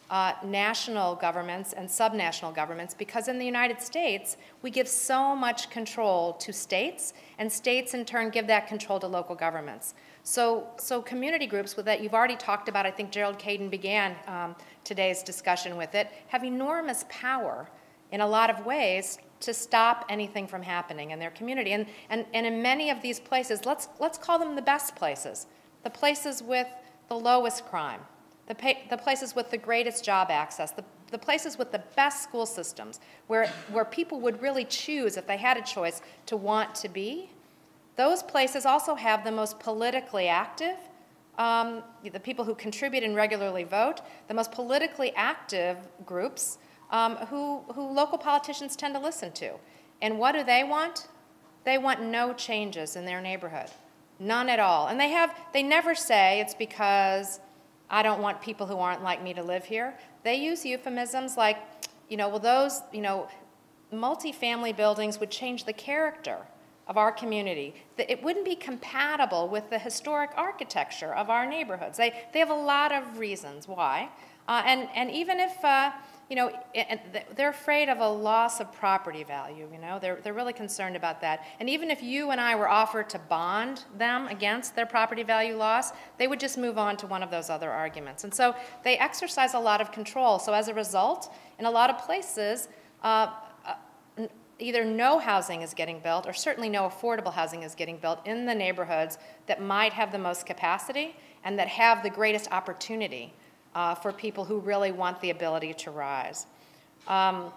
uh, national governments and subnational governments, because in the United States, we give so much control to states, and states in turn give that control to local governments. So, so community groups with that you've already talked about, I think Gerald Caden began um, today's discussion with it, have enormous power in a lot of ways to stop anything from happening in their community. And, and, and in many of these places, let's, let's call them the best places, the places with the lowest crime, the, pay, the places with the greatest job access, the, the places with the best school systems, where, where people would really choose, if they had a choice, to want to be. Those places also have the most politically active, um, the people who contribute and regularly vote, the most politically active groups um, who, who local politicians tend to listen to. And what do they want? They want no changes in their neighborhood, none at all. And they have, they never say it's because I don't want people who aren't like me to live here. They use euphemisms like, you know, well, those, you know, multifamily buildings would change the character of our community. It wouldn't be compatible with the historic architecture of our neighborhoods. They, they have a lot of reasons why. Uh, and, and even if, uh, you know, they're afraid of a loss of property value, you know, they're, they're really concerned about that. And even if you and I were offered to bond them against their property value loss, they would just move on to one of those other arguments. And so they exercise a lot of control. So as a result, in a lot of places, uh, uh, either no housing is getting built or certainly no affordable housing is getting built in the neighborhoods that might have the most capacity and that have the greatest opportunity Uh, for people who really want the ability to rise. Um,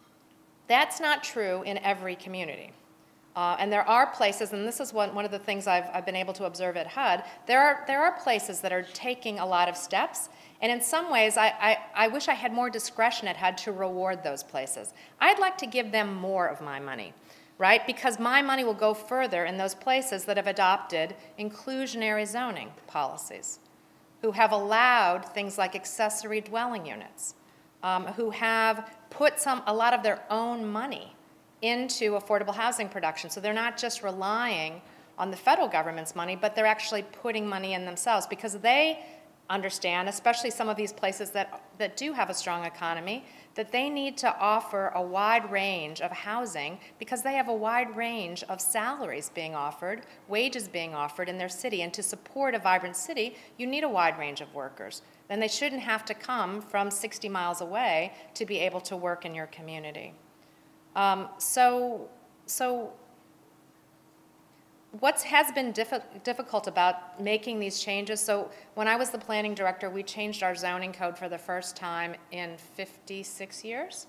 that's not true in every community. Uh, and there are places, and this is one, one of the things I've, I've been able to observe at H U D, there are, there are places that are taking a lot of steps, and in some ways I, I, I wish I had more discretion at H U D to reward those places. I'd like to give them more of my money, right? Because my money will go further in those places that have adopted inclusionary zoning policies, who have allowed things like accessory dwelling units, um, who have put some, a lot of their own money into affordable housing production. So they're not just relying on the federal government's money, but they're actually putting money in themselves because they understand, especially some of these places that, that do have a strong economy, that they need to offer a wide range of housing because they have a wide range of salaries being offered, wages being offered in their city. And to support a vibrant city, you need a wide range of workers. Then they shouldn't have to come from sixty miles away to be able to work in your community. Um, so, so what has been diffi difficult about making these changes? So when I was the planning director, we changed our zoning code for the first time in fifty-six years.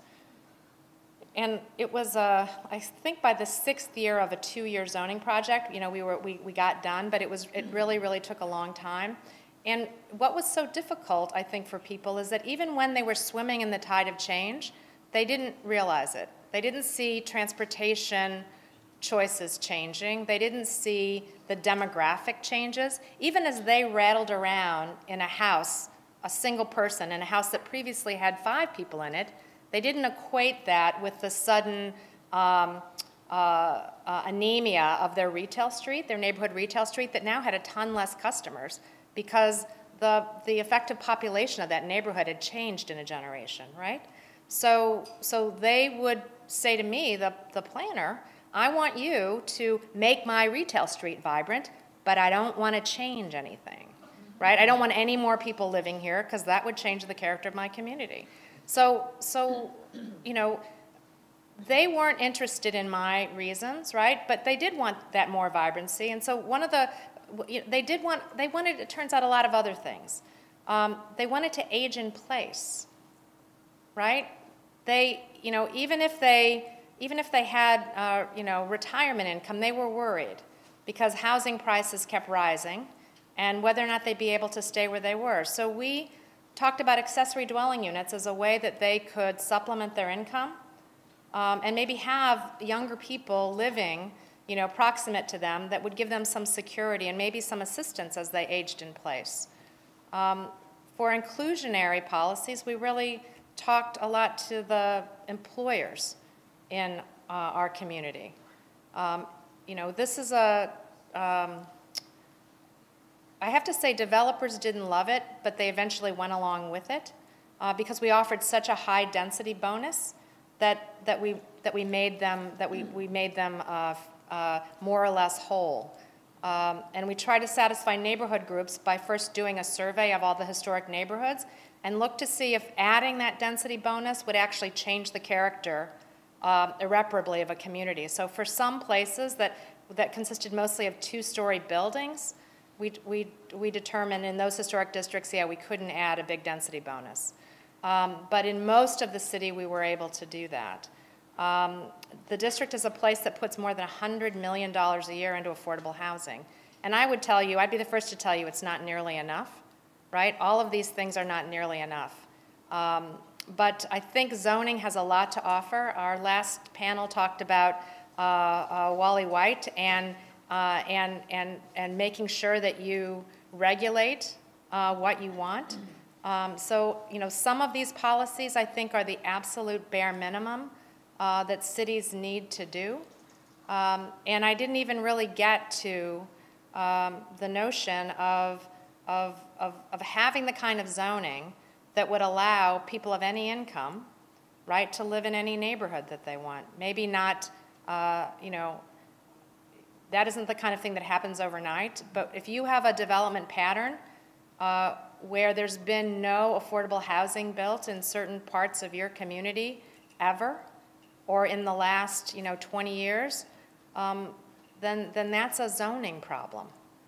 And it was, uh, I think by the sixth year of a two-year zoning project, you know, we, were, we, we got done, but it, was, it really, really took a long time. And what was so difficult, I think, for people is that even when they were swimming in the tide of change, they didn't realize it. They didn't see transportation choices changing. They didn't see the demographic changes. Even as they rattled around in a house, a single person, in a house that previously had five people in it, they didn't equate that with the sudden um, uh, uh, anemia of their retail street, their neighborhood retail street, that now had a ton less customers because the, the effective population of that neighborhood had changed in a generation, right? So, so they would say to me, the, the planner, I want you to make my retail street vibrant, but I don't want to change anything, right? I don't want any more people living here because that would change the character of my community. So, so, you know, they weren't interested in my reasons, right? But they did want that more vibrancy. And so one of the, they did want, they wanted, it turns out, a lot of other things. Um, they wanted to age in place, right? They, you know, even if they, Even if they had, uh, you know, retirement income, they were worried because housing prices kept rising and whether or not they'd be able to stay where they were. So we talked about accessory dwelling units as a way that they could supplement their income um, and maybe have younger people living, you know, proximate to them that would give them some security and maybe some assistance as they aged in place. Um, for inclusionary policies, we really talked a lot to the employers in uh, our community. Um, you know, this is a, um, I have to say developers didn't love it, but they eventually went along with it. uh, because we offered such a high density bonus that, that, we, that we made them, that we, we made them uh, uh, more or less whole. Um, and we tried to satisfy neighborhood groups by first doing a survey of all the historic neighborhoods and look to see if adding that density bonus would actually change the character uh, irreparably of a community. So for some places that, that consisted mostly of two-story buildings, we, we, we determined in those historic districts, yeah, we couldn't add a big density bonus. Um, but in most of the city, we were able to do that. Um, the district is a place that puts more than one hundred million dollars a year into affordable housing. And I would tell you, I'd be the first to tell you it's not nearly enough, right? All of these things are not nearly enough. Um, but I think zoning has a lot to offer. Our last panel talked about uh, uh, Wally White and, uh, and, and, and making sure that you regulate uh, what you want. Um, so, you know, some of these policies I think are the absolute bare minimum Uh, that cities need to do. Um, and I didn't even really get to um, the notion of, of, of, of having the kind of zoning that would allow people of any income, right, to live in any neighborhood that they want. Maybe not, uh, you know, that isn't the kind of thing that happens overnight, but if you have a development pattern uh, where there's been no affordable housing built in certain parts of your community ever, or in the last, you know, twenty years, um, then, then that's a zoning problem.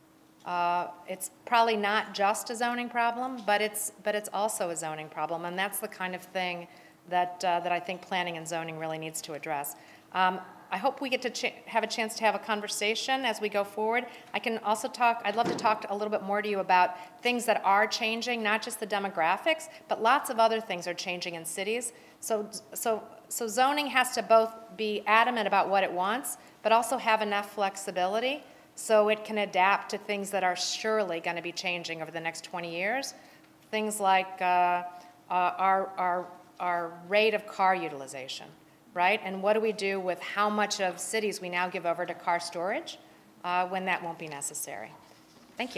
Uh, it's probably not just a zoning problem, but it's, but it's also a zoning problem, and that's the kind of thing that, uh, that I think planning and zoning really needs to address. Um, I hope we get to ch have a chance to have a conversation as we go forward. I can also talk, I'd love to talk a little bit more to you about things that are changing, not just the demographics, but lots of other things are changing in cities. So, so, so zoning has to both be adamant about what it wants, but also have enough flexibility so it can adapt to things that are surely going to be changing over the next twenty years. Things like uh, uh, our, our, our rate of car utilization, right? And what do we do with how much of cities we now give over to car storage uh, when that won't be necessary? Thank you.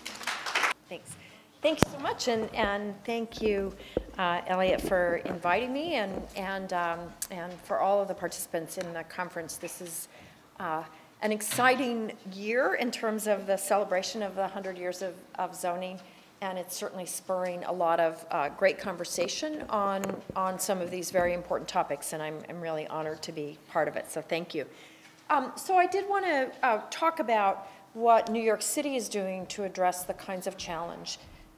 Thanks. Thank you so much, and, and thank you, uh, Elliot, for inviting me, and, and, um, and for all of the participants in the conference. This is uh, an exciting year in terms of the celebration of the one hundred years of, of zoning, and it's certainly spurring a lot of uh, great conversation on, on some of these very important topics, and I'm, I'm really honored to be part of it, so thank you. Um, so I did want to uh, talk about what New York City is doing to address the kinds of challenge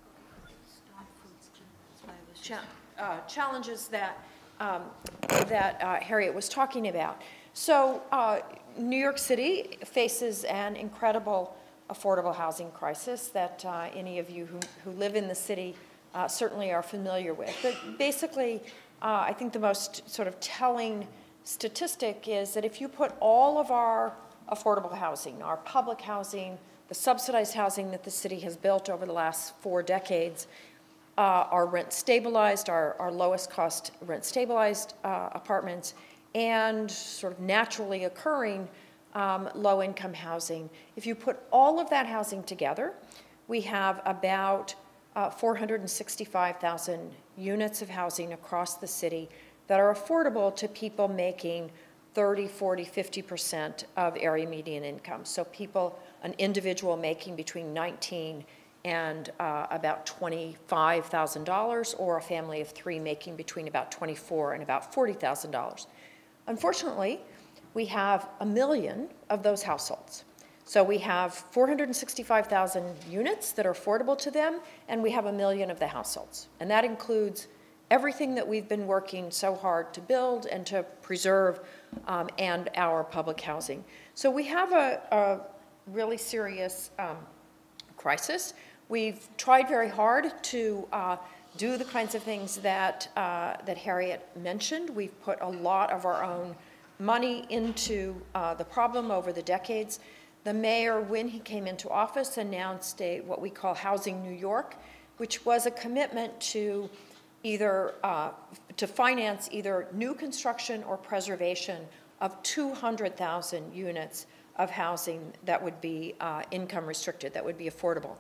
Cha uh, challenges that, um, that uh, Harriet was talking about. So uh, New York City faces an incredible affordable housing crisis that uh, any of you who, who live in the city uh, certainly are familiar with. But basically, uh, I think the most sort of telling statistic is that if you put all of our affordable housing, our public housing, the subsidized housing that the city has built over the last four decades, Uh, our rent stabilized, our, our lowest cost rent stabilized uh, apartments, and sort of naturally occurring um, low income housing. If you put all of that housing together, we have about uh, four hundred sixty-five thousand units of housing across the city that are affordable to people making thirty, forty, fifty percent of area median income. So people, an individual making between nineteen and uh, about twenty-five thousand dollars, or a family of three making between about twenty-four and about forty thousand dollars. Unfortunately, we have a million of those households. So we have four hundred sixty-five thousand units that are affordable to them, and we have a million of the households. And that includes everything that we've been working so hard to build and to preserve, um, and our public housing. So we have a, a really serious um, crisis. We've tried very hard to uh, do the kinds of things that, uh, that Harriet mentioned. We've put a lot of our own money into uh, the problem over the decades. The mayor, when he came into office, announced a, what we call Housing New York, which was a commitment to either uh, to finance either new construction or preservation of two hundred thousand units of housing that would be uh, income restricted, that would be affordable.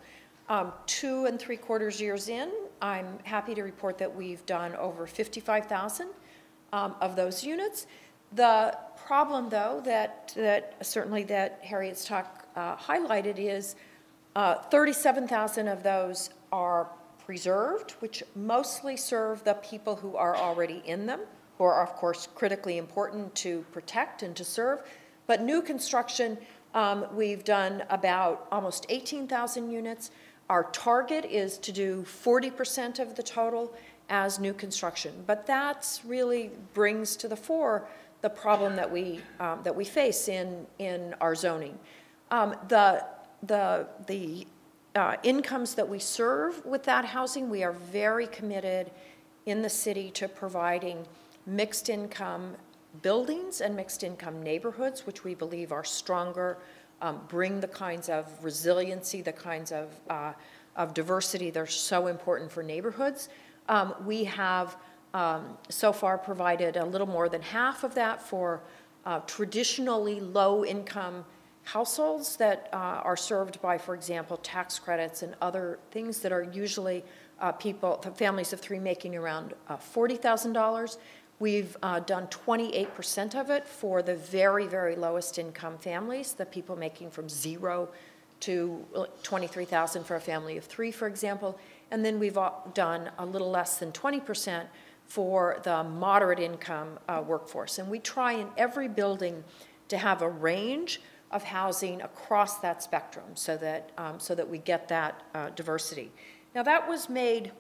Um, two and three quarters years in, I'm happy to report that we've done over fifty-five thousand um, of those units. The problem, though, that, that certainly that Harriet's talk uh, highlighted is uh, thirty-seven thousand of those are preserved, which mostly serve the people who are already in them, who are, of course, critically important to protect and to serve. But new construction, um, we've done about almost eighteen thousand units. Our target is to do forty percent of the total as new construction. But that's really brings to the fore the problem that we, um, that we face in, in our zoning. Um, the the, the uh, incomes that we serve with that housing, we are very committed in the city to providing mixed income buildings and mixed income neighborhoods, which we believe are stronger, um, bring the kinds of resiliency, the kinds of, uh, of diversity that are so important for neighborhoods. Um, we have um, so far provided a little more than half of that for uh, traditionally low income households that uh, are served by, for example, tax credits and other things that are usually uh, people, families of three making around uh, forty thousand dollars. We've uh, done twenty-eight percent of it for the very, very lowest income families, the people making from zero to twenty-three thousand for a family of three, for example. And then we've done a little less than twenty percent for the moderate income uh, workforce. And we try in every building to have a range of housing across that spectrum so that, um, so that we get that uh, diversity. Now that was made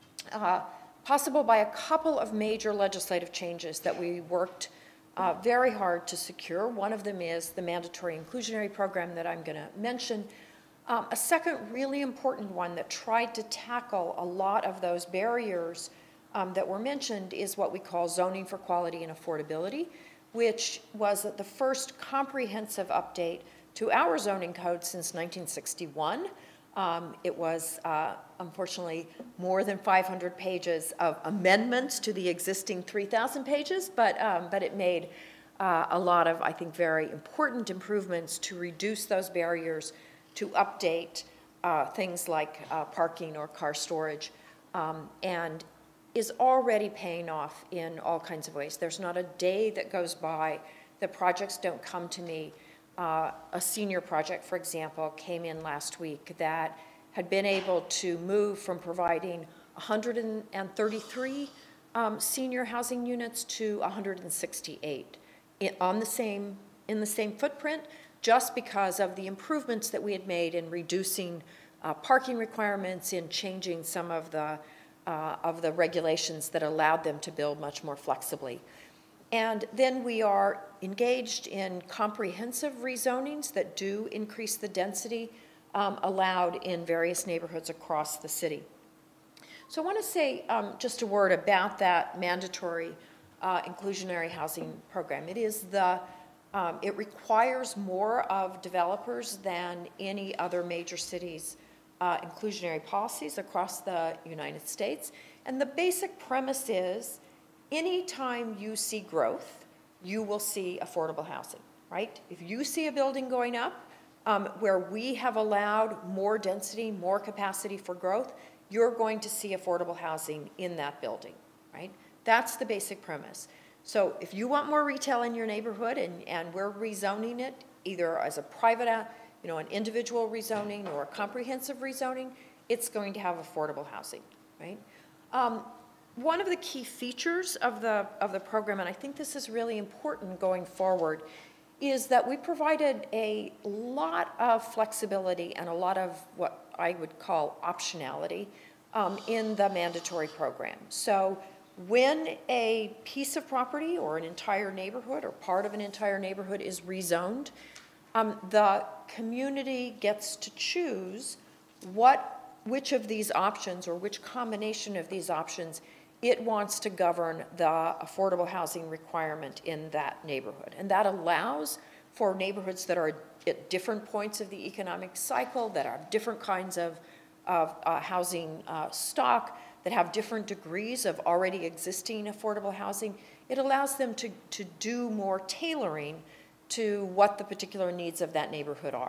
uh, possible by a couple of major legislative changes that we worked uh, very hard to secure. One of them is the mandatory inclusionary program that I'm gonna mention. Um, a second really important one that tried to tackle a lot of those barriers um, that were mentioned is what we call zoning for quality and affordability, which was the first comprehensive update to our zoning code since nineteen sixty-one. Um, it was, uh, unfortunately, more than five hundred pages of amendments to the existing three thousand pages, but, um, but it made uh, a lot of, I think, very important improvements to reduce those barriers, to update uh, things like uh, parking or car storage, um, and is already paying off in all kinds of ways. There's not a day that goes by that projects don't come to me. Uh, a senior project, for example, came in last week that had been able to move from providing one hundred thirty-three um, senior housing units to one hundred sixty-eight in, on the same, in the same footprint, just because of the improvements that we had made in reducing uh, parking requirements, in changing some of the Uh, of the regulations that allowed them to build much more flexibly. And then we are engaged in comprehensive rezonings that do increase the density um, allowed in various neighborhoods across the city. So I want to say um, just a word about that mandatory uh, inclusionary housing program. It is the, um, it requires more of developers than any other major cities Uh, inclusionary policies across the United States. And the basic premise is, anytime you see growth, you will see affordable housing, right? If you see a building going up um, where we have allowed more density, more capacity for growth, you're going to see affordable housing in that building, right? That's the basic premise. So if you want more retail in your neighborhood and, and we're rezoning it, either as a private you know, an individual rezoning or a comprehensive rezoning, it's going to have affordable housing, right? Um, one of the key features of the, of the program, and I think this is really important going forward, is that we provided a lot of flexibility and a lot of what I would call optionality um, in the mandatory program. So when a piece of property or an entire neighborhood or part of an entire neighborhood is rezoned, Um, the community gets to choose what, which of these options or which combination of these options it wants to govern the affordable housing requirement in that neighborhood. And that allows for neighborhoods that are at different points of the economic cycle, that have different kinds of, of uh, housing uh, stock, that have different degrees of already existing affordable housing. It allows them to, to do more tailoring to what the particular needs of that neighborhood are.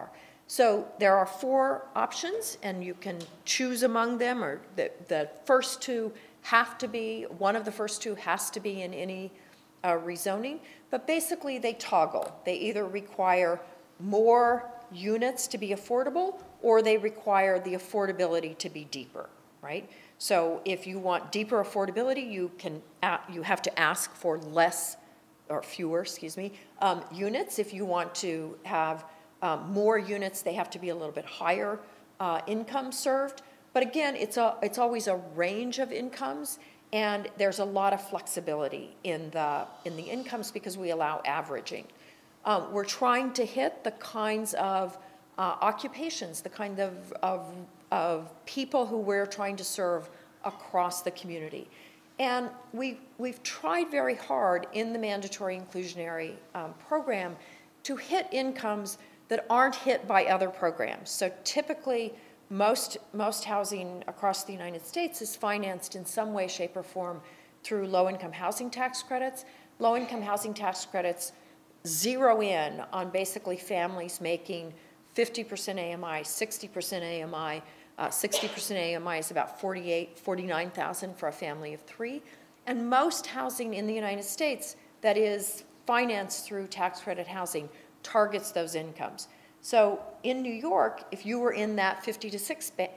So there are four options, and you can choose among them, or the, the first two have to be, one of the first two has to be in any uh, rezoning, but basically they toggle. They either require more units to be affordable, or they require the affordability to be deeper, right? So if you want deeper affordability, you can you have to ask for less, or fewer, excuse me, um, units. If you want to have um, more units, they have to be a little bit higher uh, income served. But again, it's a it's always a range of incomes, and there's a lot of flexibility in the in the incomes because we allow averaging. Um, we're trying to hit the kinds of uh, occupations, the kind of, of, of people who we're trying to serve across the community. And we, we've tried very hard in the mandatory inclusionary um, program to hit incomes that aren't hit by other programs. So typically, most, most housing across the United States is financed in some way, shape, or form through low-income housing tax credits. Low-income housing tax credits zero in on basically families making fifty percent A M I, sixty percent A M I. Uh, sixty percent A M I is about forty-eight, forty-nine thousand for a family of three. And most housing in the United States that is financed through tax credit housing targets those incomes. So in New York, if you were in that fifty to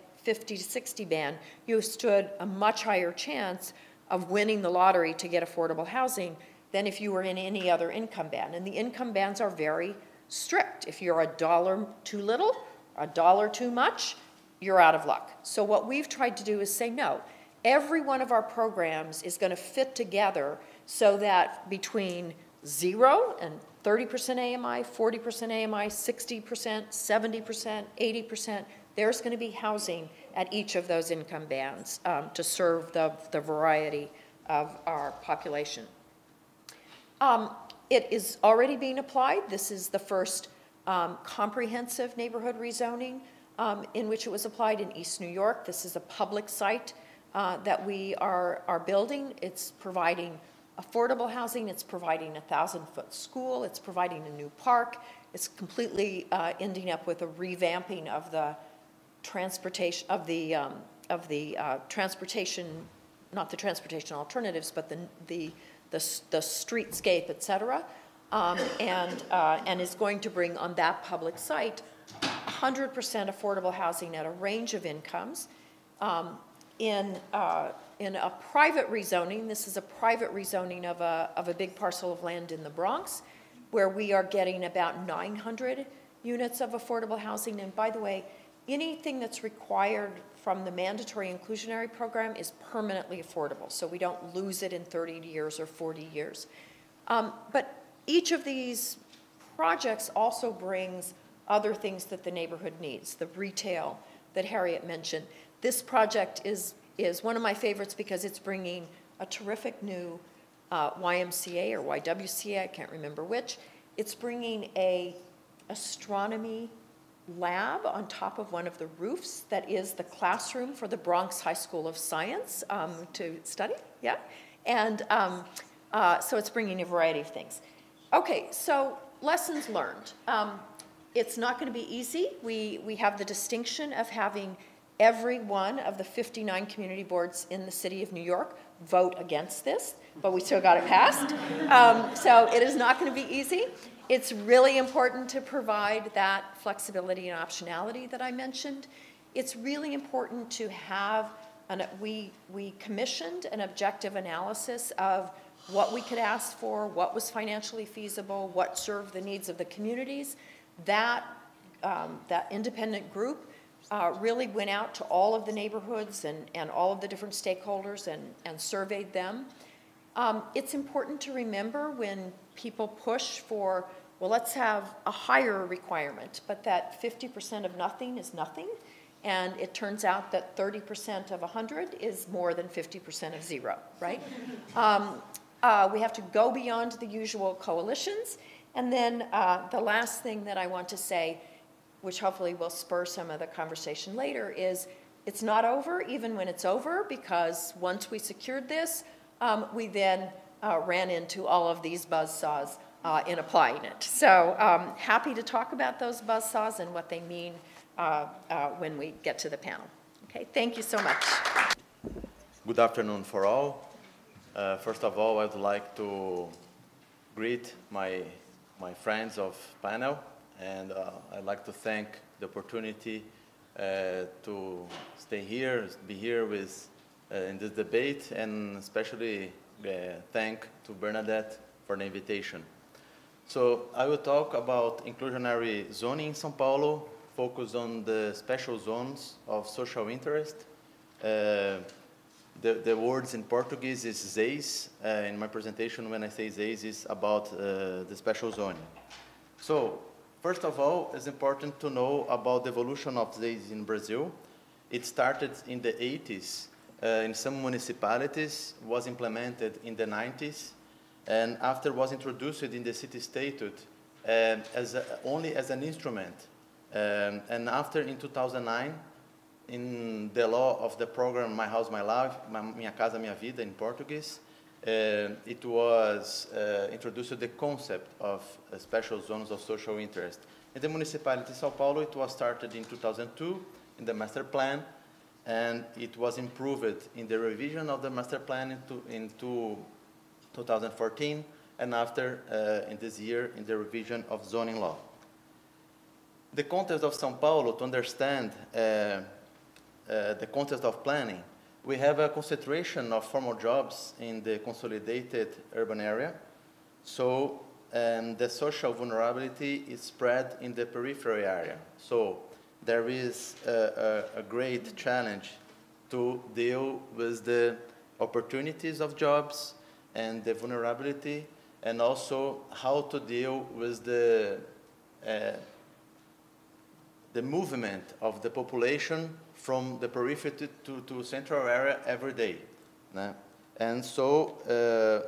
sixty band, you stood a much higher chance of winning the lottery to get affordable housing than if you were in any other income band. And the income bands are very strict. If you're a dollar too little, a dollar too much, you're out of luck. So what we've tried to do is say, no, every one of our programs is going to fit together so that between zero and thirty percent A M I, forty percent A M I, sixty percent, seventy percent, eighty percent, there's going to be housing at each of those income bands um, to serve the, the variety of our population. Um, it is already being applied. This is the first um, comprehensive neighborhood rezoning um, in which it was applied in East New York. This is a public site uh, that we are, are building. It's providing affordable housing. It's providing a thousand-foot school. It's providing a new park. It's completely uh, ending up with a revamping of the transportation of the um, of the uh, transportation, not the transportation alternatives, but the the the, the streetscape, et cetera, um, and, uh, and is going to bring on that public site one hundred percent affordable housing at a range of incomes. Um, in, uh, in a private rezoning, this is a private rezoning of a, of a big parcel of land in the Bronx, where we are getting about nine hundred units of affordable housing. And by the way, anything that's required from the mandatory inclusionary program is permanently affordable, so we don't lose it in thirty years or forty years. Um, but each of these projects also brings other things that the neighborhood needs, the retail that Harriet mentioned. This project is, is one of my favorites because it's bringing a terrific new uh, Y M C A or Y W C A, I can't remember which. It's bringing a astronomy lab on top of one of the roofs that is the classroom for the Bronx High School of Science um, to study, yeah? And um, uh, so it's bringing a variety of things. Okay, so lessons learned. Um, it's not going to be easy. We, we have the distinction of having every one of the fifty-nine community boards in the city of New York vote against this, but we still got it passed. Um, so it is not going to be easy. It's really important to provide that flexibility and optionality that I mentioned. It's really important to have, an, we, we commissioned an objective analysis of what we could ask for, what was financially feasible, what served the needs of the communities. That, um, that independent group uh, really went out to all of the neighborhoods and, and all of the different stakeholders and, and surveyed them. Um, it's important to remember when people push for, well, let's have a higher requirement, but that fifty percent of nothing is nothing, and it turns out that thirty percent of one hundred is more than fifty percent of zero, right? um, uh, we have to go beyond the usual coalitions, and then uh, the last thing that I want to say, which hopefully will spur some of the conversation later, is it's not over even when it's over, because once we secured this, Um, we then uh, ran into all of these buzzsaws uh, in applying it. So um, happy to talk about those buzzsaws and what they mean uh, uh, when we get to the panel. Okay, thank you so much. Good afternoon for all. Uh, first of all, I'd like to greet my, my friends of panel, and uh, I'd like to thank the opportunity uh, to stay here, be here with, uh, in this debate, and especially uh, thank to Bernadette for the invitation. So I will talk about inclusionary zoning in São Paulo, focus on the special zones of social interest. Uh, the, the words in Portuguese is ZEIS. Uh, in my presentation, when I say ZEIS, it's about uh, the special zoning. So first of all, it's important to know about the evolution of ZEIS in Brazil. It started in the eighties uh, in some municipalities, was implemented in the nineties, and after was introduced in the city statute uh, as a, only as an instrument. Um, and after, in two thousand nine, in the law of the program My House, My Life, Minha Casa, Minha Vida in Portuguese, uh, it was uh, introduced the concept of uh, special zones of social interest. In the municipality of São Paulo, it was started in two thousand two in the master plan, and it was improved in the revision of the master plan into, into two thousand fourteen, and after, uh, in this year, in the revision of zoning law. The context of São Paulo, to understand uh, uh, the context of planning, we have a concentration of formal jobs in the consolidated urban area. So um, the social vulnerability is spread in the periphery area. So there is a, a, a great challenge to deal with the opportunities of jobs and the vulnerability, and also how to deal with the uh, the movement of the population from the periphery to, to, to central area every day. Né? And so uh,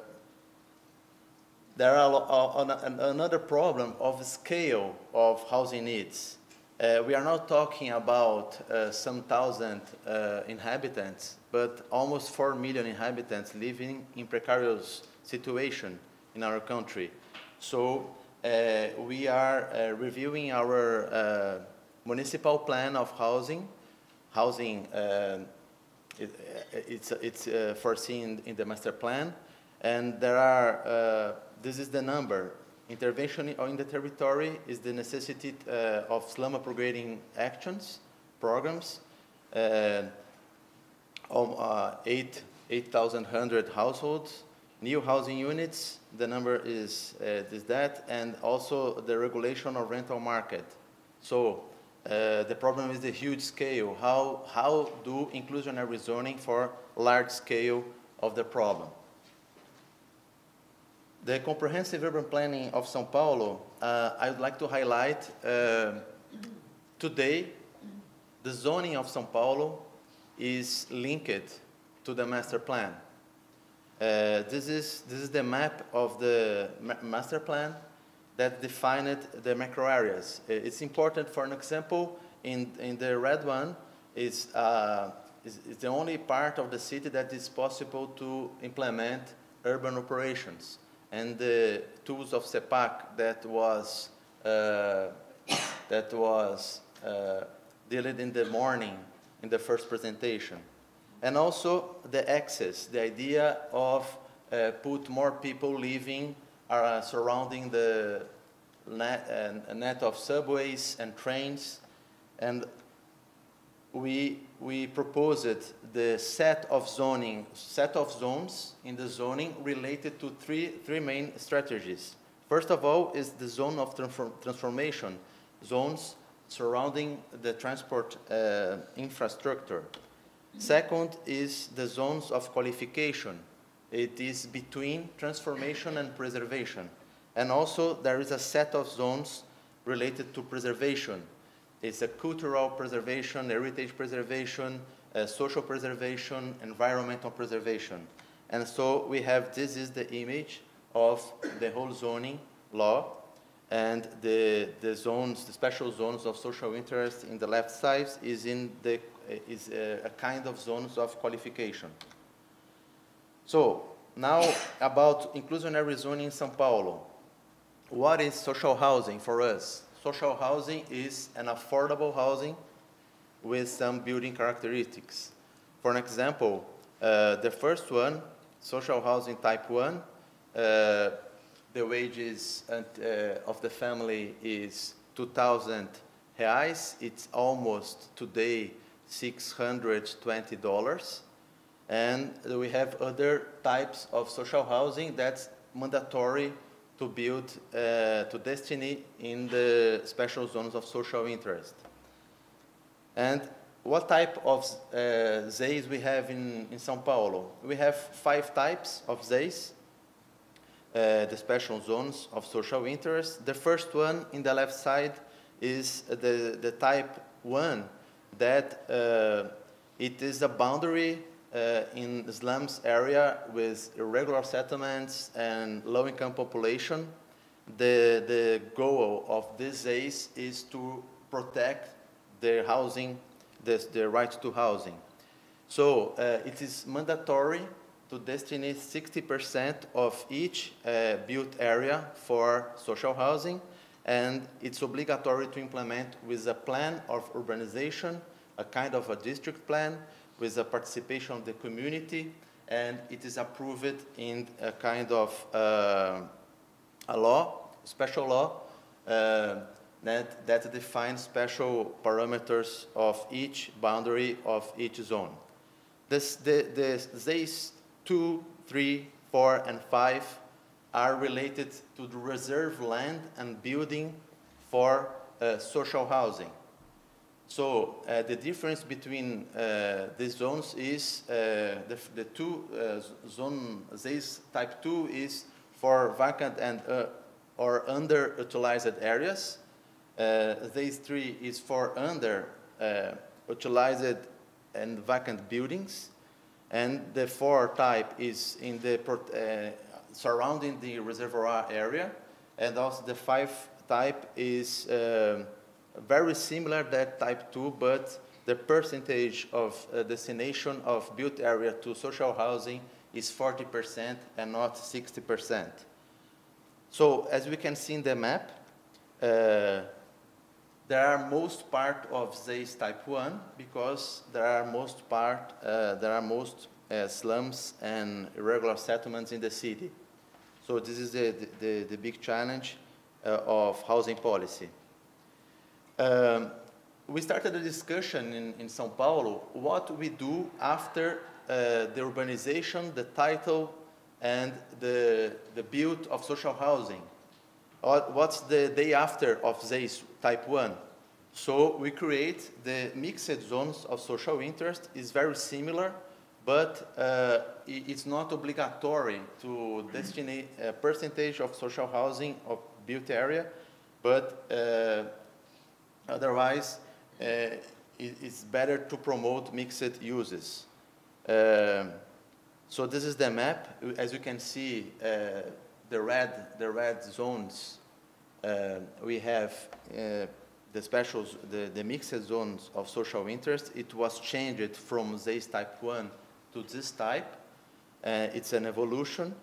there are an, another problem of scale of housing needs. Uh, we are not talking about uh, some thousand uh, inhabitants, but almost four million inhabitants living in precarious situation in our country. So uh, we are uh, reviewing our uh, municipal plan of housing. Housing, uh, it, it's, it's uh, foreseen in the master plan, and there are, uh, this is the number. Intervention in the territory is the necessity uh, of slum upgrading actions, programs, uh, um, uh, eight thousand one hundred households, new housing units, the number is, uh, is that, and also the regulation of rental market. So uh, the problem is the huge scale. How, how do inclusionary zoning for large scale of the problem? The comprehensive urban planning of São Paulo, uh, I would like to highlight uh, today, the zoning of São Paulo is linked to the master plan. Uh, this is, this is the map of the ma master plan that defined the macro areas. It's important, for an example, in, in the red one, is, uh, is, is the only part of the city that is possible to implement urban operations. And the tools of SEPAC that was, uh, that was uh, dealt in the morning in the first presentation. And also the access, the idea of uh, put more people living uh, surrounding the net, uh, net of subways and trains. And we, we proposed the set of zoning, set of zones in the zoning related to three, three main strategies. First of all is the zone of transform, transformation, zones surrounding the transport uh, infrastructure. Second is the zones of qualification. It is between transformation and preservation. And also there is a set of zones related to preservation. It's a cultural preservation, heritage preservation, uh, social preservation, environmental preservation. And so we have, this is the image of the whole zoning law, and the, the zones, the special zones of social interest in the left side is, in the, is a, a kind of zones of qualification. So now about inclusionary zoning in São Paulo. what is social housing for us? Social housing is an affordable housing with some building characteristics. For an example, uh, the first one, social housing type one, uh, the wages and, uh, of the family is two thousand reais. It's almost today six hundred twenty dollars. And we have other types of social housing that's mandatory to build, uh, to destiny in the special zones of social interest. And what type of uh, Z Es we have in, in São Paulo? We have five types of Z Es, uh, the special zones of social interest. The first one in the left side is the, the type one, that uh, it is a boundary uh, in slums area with irregular settlements and low-income population. The, the goal of this Z Es is to protect their housing, the, the right to housing. So uh, it is mandatory to destiny sixty percent of each uh, built area for social housing, and it's obligatory to implement with a plan of urbanization, a kind of a district plan, with the participation of the community, and it is approved in a kind of uh, a law, special law, uh, that, that defines special parameters of each boundary of each zone. This, the, the Z Es two, three, four, and five are related to the reserve land and building for uh, social housing. So uh, the difference between uh, these zones is uh, the, the two uh, zone Z Es type two is for vacant and uh, or underutilized areas. Uh, Z Es three is for under uh, utilized and vacant buildings, and the four type is in the uh, surrounding the reservoir area, and also the five type is um, very similar that type two, but the percentage of uh, destination of built area to social housing is forty percent and not sixty percent. So as we can see in the map, uh, there are most part of Z Es type one because there are most part, uh, there are most uh, slums and irregular settlements in the city. So this is the, the, the big challenge uh, of housing policy. Um, we started a discussion in, in São Paulo, what we do after uh, the urbanization, the title, and the, the build of social housing. What's the day after of Z Es type one? So we create the mixed zones of social interest. Is very similar, but uh, it's not obligatory to destiny a percentage of social housing of built area, but uh, otherwise uh, it, it's better to promote mixed uses. Uh, so this is the map. As you can see, uh, the red, the red zones, uh, we have uh, the special, the, the mixed zones of social interest. It was changed from Z Es type one to this type. Uh, it's an evolution.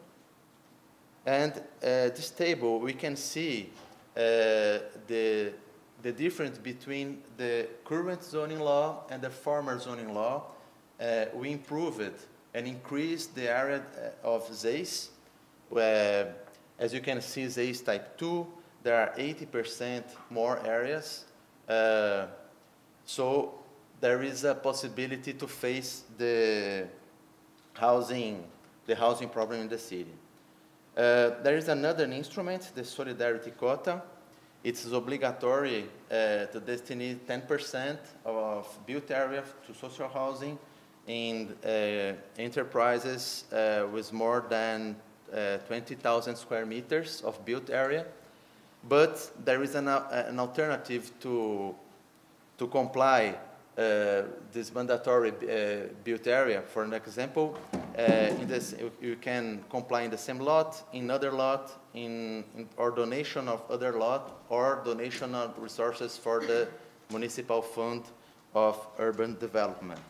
And uh, this table, we can see uh, the, the difference between the current zoning law and the former zoning law. Uh, we improved it and increased the area of Z Es. Where, as you can see, Z Es type two, there are eighty percent more areas. Uh, so there is a possibility to face the housing, the housing problem in the city. Uh, there is another instrument, the solidarity quota. It's obligatory uh, to destiny ten percent of built area to social housing in uh, enterprises uh, with more than uh, twenty thousand square meters of built area. But there is an, uh, an alternative to, to comply uh, this mandatory uh, built area. For an example, uh, in this, you can comply in the same lot, in other lot, in, in, or donation of other lot, or donation of resources for the municipal fund of urban development.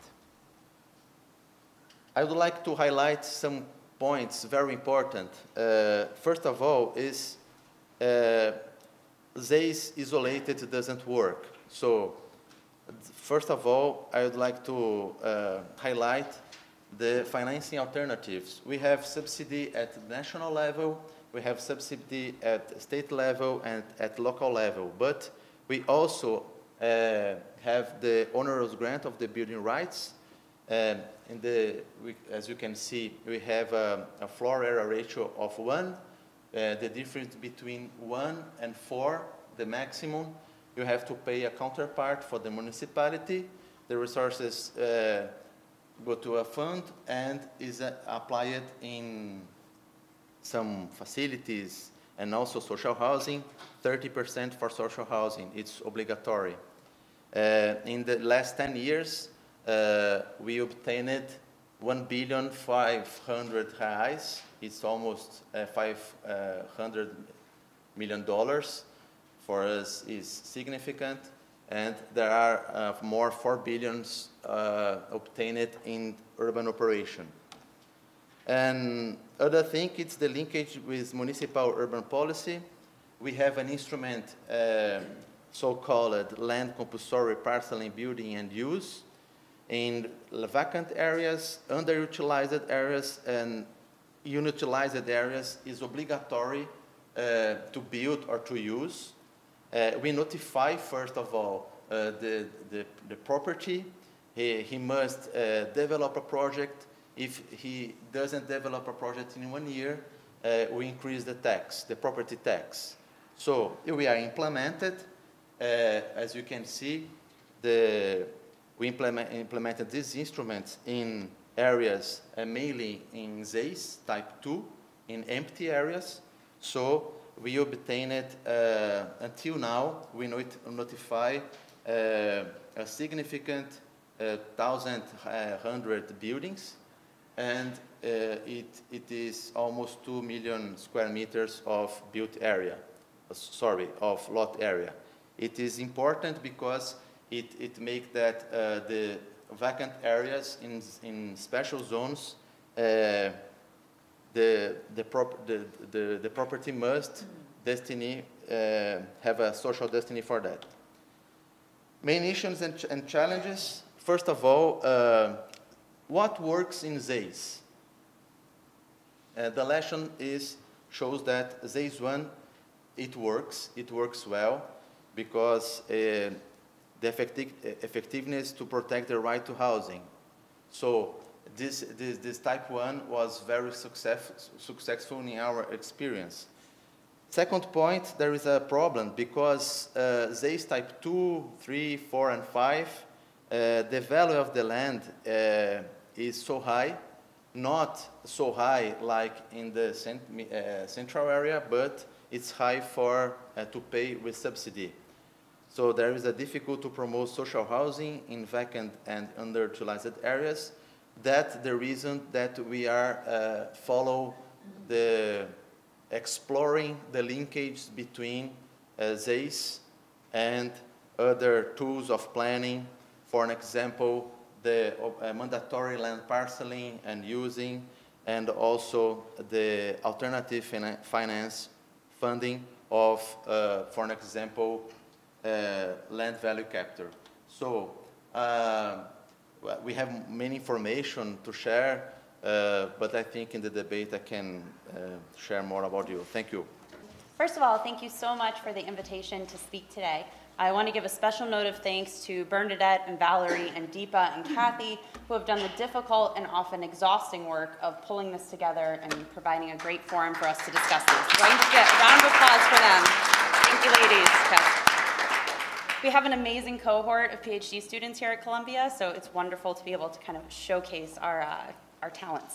I would like to highlight some points very important. Uh, first of all is uh, this isolated doesn't work. So first of all, I would like to uh, highlight the financing alternatives. We have subsidy at national level, we have subsidy at state level and at local level, but we also uh, have the onerous grant of the building rights. Um, in the, we, as you can see, we have a, a floor area ratio of one. Uh, the difference between one and four, the maximum, you have to pay a counterpart for the municipality. The resources uh, go to a fund and is uh, applied in some facilities and also social housing, thirty percent for social housing, it's obligatory. Uh, in the last ten years, uh, we obtained one billion five hundred reais, it's almost uh, five hundred million dollars. For us is significant, and there are uh, more four billions uh, obtained in urban operation. And other thing, it's the linkage with municipal urban policy. We have an instrument, uh, so-called land compulsory parceling, building and use. In vacant areas, underutilized areas, and unutilized areas is obligatory uh, to build or to use. Uh, we notify, first of all, uh, the, the, the property. He, he must uh, develop a project. If he doesn't develop a project in one year, uh, we increase the tax, the property tax. So we are implemented. Uh, as you can see, the, we implement, implemented these instruments in areas, uh, mainly in Z E S type two, in empty areas. So we obtained, uh, until now, we not notify uh, a significant uh, thousand uh, hundred buildings, and uh, it, it is almost two million square meters of built area, uh, sorry, of lot area. It is important because it, it makes that uh, the vacant areas in, in special zones, uh, The, the, prop, the, the, the property must destiny, uh, have a social destiny for that. Main issues and, ch and challenges. First of all, uh, what works in Z E S? Uh, the lesson is, shows that Z E S one, it works, it works well, because uh, the effective, effectiveness to protect the right to housing. So, This, this, this type one was very success, successful in our experience. Second point, there is a problem because uh, Z E S type two, three, four, and five, uh, the value of the land uh, is so high, not so high like in the cent uh, central area, but it's high for uh, to pay with subsidy. So there is a difficulty to promote social housing in vacant and underutilized areas. That's the reason that we are uh, follow the exploring the linkage between uh, Z E S and other tools of planning. For an example, the uh, mandatory land parceling and using, and also the alternative finance funding of, uh, for an example, uh, land value capture. So. Uh, We have many information to share, uh, but I think in the debate I can uh, share more about you. Thank you. First of all, thank you so much for the invitation to speak today. I want to give a special note of thanks to Bernadette and Valerie and Deepa and Kathy, who have done the difficult and often exhausting work of pulling this together and providing a great forum for us to discuss this. So I'm going to get a round of applause for them. Thank you, ladies. Okay. We have an amazing cohort of PhD students here at Columbia, so it's wonderful to be able to kind of showcase our, uh, our talents.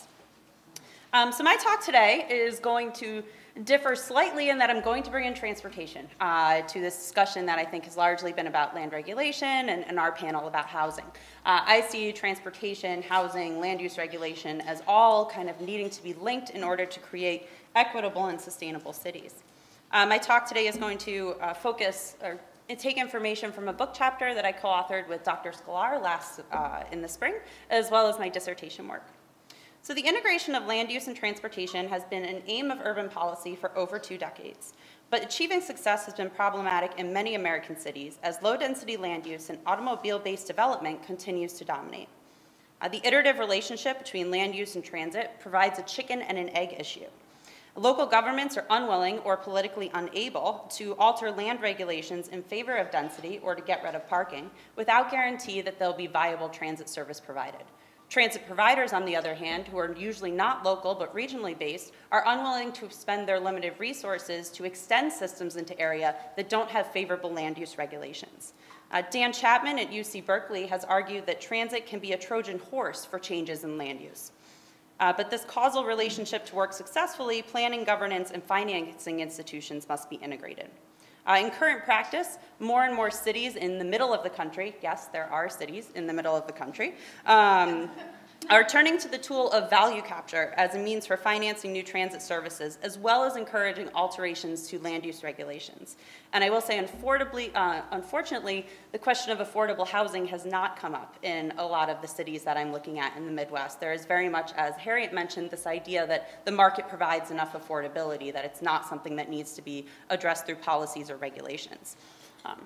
Um, so my talk today is going to differ slightly in that I'm going to bring in transportation uh, to this discussion that I think has largely been about land regulation and, and our panel about housing. Uh, I see transportation, housing, land use regulation as all kind of needing to be linked in order to create equitable and sustainable cities. Uh, my talk today is going to uh, focus, or and take information from a book chapter that I co-authored with Doctor Sklar last uh, in the spring, as well as my dissertation work. So the integration of land use and transportation has been an aim of urban policy for over two decades. But achieving success has been problematic in many American cities as low-density land use and automobile-based development continues to dominate. Uh, the iterative relationship between land use and transit provides a chicken and an egg issue. Local governments are unwilling or politically unable to alter land regulations in favor of density or to get rid of parking without guarantee that there'll be viable transit service provided. Transit providers, on the other hand, who are usually not local but regionally based, are unwilling to spend their limited resources to extend systems into area that don't have favorable land use regulations. Uh, Dan Chapman at U C Berkeley has argued that transit can be a Trojan horse for changes in land use. Uh, but this causal relationship to work successfully, planning, governance, and financing institutions must be integrated. Uh, in current practice, more and more cities in the middle of the country, yes, there are cities in the middle of the country, um, are turning to the tool of value capture as a means for financing new transit services, as well as encouraging alterations to land use regulations. And I will say, unfortunately, uh, unfortunately, the question of affordable housing has not come up in a lot of the cities that I'm looking at in the Midwest. There is very much, as Harriet mentioned, this idea that the market provides enough affordability, that it's not something that needs to be addressed through policies or regulations. Um,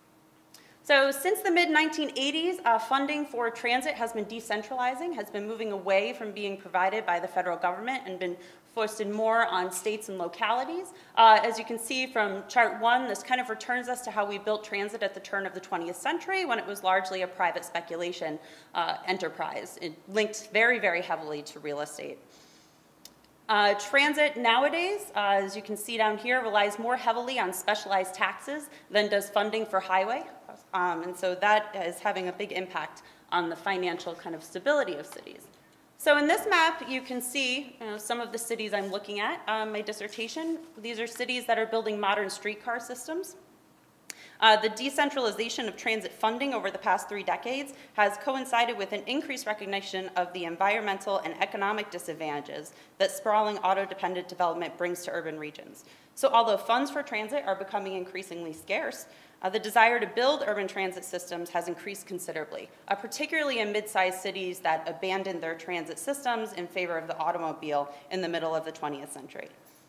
So since the mid nineteen eighties, uh, funding for transit has been decentralizing, has been moving away from being provided by the federal government and been foisted more on states and localities. Uh, as you can see from chart one, this kind of returns us to how we built transit at the turn of the twentieth century when it was largely a private speculation uh, enterprise. It linked very, very heavily to real estate. Uh, transit nowadays, uh, as you can see down here, relies more heavily on specialized taxes than does funding for highway. Um, and so that is having a big impact on the financial kind of stability of cities. So in this map, you can see you know, some of the cities I'm looking at. Um, my dissertation, these are cities that are building modern streetcar systems. Uh, the decentralization of transit funding over the past three decades has coincided with an increased recognition of the environmental and economic disadvantages that sprawling auto-dependent development brings to urban regions. So although funds for transit are becoming increasingly scarce, uh, the desire to build urban transit systems has increased considerably, uh, particularly in mid-sized cities that abandoned their transit systems in favor of the automobile in the middle of the twentieth century.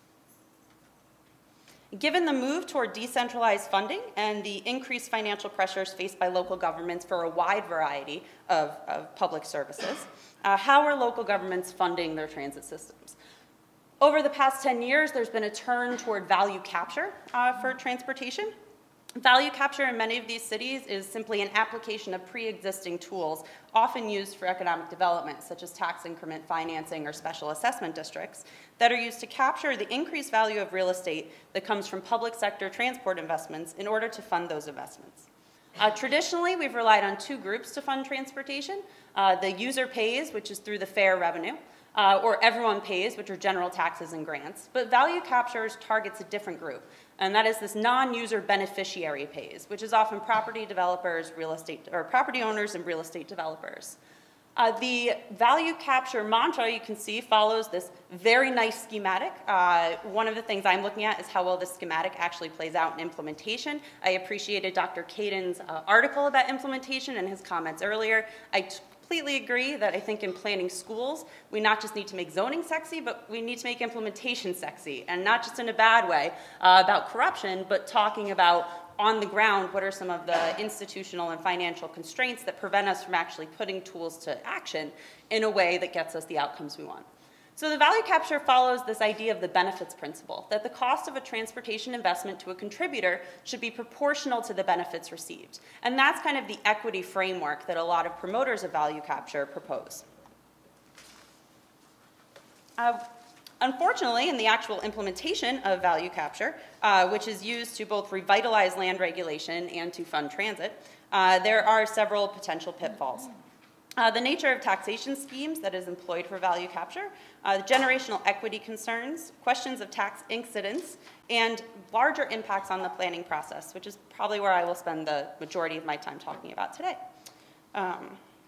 Given the move toward decentralized funding and the increased financial pressures faced by local governments for a wide variety of, of public services, uh, how are local governments funding their transit systems? Over the past ten years, there's been a turn toward value capture uh, for transportation. Value capture in many of these cities is simply an application of pre-existing tools often used for economic development, such as tax increment financing or special assessment districts, that are used to capture the increased value of real estate that comes from public sector transport investments in order to fund those investments. Uh, traditionally, we've relied on two groups to fund transportation. Uh, the user pays, which is through the fare revenue, uh, or everyone pays, which are general taxes and grants. But value captures targets a different group, and that is this non-user beneficiary pays, which is often property developers, real estate, or property owners and real estate developers. Uh, the value capture mantra, you can see, follows this very nice schematic. Uh, one of the things I'm looking at is how well this schematic actually plays out in implementation. I appreciated Doctor Caden's uh, article about implementation and his comments earlier. I completely agree that I think in planning schools, we not just need to make zoning sexy, but we need to make implementation sexy, and not just in a bad way uh, about corruption, but talking about on the ground, what are some of the institutional and financial constraints that prevent us from actually putting tools to action in a way that gets us the outcomes we want. So the value capture follows this idea of the benefits principle, that the cost of a transportation investment to a contributor should be proportional to the benefits received. And that's kind of the equity framework that a lot of promoters of value capture propose. Uh, Unfortunately, in the actual implementation of value capture, uh, which is used to both revitalize land regulation and to fund transit, uh, there are several potential pitfalls. Uh, the nature of taxation schemes that is employed for value capture, uh, generational equity concerns, questions of tax incidence, and larger impacts on the planning process, which is probably where I will spend the majority of my time talking about today. Um,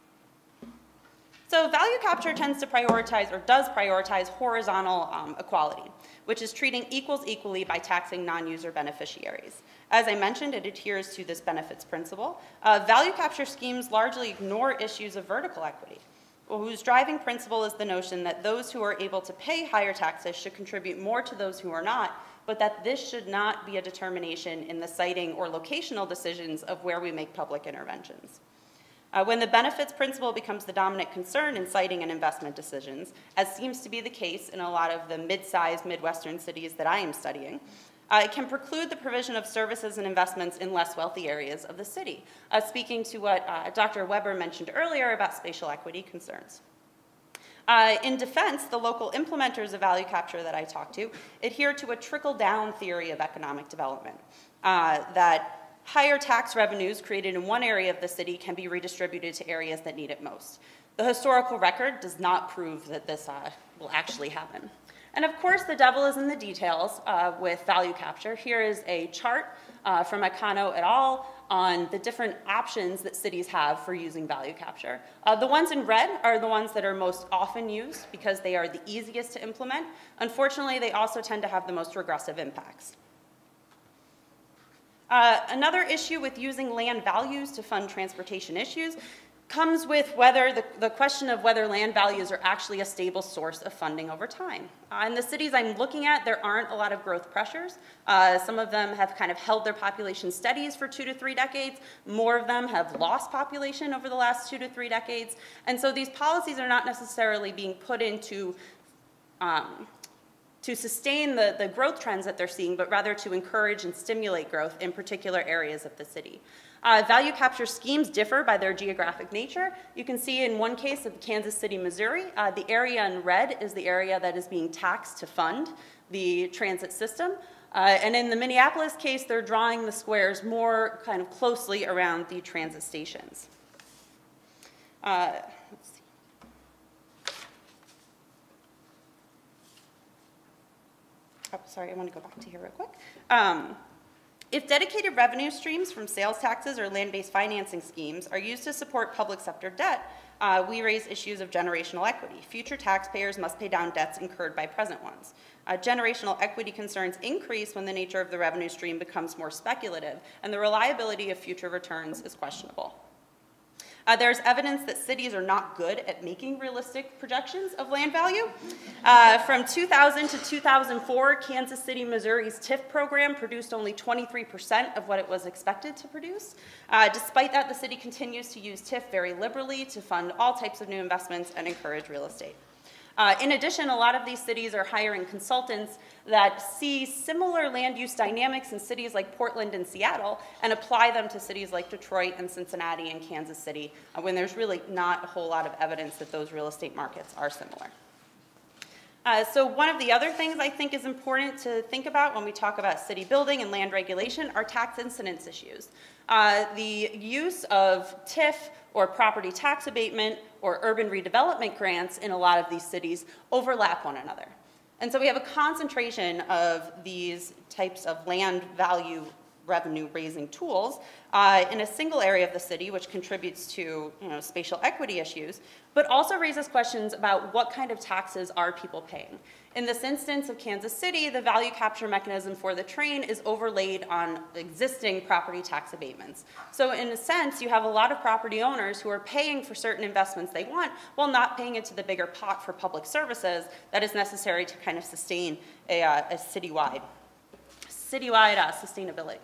So value capture tends to prioritize, or does prioritize, horizontal um, equality, which is treating equals equally by taxing non-user beneficiaries. As I mentioned, it adheres to this benefits principle. Uh, value capture schemes largely ignore issues of vertical equity. whose driving principle is the notion that those who are able to pay higher taxes should contribute more to those who are not, but that this should not be a determination in the siting or locational decisions of where we make public interventions. Uh, when the benefits principle becomes the dominant concern in siting and investment decisions, as seems to be the case in a lot of the mid-sized Midwestern cities that I am studying, uh, it can preclude the provision of services and investments in less wealthy areas of the city, uh, speaking to what uh, Doctor Weber mentioned earlier about spatial equity concerns. Uh, in defense, the local implementers of value capture that I talked to adhere to a trickle-down theory of economic development, uh, that higher tax revenues created in one area of the city can be redistributed to areas that need it most. The historical record does not prove that this uh, will actually happen. And of course, the devil is in the details uh, with value capture. Here is a chart uh, from Akano et al. On the different options that cities have for using value capture. Uh, the ones in red are the ones that are most often used because they are the easiest to implement. Unfortunately, they also tend to have the most regressive impacts. Uh, another issue with using land values to fund transportation issues comes with whether the, the question of whether land values are actually a stable source of funding over time. Uh, in the cities I'm looking at, there aren't a lot of growth pressures. Uh, some of them have kind of held their population steadies for two to three decades. More of them have lost population over the last two to three decades. And so these policies are not necessarily being put into um, to sustain the, the growth trends that they're seeing, but rather to encourage and stimulate growth in particular areas of the city. Uh, value capture schemes differ by their geographic nature. You can see in one case of Kansas City, Missouri, uh, the area in red is the area that is being taxed to fund the transit system. Uh, and in the Minneapolis case, they're drawing the squares more kind of closely around the transit stations. Uh, let's see. Oh, sorry, I want to go back to here real quick. Um, If dedicated revenue streams from sales taxes or land-based financing schemes are used to support public sector debt, uh, we raise issues of generational equity. Future taxpayers must pay down debts incurred by present ones. Uh, generational equity concerns increase when the nature of the revenue stream becomes more speculative and the reliability of future returns is questionable. Uh, there's evidence that cities are not good at making realistic projections of land value. Uh, from two thousand to two thousand four, Kansas City, Missouri's T I F program produced only twenty-three percent of what it was expected to produce. Uh, despite that, the city continues to use T I F very liberally to fund all types of new investments and encourage real estate. Uh, in addition, a lot of these cities are hiring consultants that see similar land use dynamics in cities like Portland and Seattle and apply them to cities like Detroit and Cincinnati and Kansas City uh, when there's really not a whole lot of evidence that those real estate markets are similar. Uh, so one of the other things I think is important to think about when we talk about city building and land regulation are tax incidence issues. Uh, the use of T I F or property tax abatement or urban redevelopment grants in a lot of these cities overlap one another. And so we have a concentration of these types of land value revenue raising tools uh, in a single area of the city, which contributes to you know, spatial equity issues, but also raises questions about what kind of taxes are people paying. In this instance of Kansas City, the value capture mechanism for the train is overlaid on existing property tax abatements. So in a sense, you have a lot of property owners who are paying for certain investments they want while not paying into the bigger pot for public services that is necessary to kind of sustain a, uh, a citywide, citywide uh, sustainability.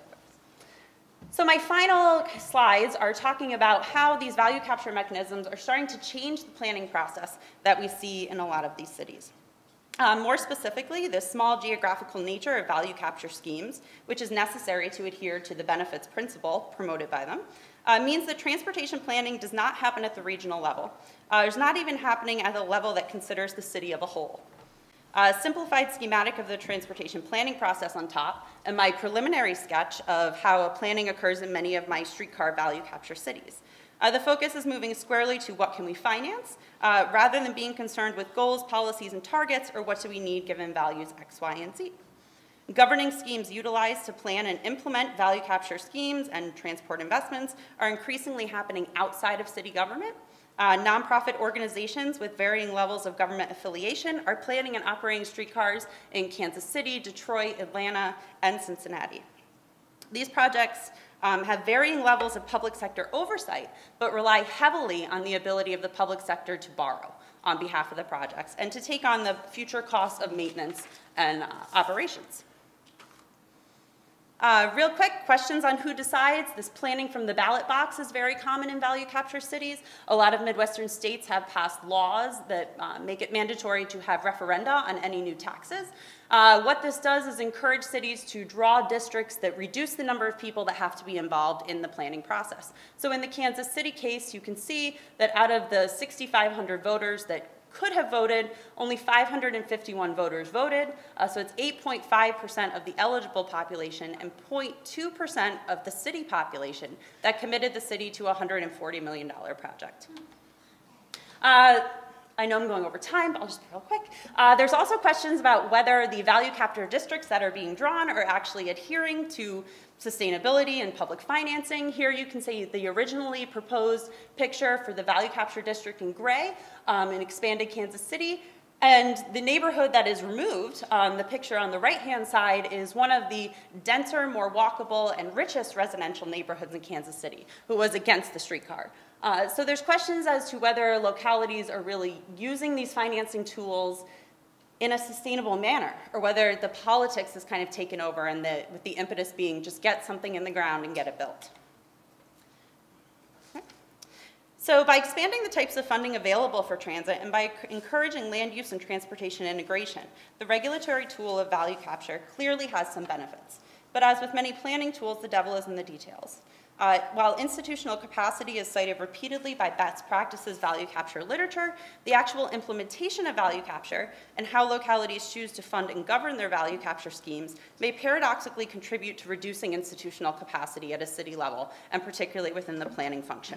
So my final slides are talking about how these value capture mechanisms are starting to change the planning process that we see in a lot of these cities. Um, more specifically, the small geographical nature of value capture schemes, which is necessary to adhere to the benefits principle promoted by them, uh, means that transportation planning does not happen at the regional level. Uh, it's not even happening at a level that considers the city of a whole. A simplified schematic of the transportation planning process on top, and my preliminary sketch of how planning occurs in many of my streetcar value capture cities. Uh, the focus is moving squarely to what can we finance, uh, rather than being concerned with goals, policies, and targets, or what do we need given values X, Y, and Z. Governing schemes utilized to plan and implement value capture schemes and transport investments are increasingly happening outside of city government. Uh, nonprofit organizations with varying levels of government affiliation are planning and operating streetcars in Kansas City, Detroit, Atlanta, and Cincinnati. These projects um, have varying levels of public sector oversight, but rely heavily on the ability of the public sector to borrow on behalf of the projects and to take on the future costs of maintenance and uh, operations. Uh, real quick, questions on who decides. This planning from the ballot box is very common in value capture cities. A lot of Midwestern states have passed laws that uh, make it mandatory to have referenda on any new taxes. Uh, what this does is encourage cities to draw districts that reduce the number of people that have to be involved in the planning process. So in the Kansas City case, you can see that out of the six thousand five hundred voters that could have voted, only five hundred fifty-one voters voted, uh, so it's eight point five percent of the eligible population and zero point two percent of the city population that committed the city to a one hundred forty million dollar project. Uh, I know I'm going over time, but I'll just be real quick. Uh, there's also questions about whether the value capture districts that are being drawn are actually adhering to sustainability and public financing. Here you can see the originally proposed picture for the value capture district in gray um, in expanded Kansas City. And the neighborhood that is removed, um, the picture on the right-hand side, is one of the denser, more walkable, and richest residential neighborhoods in Kansas City, who was against the streetcar. Uh, so there's questions as to whether localities are really using these financing tools in a sustainable manner, or whether the politics is kind of taken over and the, with the impetus being just get something in the ground and get it built. Okay. So by expanding the types of funding available for transit and by encouraging land use and transportation integration, the regulatory tool of value capture clearly has some benefits. But as with many planning tools, the devil is in the details. Uh, while institutional capacity is cited repeatedly by best practices value capture literature, the actual implementation of value capture and how localities choose to fund and govern their value capture schemes may paradoxically contribute to reducing institutional capacity at a city level, and particularly within the planning function.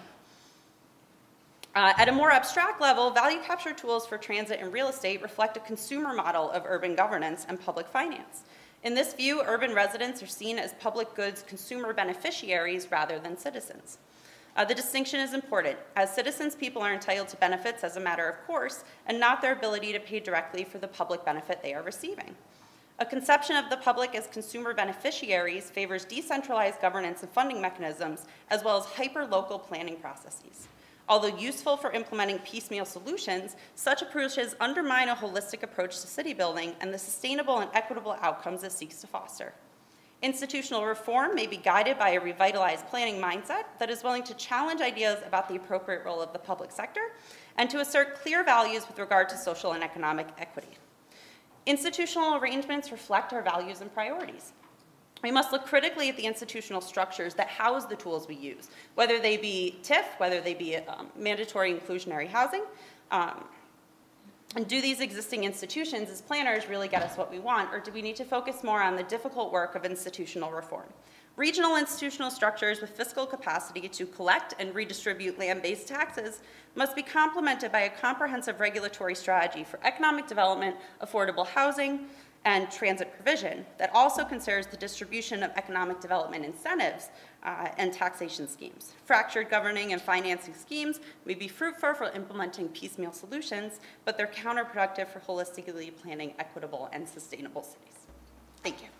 Uh, at a more abstract level, value capture tools for transit and real estate reflect a consumer model of urban governance and public finance. In this view, urban residents are seen as public goods consumer beneficiaries rather than citizens. Uh, the distinction is important. As citizens, people are entitled to benefits as a matter of course, and not their ability to pay directly for the public benefit they are receiving. A conception of the public as consumer beneficiaries favors decentralized governance and funding mechanisms, as well as hyper-local planning processes. Although useful for implementing piecemeal solutions, such approaches undermine a holistic approach to city building and the sustainable and equitable outcomes it seeks to foster. Institutional reform may be guided by a revitalized planning mindset that is willing to challenge ideas about the appropriate role of the public sector and to assert clear values with regard to social and economic equity. Institutional arrangements reflect our values and priorities. We must look critically at the institutional structures that house the tools we use, whether they be T I F, whether they be um, mandatory inclusionary housing. Um, and do these existing institutions as planners really get us what we want, or do we need to focus more on the difficult work of institutional reform? Regional institutional structures with fiscal capacity to collect and redistribute land-based taxes must be complemented by a comprehensive regulatory strategy for economic development, affordable housing, and transit provision that also considers the distribution of economic development incentives uh, and taxation schemes. Fractured governing and financing schemes may be fruitful for implementing piecemeal solutions, but they're counterproductive for holistically planning equitable and sustainable cities. Thank you.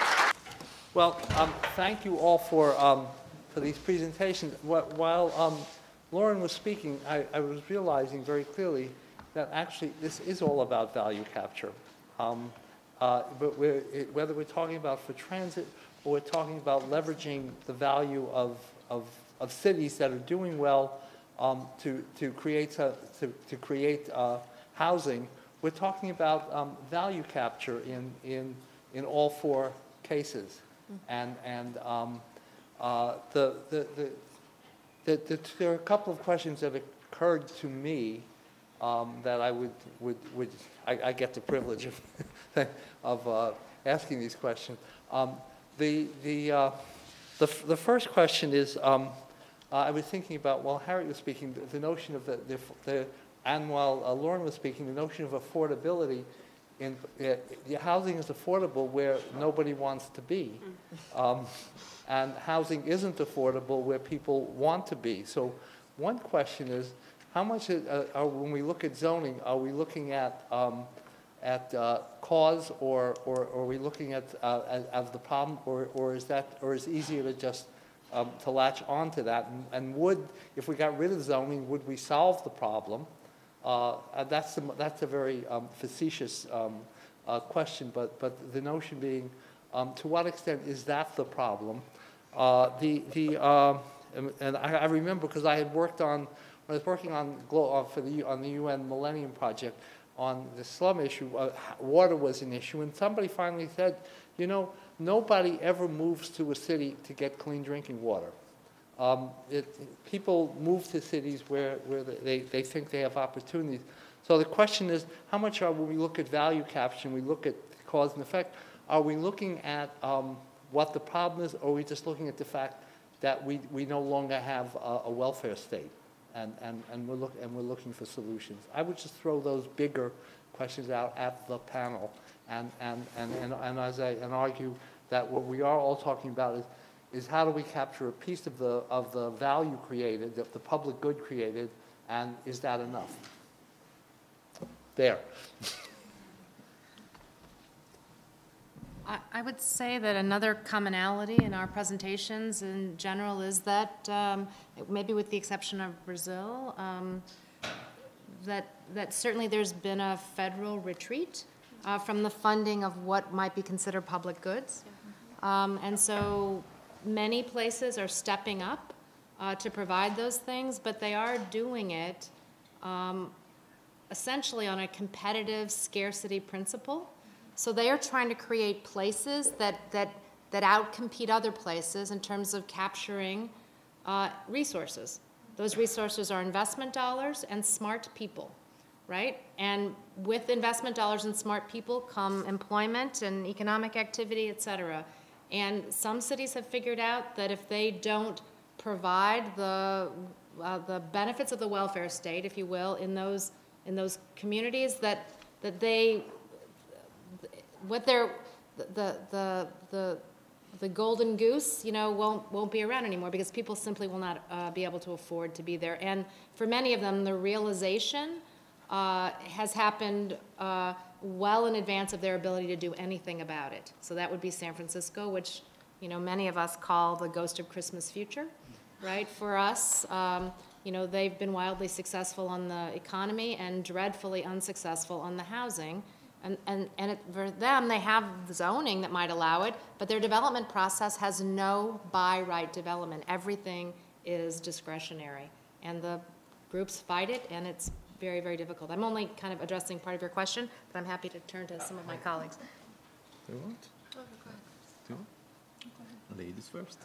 Well, um, thank you all for, um, for these presentations. While um, Lauren was speaking, I, I was realizing very clearly that actually this is all about value capture. Um, Uh, but we're, it, whether we're talking about for transit or we're talking about leveraging the value of, of, of cities that are doing well um, to, to create, a, to, to create uh, housing, we're talking about um, value capture in, in, in all four cases. Mm-hmm. And, and um, uh, the, the, the, the, the, there are a couple of questions that have occurred to me um, that I would, would, would I, I get the privilege of of uh, asking these questions. Um, the, the, uh, the, the first question is, um, uh, I was thinking about, while Harriet was speaking, the, the notion of the, the, the and while uh, Lauren was speaking, the notion of affordability. In, uh, the housing is affordable where nobody wants to be. Um, and housing isn't affordable where people want to be. So one question is, how much, is, uh, are, when we look at zoning, are we looking at um, at uh, cause, or, or, or are we looking at uh, as, as the problem, or, or is that, or is it easier to just um, to latch onto that. And, and would, if we got rid of zoning, would we solve the problem? Uh, that's, the, that's a very um, facetious um, uh, question, but, but the notion being, um, to what extent is that the problem? Uh, the, the, uh, and, and I, I remember because I had worked on, when I was working on, uh, for the, on the U N Millennium Project on the slum issue, uh, water was an issue, and somebody finally said, you know, nobody ever moves to a city to get clean drinking water. Um, it, people move to cities where, where they, they think they have opportunities. So the question is, how much are, when we look at value capture and we look at cause and effect, are we looking at um, what the problem is, or are we just looking at the fact that we, we no longer have a, a welfare state, and, and, and, we're look, and we're looking for solutions? I would just throw those bigger questions out at the panel, and, and, and, and, and as I and argue that what we are all talking about is, is how do we capture a piece of the, of the value created, the, the public good created, and is that enough? There. I, I would say that another commonality in our presentations in general is that, um, maybe with the exception of Brazil, um, that, that certainly there's been a federal retreat uh, from the funding of what might be considered public goods. Um, and so many places are stepping up uh, to provide those things, but they are doing it um, essentially on a competitive scarcity principle. So they are trying to create places that, that, that outcompete other places in terms of capturing uh, resources. Those resources are investment dollars and smart people, right? And with investment dollars and smart people come employment and economic activity, et cetera. And some cities have figured out that if they don't provide the, uh, the benefits of the welfare state, if you will, in those, in those communities, that, that they, what they're, the, the, the, the golden goose, you know, won't, won't be around anymore because people simply will not uh, be able to afford to be there. And for many of them, the realization uh, has happened uh, well in advance of their ability to do anything about it. So that would be San Francisco, which, you know, many of us call the ghost of Christmas future, right? For us, um, you know, they've been wildly successful on the economy and dreadfully unsuccessful on the housing. And, and, and it, for them, they have zoning that might allow it, but their development process has no by right development. Everything is discretionary. And the groups fight it, and it's very, very difficult. I'm only kind of addressing part of your question, but I'm happy to turn to some of my colleagues. Do you want? Oh, go ahead. Do you want? Ladies first.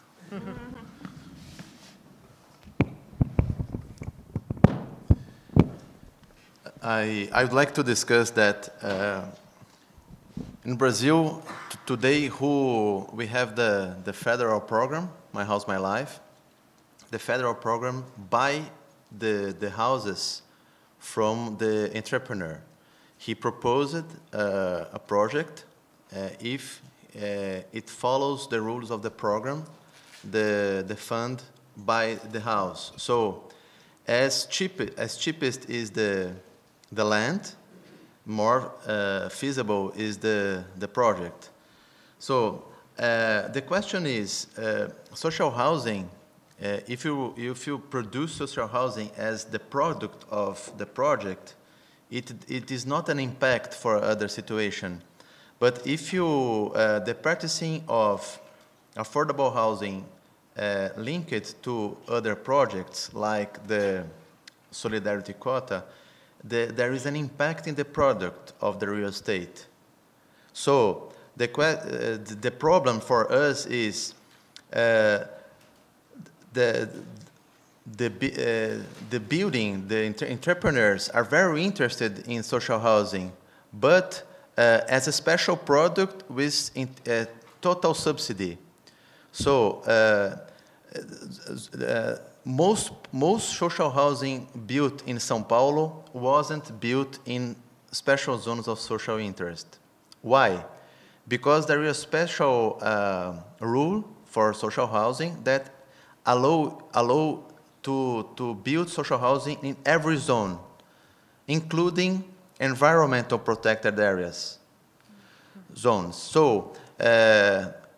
I, I would like to discuss that uh, in Brazil t today who we have the, the federal program, My House, My Life. The federal program buy the, the houses from the entrepreneur. He proposed uh, a project. Uh, if uh, it follows the rules of the program, the, the fund buy the house. So as, cheap, as cheapest is the the land, more uh, feasible is the, the project. So uh, the question is, uh, social housing, uh, if, you, if you produce social housing as the product of the project, it, it is not an impact for other situation. But if you, uh, the practicing of affordable housing uh, linked to other projects like the solidarity quota, The, there is an impact in the product of the real estate. So the, uh, the problem for us is uh, the, the, uh, the building, the inter entrepreneurs are very interested in social housing, but uh, as a special product with in, uh, total subsidy. So uh, uh, Most, most social housing built in São Paulo wasn't built in special zones of social interest. Why? Because there is a special uh, rule for social housing that allow, allow to, to build social housing in every zone, including environmental protected areas, zones. So uh,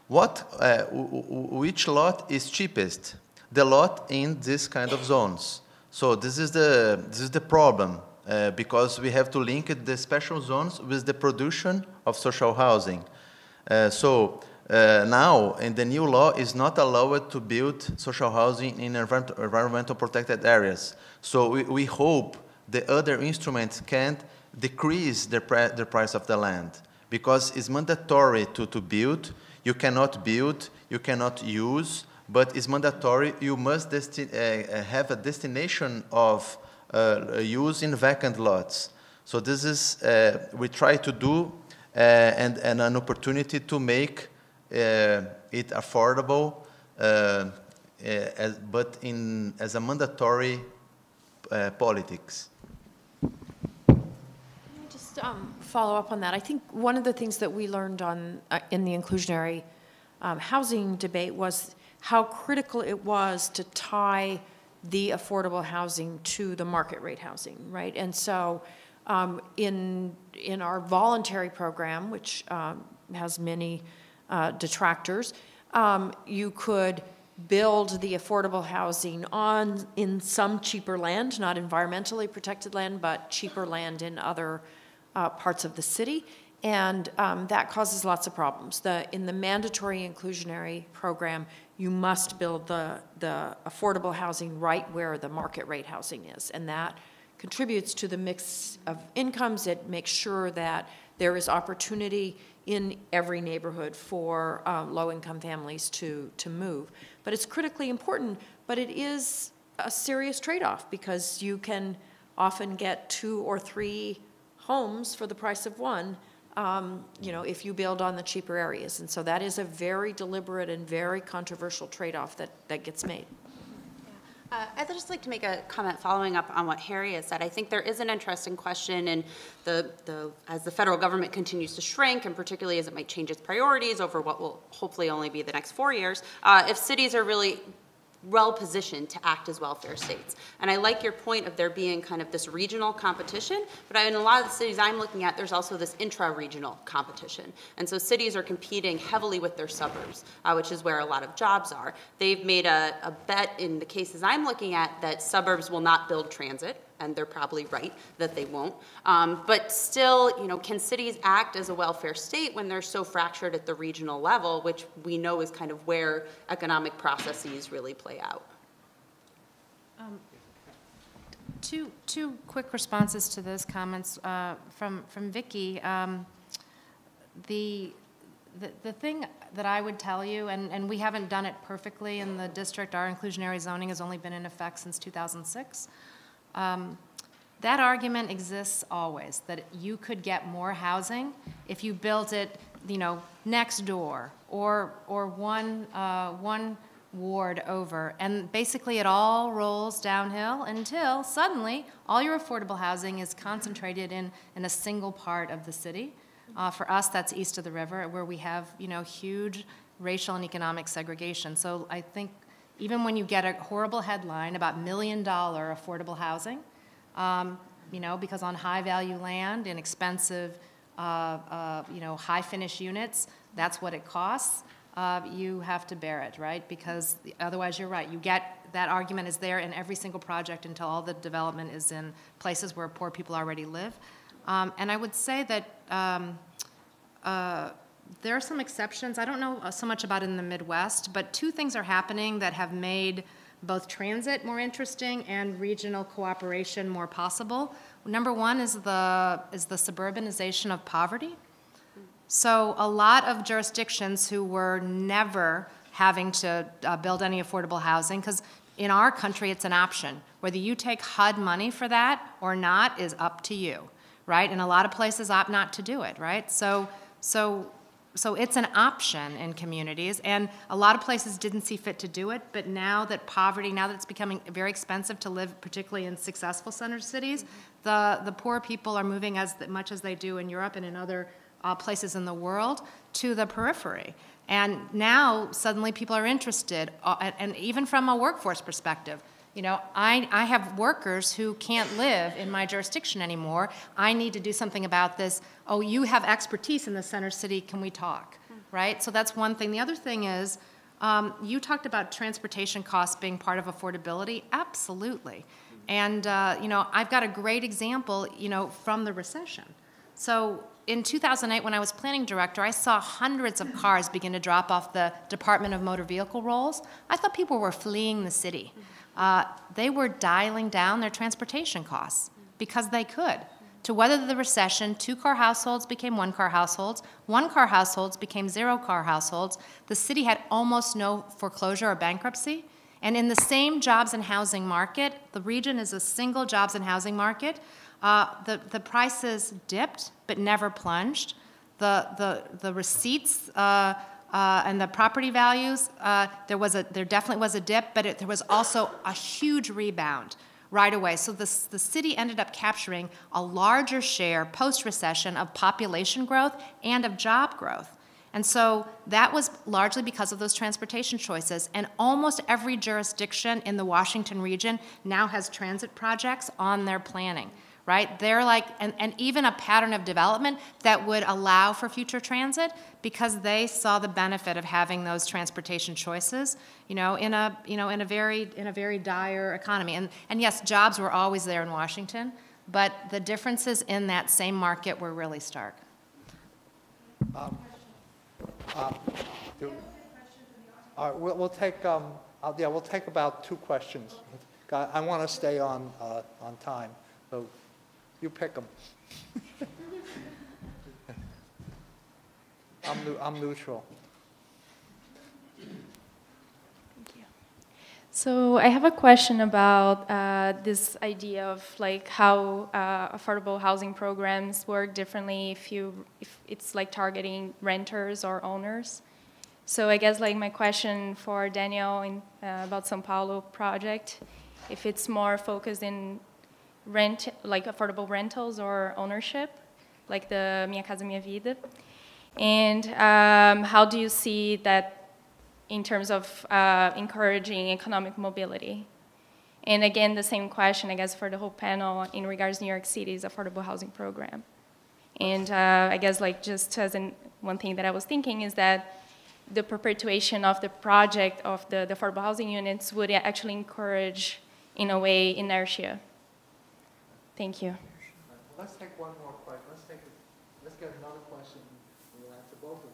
what, uh, which lot is cheapest? The lot in this kind of zones. So this is the, this is the problem, uh, because we have to link the special zones with the production of social housing. Uh, so uh, now, in the new law, is not allowed to build social housing in environment, environmental protected areas. So we, we hope the other instruments can decrease the, the price of the land, because it's mandatory to, to build. You cannot build, you cannot use, but it's mandatory. You must uh, have a destination of uh, use in vacant lots. So this is, uh, we try to do, uh, and, and an opportunity to make uh, it affordable, uh, uh, as, but in, as a mandatory uh, politics. Just um, follow up on that. I think one of the things that we learned on uh, in the inclusionary um, housing debate was how critical it was to tie the affordable housing to the market rate housing, right? And so um, in, in our voluntary program, which um, has many uh, detractors, um, you could build the affordable housing on in some cheaper land, not environmentally protected land, but cheaper land in other uh, parts of the city. And um, that causes lots of problems. The, in the mandatory inclusionary program, you must build the, the affordable housing right where the market rate housing is. And that contributes to the mix of incomes. It makes sure that there is opportunity in every neighborhood for um, low-income families to, to move. But it's critically important, but it is a serious trade-off, because you can often get two or three homes for the price of one, Um, you know, if you build on the cheaper areas. And so that is a very deliberate and very controversial trade-off that, that gets made. Uh, I'd just like to make a comment following up on what Harry has said. I think there is an interesting question in the, the, as the federal government continues to shrink, and particularly as it might change its priorities over what will hopefully only be the next four years, uh, if cities are really well positioned to act as welfare states. And I like your point of there being kind of this regional competition, but in a lot of the cities I'm looking at, there's also this intra-regional competition. And so cities are competing heavily with their suburbs, uh, which is where a lot of jobs are. They've made a, a bet in the cases I'm looking at that suburbs will not build transit, and they're probably right that they won't. Um, but still, you know, can cities act as a welfare state when they're so fractured at the regional level, which we know is kind of where economic processes really play out? Um, two, two quick responses to those comments uh, from, from Vicki. Um, the, the, the thing that I would tell you, and, and we haven't done it perfectly in the district, our inclusionary zoning has only been in effect since two thousand six. Um, that argument exists always, that you could get more housing if you built it, you know, next door or, or one, uh, one ward over. And basically it all rolls downhill until suddenly all your affordable housing is concentrated in, in a single part of the city. Uh, for us, that's east of the river, where we have, you know, huge racial and economic segregation. So I think even when you get a horrible headline about million dollar affordable housing, um, you know, because on high value land and expensive, uh, uh, you know, high finish units, that's what it costs, uh, you have to bear it, right? Because otherwise you're right. You get, that argument is there in every single project until all the development is in places where poor people already live. Um, and I would say that um, uh, there are some exceptions. I don't know so much about it in the Midwest, but two things are happening that have made both transit more interesting and regional cooperation more possible. Number one is the, is the suburbanization of poverty. So a lot of jurisdictions who were never having to uh, build any affordable housing, because in our country it's an option. Whether you take H U D money for that or not is up to you, right? And a lot of places opt not to do it, right? So, so So it's an option in communities, and a lot of places didn't see fit to do it, but now that poverty, now that it's becoming very expensive to live, particularly in successful center cities, the, the poor people are moving as much as they do in Europe and in other uh, places in the world to the periphery. And now suddenly people are interested, uh, and, and even from a workforce perspective. You know, I, I have workers who can't live in my jurisdiction anymore. I need to do something about this. Oh, you have expertise in the center city. Can we talk? right? So that's one thing. The other thing is, um, you talked about transportation costs being part of affordability. Absolutely. And, uh, you know, I've got a great example, you know, from the recession. So in two thousand eight, when I was planning director, I saw hundreds of cars begin to drop off the Department of Motor Vehicle rolls. I thought people were fleeing the city. Uh, they were dialing down their transportation costs because they could. To weather the recession, two-car households became one-car households, one-car households became zero-car households. The city had almost no foreclosure or bankruptcy. And in the same jobs and housing market, the region is a single jobs and housing market. Uh, the, the prices dipped but never plunged. The, the, the receipts uh, uh, and the property values, uh, there, was a, there definitely was a dip, but it, there was also a huge rebound right away. So the, the city ended up capturing a larger share post-recession of population growth and of job growth. And so that was largely because of those transportation choices. And almost every jurisdiction in the Washington region now has transit projects on their planning, right? They're like, and, and even a pattern of development that would allow for future transit because they saw the benefit of having those transportation choices, you know, in a, you know, in a very, in a very dire economy. And, and yes, jobs were always there in Washington, but the differences in that same market were really stark. Um, Uh, do, all right, we'll, we'll take um, uh, yeah, we'll take about two questions. I want to stay on uh, on time, so you pick them. I'm I'm neutral. Thank you. So I have a question about uh, this idea of like how uh, affordable housing programs work differently if you if it's like targeting renters or owners. So I guess like my question for Daniel in, uh, about São Paulo project, if it's more focused in rent, like affordable rentals or ownership, like the Minha Casa Minha Vida, and um, how do you see that in terms of uh, encouraging economic mobility? And again, the same question, I guess, for the whole panel in regards to New York City's affordable housing program. And uh, I guess like just as in one thing that I was thinking is that the perpetuation of the project of the, the affordable housing units would actually encourage, in a way, inertia. Thank you. Let's take one more question. Let's take a, let's get another question. We'll answer both of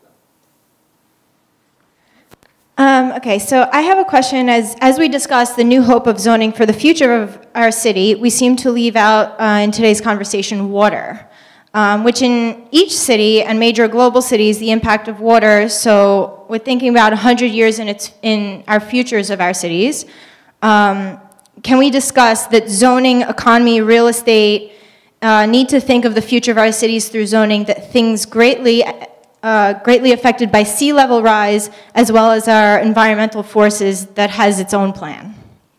them. Um, okay, so I have a question. As, as we discussed the new hope of zoning for the future of our city, we seem to leave out uh, in today's conversation water, um, which in each city and major global cities, the impact of water, so we're thinking about one hundred years in, its, in our futures of our cities. Um, can we discuss that zoning, economy, real estate uh, need to think of the future of our cities through zoning, that things greatly Uh, greatly affected by sea level rise, as well as our environmental forces, that has its own plan?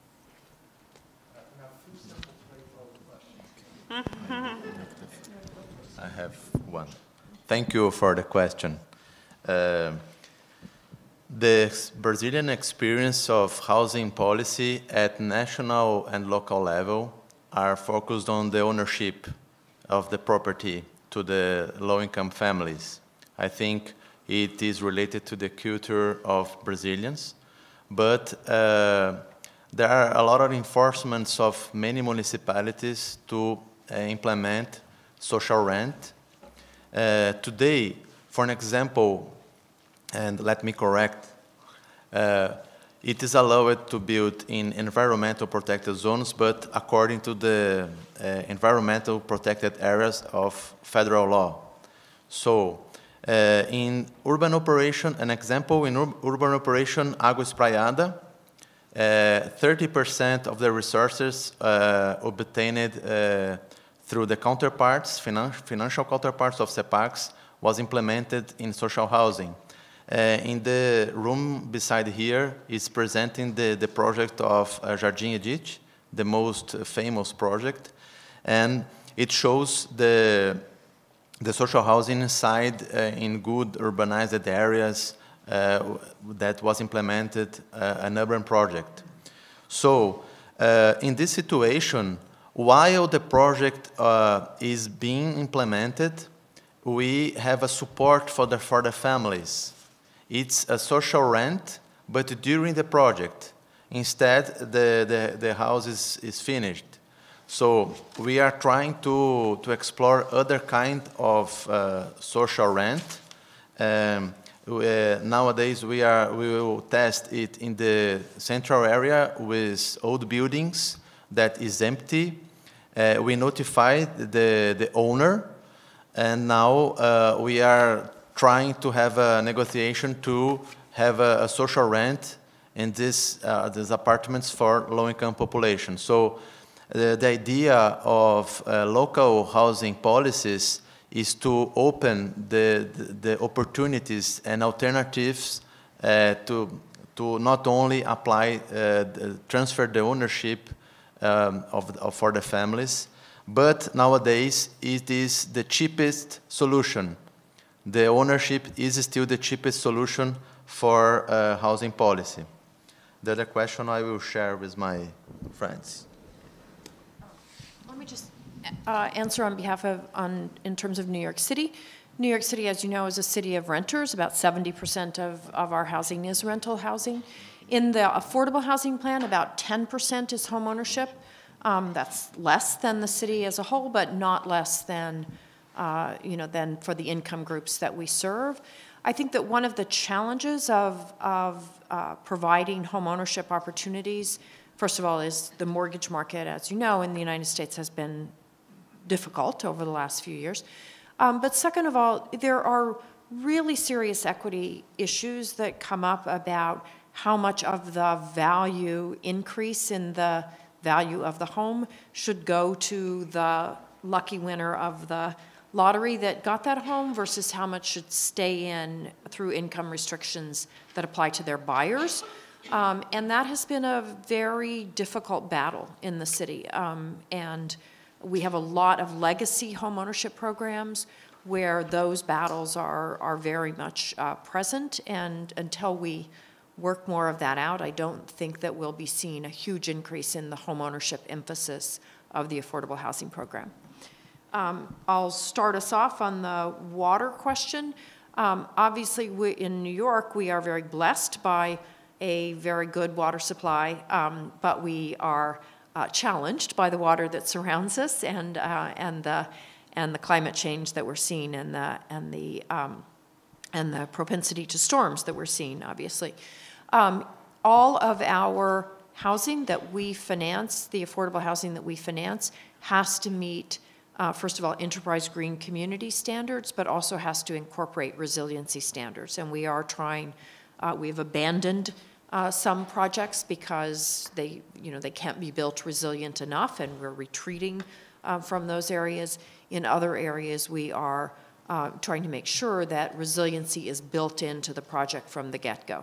I have one. Thank you for the question. Uh, the Brazilian experience of housing policy at national and local level are focused on the ownership of the property to the low-income families. I think it is related to the culture of Brazilians, but uh, there are a lot of enforcements of many municipalities to uh, implement social rent. Uh, today, for an example, and let me correct, uh, it is allowed to build in environmental protected zones, but according to the uh, environmental protected areas of federal law. So, Uh, in urban operation, an example, in ur urban operation Água Espraiada, thirty percent of the resources uh, obtained uh, through the counterparts, finan financial counterparts of CEPACs, was implemented in social housing. Uh, in the room beside here is presenting the, the project of uh, Jardim Edith, the most famous project, and it shows the the social housing inside uh, in good urbanized areas uh, that was implemented uh, an urban project. So uh, in this situation, while the project uh, is being implemented, we have a support for the, for the families It's a social rent, but during the project. Instead, the, the, the house is, is finished. So we are trying to, to explore other kind of uh, social rent. Um, uh, nowadays, we, are, we will test it in the central area with old buildings that is empty. Uh, we notified the, the owner, and now uh, we are trying to have a negotiation to have a, a social rent in this, uh, these apartments for low-income population. So uh, the idea of uh, local housing policies is to open the, the, the opportunities and alternatives uh, to, to not only apply, uh, the, transfer the ownership um, of, of, for the families, but nowadays it is the cheapest solution. The ownership is still the cheapest solution for uh, housing policy. The other question I will share with my friends. Let me just uh, answer on behalf of, on, in terms of New York City. New York City, as you know, is a city of renters. About seventy percent of, of our housing is rental housing. In the affordable housing plan, about ten percent is home ownership. Um, that's less than the city as a whole, but not less than, uh, you know, than for the income groups that we serve. I think that one of the challenges of, of uh, providing home ownership opportunities, first of all, is the mortgage market, as you know, in the United States has been difficult over the last few years. Um, but second of all, there are really serious equity issues that come up about how much of the value increase in the value of the home should go to the lucky winner of the lottery that got that home versus how much should stay in through income restrictions that apply to their buyers. Um, and that has been a very difficult battle in the city. Um, and we have a lot of legacy homeownership programs where those battles are, are very much uh, present. And until we work more of that out, I don't think that we'll be seeing a huge increase in the homeownership emphasis of the affordable housing program. Um, I'll start us off on the water question. Um, obviously, we, in New York, we are very blessed by a very good water supply, um, but we are uh, challenged by the water that surrounds us and uh, and the and the climate change that we're seeing and the and the um, and the propensity to storms that we're seeing. Obviously, um, all of our housing that we finance, the affordable housing that we finance, has to meet, Uh, first of all, enterprise green community standards, but also has to incorporate resiliency standards. And we are trying, uh, we've abandoned uh, some projects because they, you know, they can't be built resilient enough, and we're retreating uh, from those areas. In other areas, we are uh, trying to make sure that resiliency is built into the project from the get-go.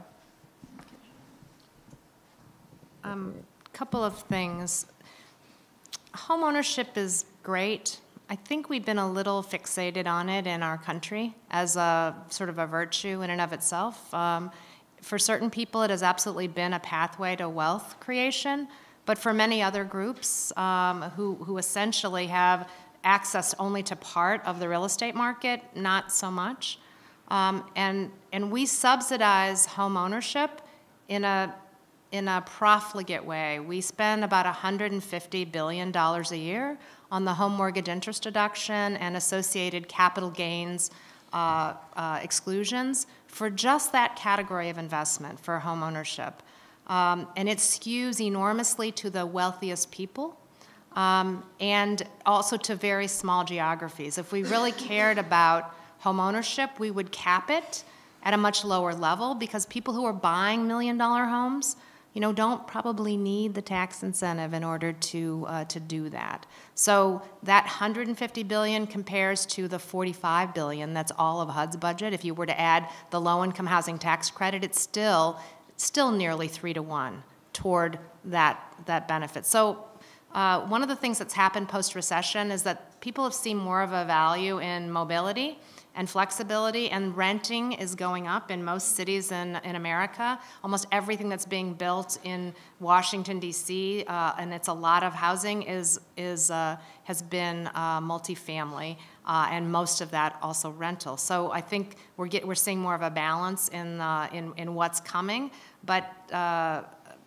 A um, couple of things. Homeownership is great. I think we've been a little fixated on it in our country as a sort of a virtue in and of itself. Um, for certain people, it has absolutely been a pathway to wealth creation, but for many other groups um, who, who essentially have access only to part of the real estate market, not so much. Um, and, and we subsidize home ownership in a in a profligate way. We spend about one hundred fifty billion dollars a year on the home mortgage interest deduction and associated capital gains uh, uh, exclusions for just that category of investment for home ownership. Um, and it skews enormously to the wealthiest people um, and also to very small geographies. If we really cared about home ownership, we would cap it at a much lower level because people who are buying million dollar homes, you know, don't probably need the tax incentive in order to uh, to do that. So that one hundred fifty billion dollars compares to the forty-five billion dollars. That's all of H U D's budget. If you were to add the low-income housing tax credit, it's still still nearly three to one toward that that benefit. So uh, one of the things that's happened post-recession is that people have seen more of a value in mobility and flexibility, and renting is going up in most cities in, in America. Almost everything that's being built in Washington, D C, uh, and it's a lot of housing, is, is, uh, has been uh, multifamily, uh, and most of that also rental. So I think we're, get, we're seeing more of a balance in, uh, in, in what's coming, but uh,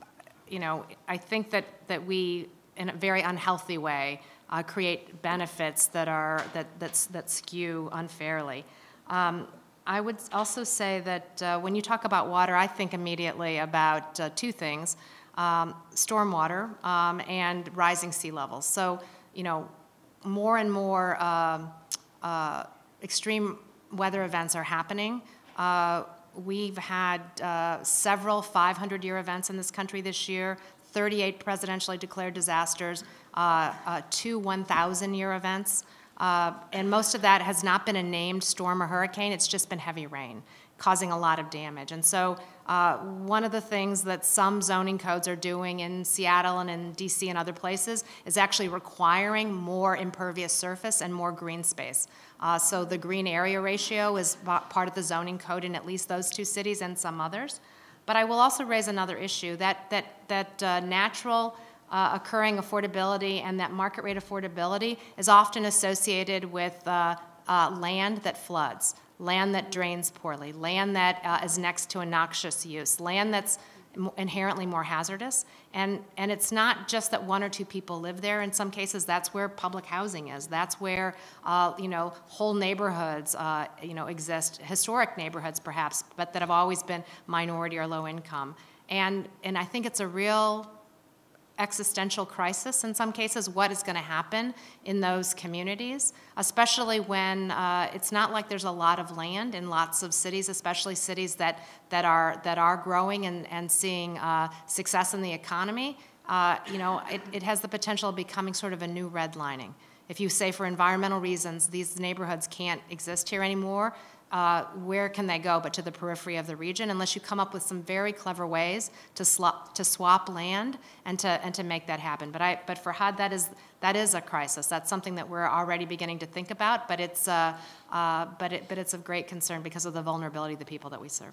you know, I think that, that we, in a very unhealthy way, uh, create benefits that are that that's, that skew unfairly. Um, I would also say that uh, when you talk about water, I think immediately about uh, two things: um, stormwater um, and rising sea levels. So, you know, more and more um, uh, extreme weather events are happening. Uh, we've had uh, several five hundred year events in this country this year. thirty-eight presidentially declared disasters, uh, uh, two one thousand year events, uh, and most of that has not been a named storm or hurricane. It's just been heavy rain, causing a lot of damage. And so uh, one of the things that some zoning codes are doing in Seattle and in D C and other places is actually requiring more impervious surface and more green space. Uh, so the green area ratio is part of the zoning code in at least those two cities and some others. But I will also raise another issue, that, that, that uh, natural uh, occurring affordability and that market rate affordability is often associated with uh, uh, land that floods, land that drains poorly, land that uh, is next to a noxious use, land that's inherently more hazardous. And, and it's not just that one or two people live there. In some cases, that's where public housing is. That's where, uh, you know, whole neighborhoods, uh, you know, exist, historic neighborhoods perhaps, but that have always been minority or low income. And, and I think it's a real existential crisis in some cases, what is going to happen in those communities, especially when uh, it's not like there's a lot of land in lots of cities, especially cities that, that, are, that are growing and, and seeing uh, success in the economy. Uh, you know, it, it has the potential of becoming sort of a new redlining. If you say for environmental reasons these neighborhoods can't exist here anymore, Uh, where can they go but to the periphery of the region, unless you come up with some very clever ways to, to swap land and to, and to make that happen. But, I, but for H U D, that is, that is a crisis. That's something that we're already beginning to think about, but it's, uh, uh, but, it, but it's of great concern because of the vulnerability of the people that we serve.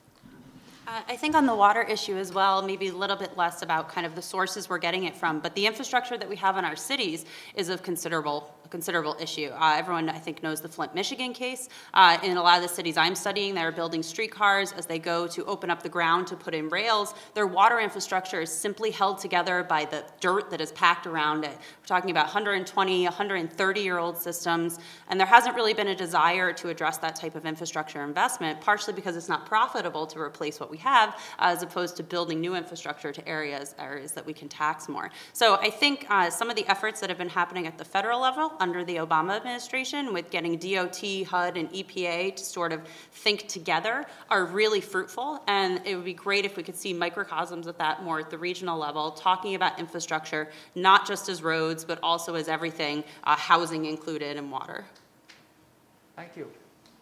Uh, I think on the water issue as well, maybe a little bit less about kind of the sources we're getting it from, but the infrastructure that we have in our cities is of considerable a considerable issue. Uh, everyone, I think, knows the Flint, Michigan case. Uh, in a lot of the cities I'm studying, they're building streetcars as they go to open up the ground to put in rails. Their water infrastructure is simply held together by the dirt that is packed around it. We're talking about one hundred twenty, one hundred thirty year old systems, and there hasn't really been a desire to address that type of infrastructure investment, partially because it's not profitable to replace what we have, uh, as opposed to building new infrastructure to areas, areas that we can tax more. So I think uh, some of the efforts that have been happening at the federal level under the Obama administration with getting D O T, H U D, and E P A to sort of think together are really fruitful, and it would be great if we could see microcosms of that more at the regional level, talking about infrastructure, not just as roads, but also as everything, uh, housing included and water. Thank you.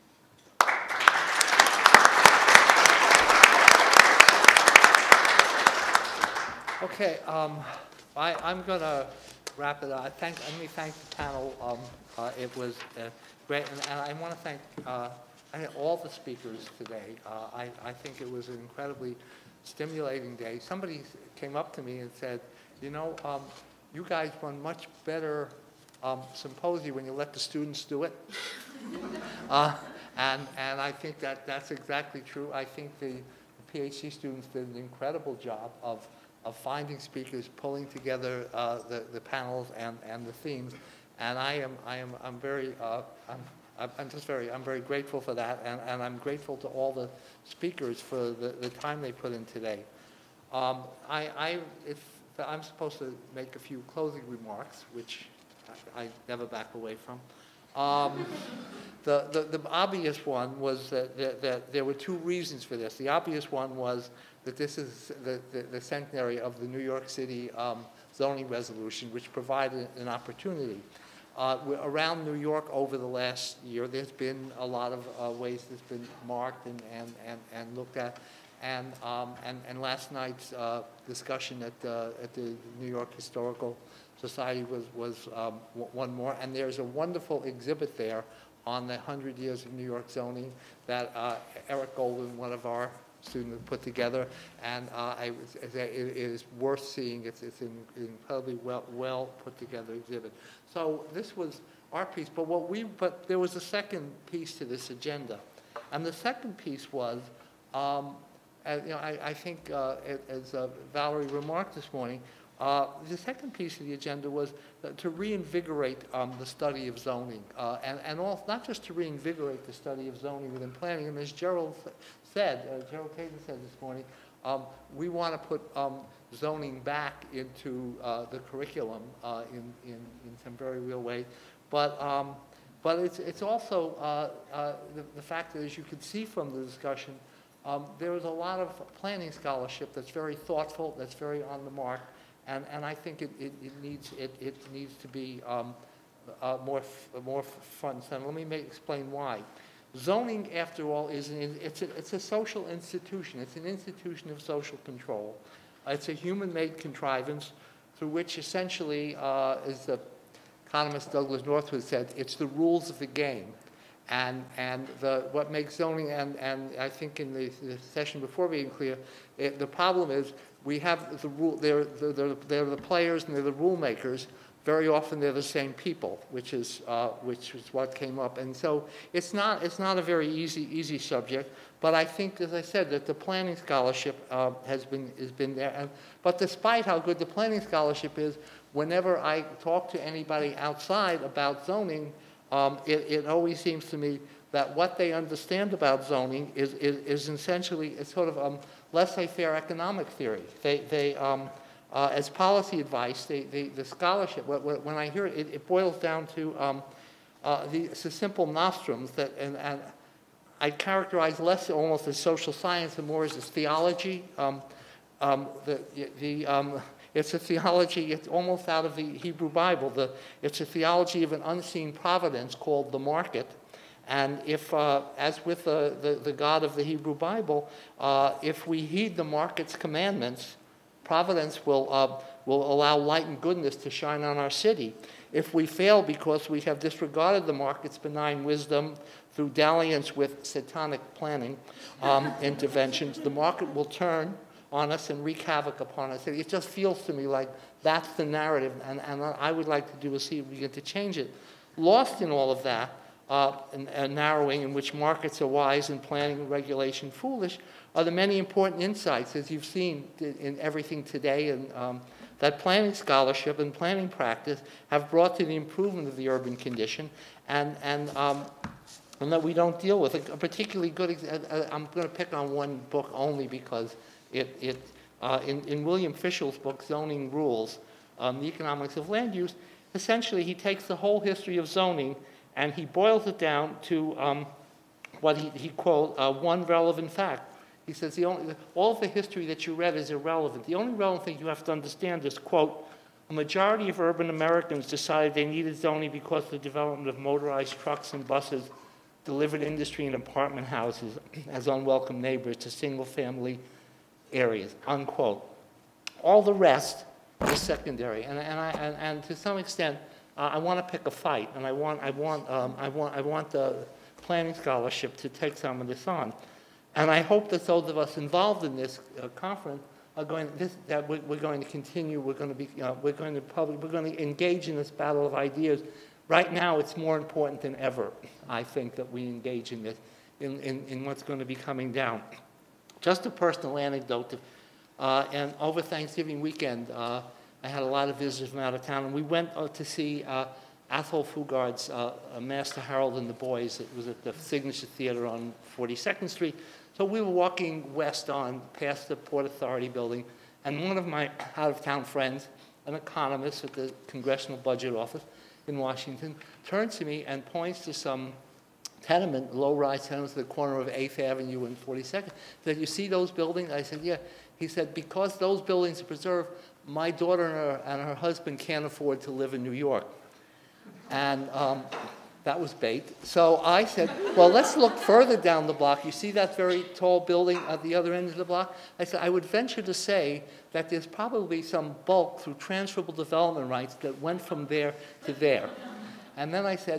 Okay, um, I, I'm going to wrap it up. I thank, let me thank the panel. Um, uh, it was uh, great, and, and I want to thank uh, I think all the speakers today. Uh, I, I think it was an incredibly stimulating day. Somebody came up to me and said, you know, um, you guys run much better um, symposia when you let the students do it. uh, and, and I think that that's exactly true. I think the, the PhD students did an incredible job of of finding speakers, pulling together uh, the, the panels and, and the themes. And I am, I am, I'm very, uh, I'm, I'm just very, I'm very grateful for that. And, and I'm grateful to all the speakers for the, the time they put in today. Um, I, I, if I'm supposed to make a few closing remarks, which I, I never back away from. Um, the, the, the obvious one was that, that, that there were two reasons for this. The obvious one was that this is the, the, the centenary of the New York City um, zoning resolution, which provided an opportunity. Uh, around New York over the last year, there's been a lot of uh, ways that's been marked and, and, and, and looked at. And, um, and, and last night's uh, discussion at, uh, at the New York Historical Society was, was um, one more. And there's a wonderful exhibit there on the hundred years of New York zoning that uh, Eric Golden, one of our students, put together, and uh, I, it, it is worth seeing. It's, it's an incredibly well, well put together exhibit. So this was our piece, but what we, but there was a second piece to this agenda, and the second piece was, um, and, you know, I, I think uh, as uh, Valerie remarked this morning, uh, the second piece of the agenda was to reinvigorate um, the study of zoning, uh, and, and all, not just to reinvigorate the study of zoning within planning, and as Gerald said, uh, Gerald Caden said this morning, um, we want to put um, zoning back into uh, the curriculum uh, in, in, in some very real way. But, um, but it's, it's also uh, uh, the, the fact that, as you can see from the discussion, um, there is a lot of planning scholarship that's very thoughtful, that's very on the mark, and, and I think it, it, it, needs, it, it needs to be um, uh, more, f more front and center. Let me make, explain why. Zoning, after all, is an, it's, a, it's a social institution. It's an institution of social control. Uh, it's a human-made contrivance through which essentially, uh, as the economist Douglas Northwood said, it's the rules of the game. And, and the, what makes zoning, and, and I think in the, the session before being clear, it, the problem is we have the rule, they're, they're, they're the players and they're the rule makers. Very often they're the same people, which is, uh, which is what came up. And so it's not, it's not a very easy, easy subject, but I think, as I said, that the planning scholarship uh, has, been, has been there. And, but despite how good the planning scholarship is, whenever I talk to anybody outside about zoning, um, it, it always seems to me that what they understand about zoning is, is, is essentially a sort of um, laissez-faire economic theory. They, they, um, Uh, as policy advice, they, they, the scholarship, when I hear it, it, it boils down to um, uh, the, it's a simple nostrums that, and, and I characterize less almost as social science and more as theology. Um, um, the, the, um, it's a theology, it's almost out of the Hebrew Bible. The, it's a theology of an unseen providence called the market. And if, uh, as with the, the, the God of the Hebrew Bible, uh, if we heed the market's commandments, providence will, uh, will allow light and goodness to shine on our city. If we fail because we have disregarded the market's benign wisdom through dalliance with satanic planning um, interventions, the market will turn on us and wreak havoc upon us. It just feels to me like that's the narrative, and, and I would like to do is see if we get to change it. Lost in all of that, uh, and, and narrowing in which markets are wise and planning and regulation foolish, are the many important insights, as you've seen in everything today, and um, that planning scholarship and planning practice have brought to the improvement of the urban condition, and, and, um, and that we don't deal with. A particularly good, uh, I'm going to pick on one book only because it, it uh, in, in William Fischel's book, Zoning Rules, um, The Economics of Land Use, essentially he takes the whole history of zoning and he boils it down to um, what he, he called uh, one relevant fact. He says, the only, all of the history that you read is irrelevant. The only relevant thing you have to understand is, quote, a majority of urban Americans decided they needed zoning because of the development of motorized trucks and buses delivered industry and apartment houses as unwelcome neighbors to single-family areas, unquote. All the rest is secondary. And, and, I, and, and to some extent, uh, I want to pick a fight, and I want, I, want, um, I, want, I want the planning scholarship to take some of this on. And I hope that those of us involved in this uh, conference are going this, that we're, we're going to continue. We're going to be. Uh, we're going to probably. We're going to engage in this battle of ideas. Right now, it's more important than ever. I think that we engage in this, in in, in what's going to be coming down. Just a personal anecdote. Uh, and over Thanksgiving weekend, uh, I had a lot of visitors from out of town, and we went uh, to see uh, Athol Fugard's uh, Master Harold and the Boys. It was at the Signature Theater on forty-second Street. So we were walking west on past the Port Authority building, and one of my out-of-town friends, an economist at the Congressional Budget Office in Washington, turns to me and points to some tenement, low-rise tenements at the corner of eighth Avenue and forty-second. He said, you see those buildings? I said, yeah. He said, because those buildings are preserved, my daughter and her, and her husband can't afford to live in New York. And um, that was bait. So I said, well, let's look further down the block. You see that very tall building at the other end of the block? I said, I would venture to say that there's probably some bulk through transferable development rights that went from there to there. And then I said,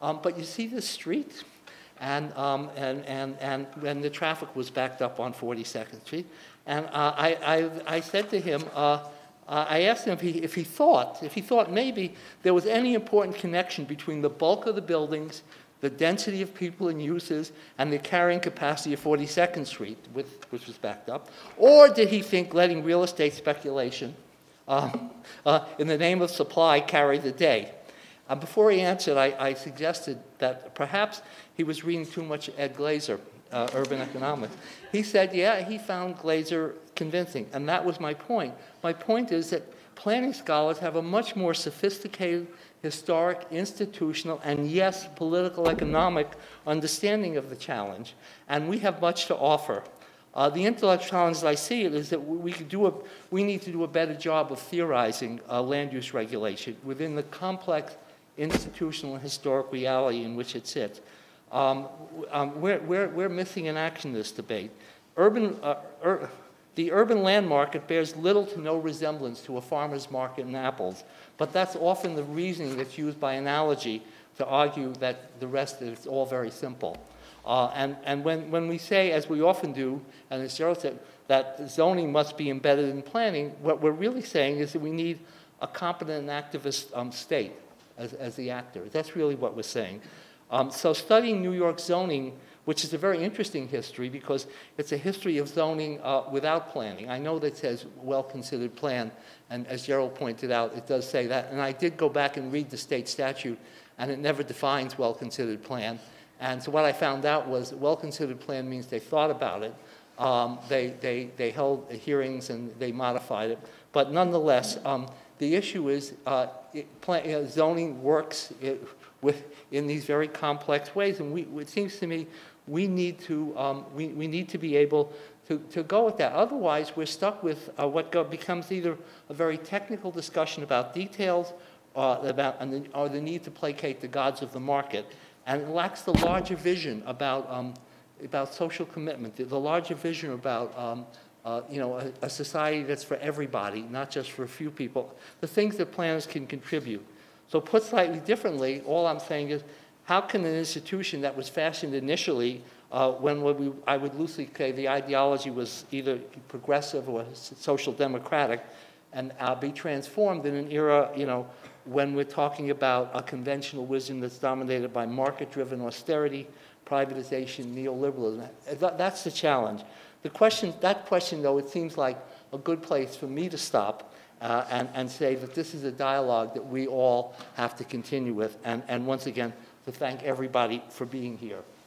Um, but you see this street, and, um, and, and, and when the traffic was backed up on forty-second Street, and uh, I, I, I said to him, uh, uh, I asked him if he, if he thought, if he thought maybe there was any important connection between the bulk of the buildings, the density of people and uses, and the carrying capacity of forty-second Street, with, which was backed up, or did he think letting real estate speculation uh, uh, in the name of supply carry the day? Uh, before he answered, I, I suggested that perhaps he was reading too much Ed Glazer, uh, Urban Economics. He said, yeah, he found Glazer convincing, and that was my point. My point is that planning scholars have a much more sophisticated, historic, institutional, and yes, political economic understanding of the challenge, and we have much to offer. Uh, the intellectual challenge, as I see it, is that we, could do a, we need to do a better job of theorizing uh, land use regulation within the complex institutional and historic reality in which it sits. Um, um, we're, we're, we're missing in action in this debate. Urban, uh, ur the urban land market bears little to no resemblance to a farmer's market in apples, but that's often the reasoning that's used by analogy to argue that the rest is all very simple. Uh, and and when, when we say, as we often do, and as Gerald said, that zoning must be embedded in planning, what we're really saying is that we need a competent and activist um, state as, as the actor. That's really what we're saying. Um, so studying New York zoning, which is a very interesting history because it's a history of zoning uh, without planning. I know that it says well-considered plan, and as Gerald pointed out, it does say that. And I did go back and read the state statute, and it never defines well-considered plan. And so what I found out was well-considered plan means they thought about it, um, they, they, they held hearings and they modified it. But nonetheless, um, the issue is uh, it, plan, you know, zoning works it, with, in these very complex ways. And we, it seems to me we need to, um, we, we need to be able to, to go with that. Otherwise, we're stuck with uh, what go, becomes either a very technical discussion about details uh, about, and the, or the need to placate the gods of the market. And it lacks the larger vision about, um, about social commitment, the, the larger vision about um, uh, you know, a, a society that's for everybody, not just for a few people, the things that planners can contribute. So put slightly differently, all I'm saying is, how can an institution that was fashioned initially uh, when we, I would loosely say the ideology was either progressive or social democratic, and uh, be transformed in an era, you know, when we're talking about a conventional wisdom that's dominated by market-driven austerity, privatization, neoliberalism. That's the challenge. The question, that question, though, it seems like a good place for me to stop uh, and, and say that this is a dialogue that we all have to continue with. And, and once again, to thank everybody for being here.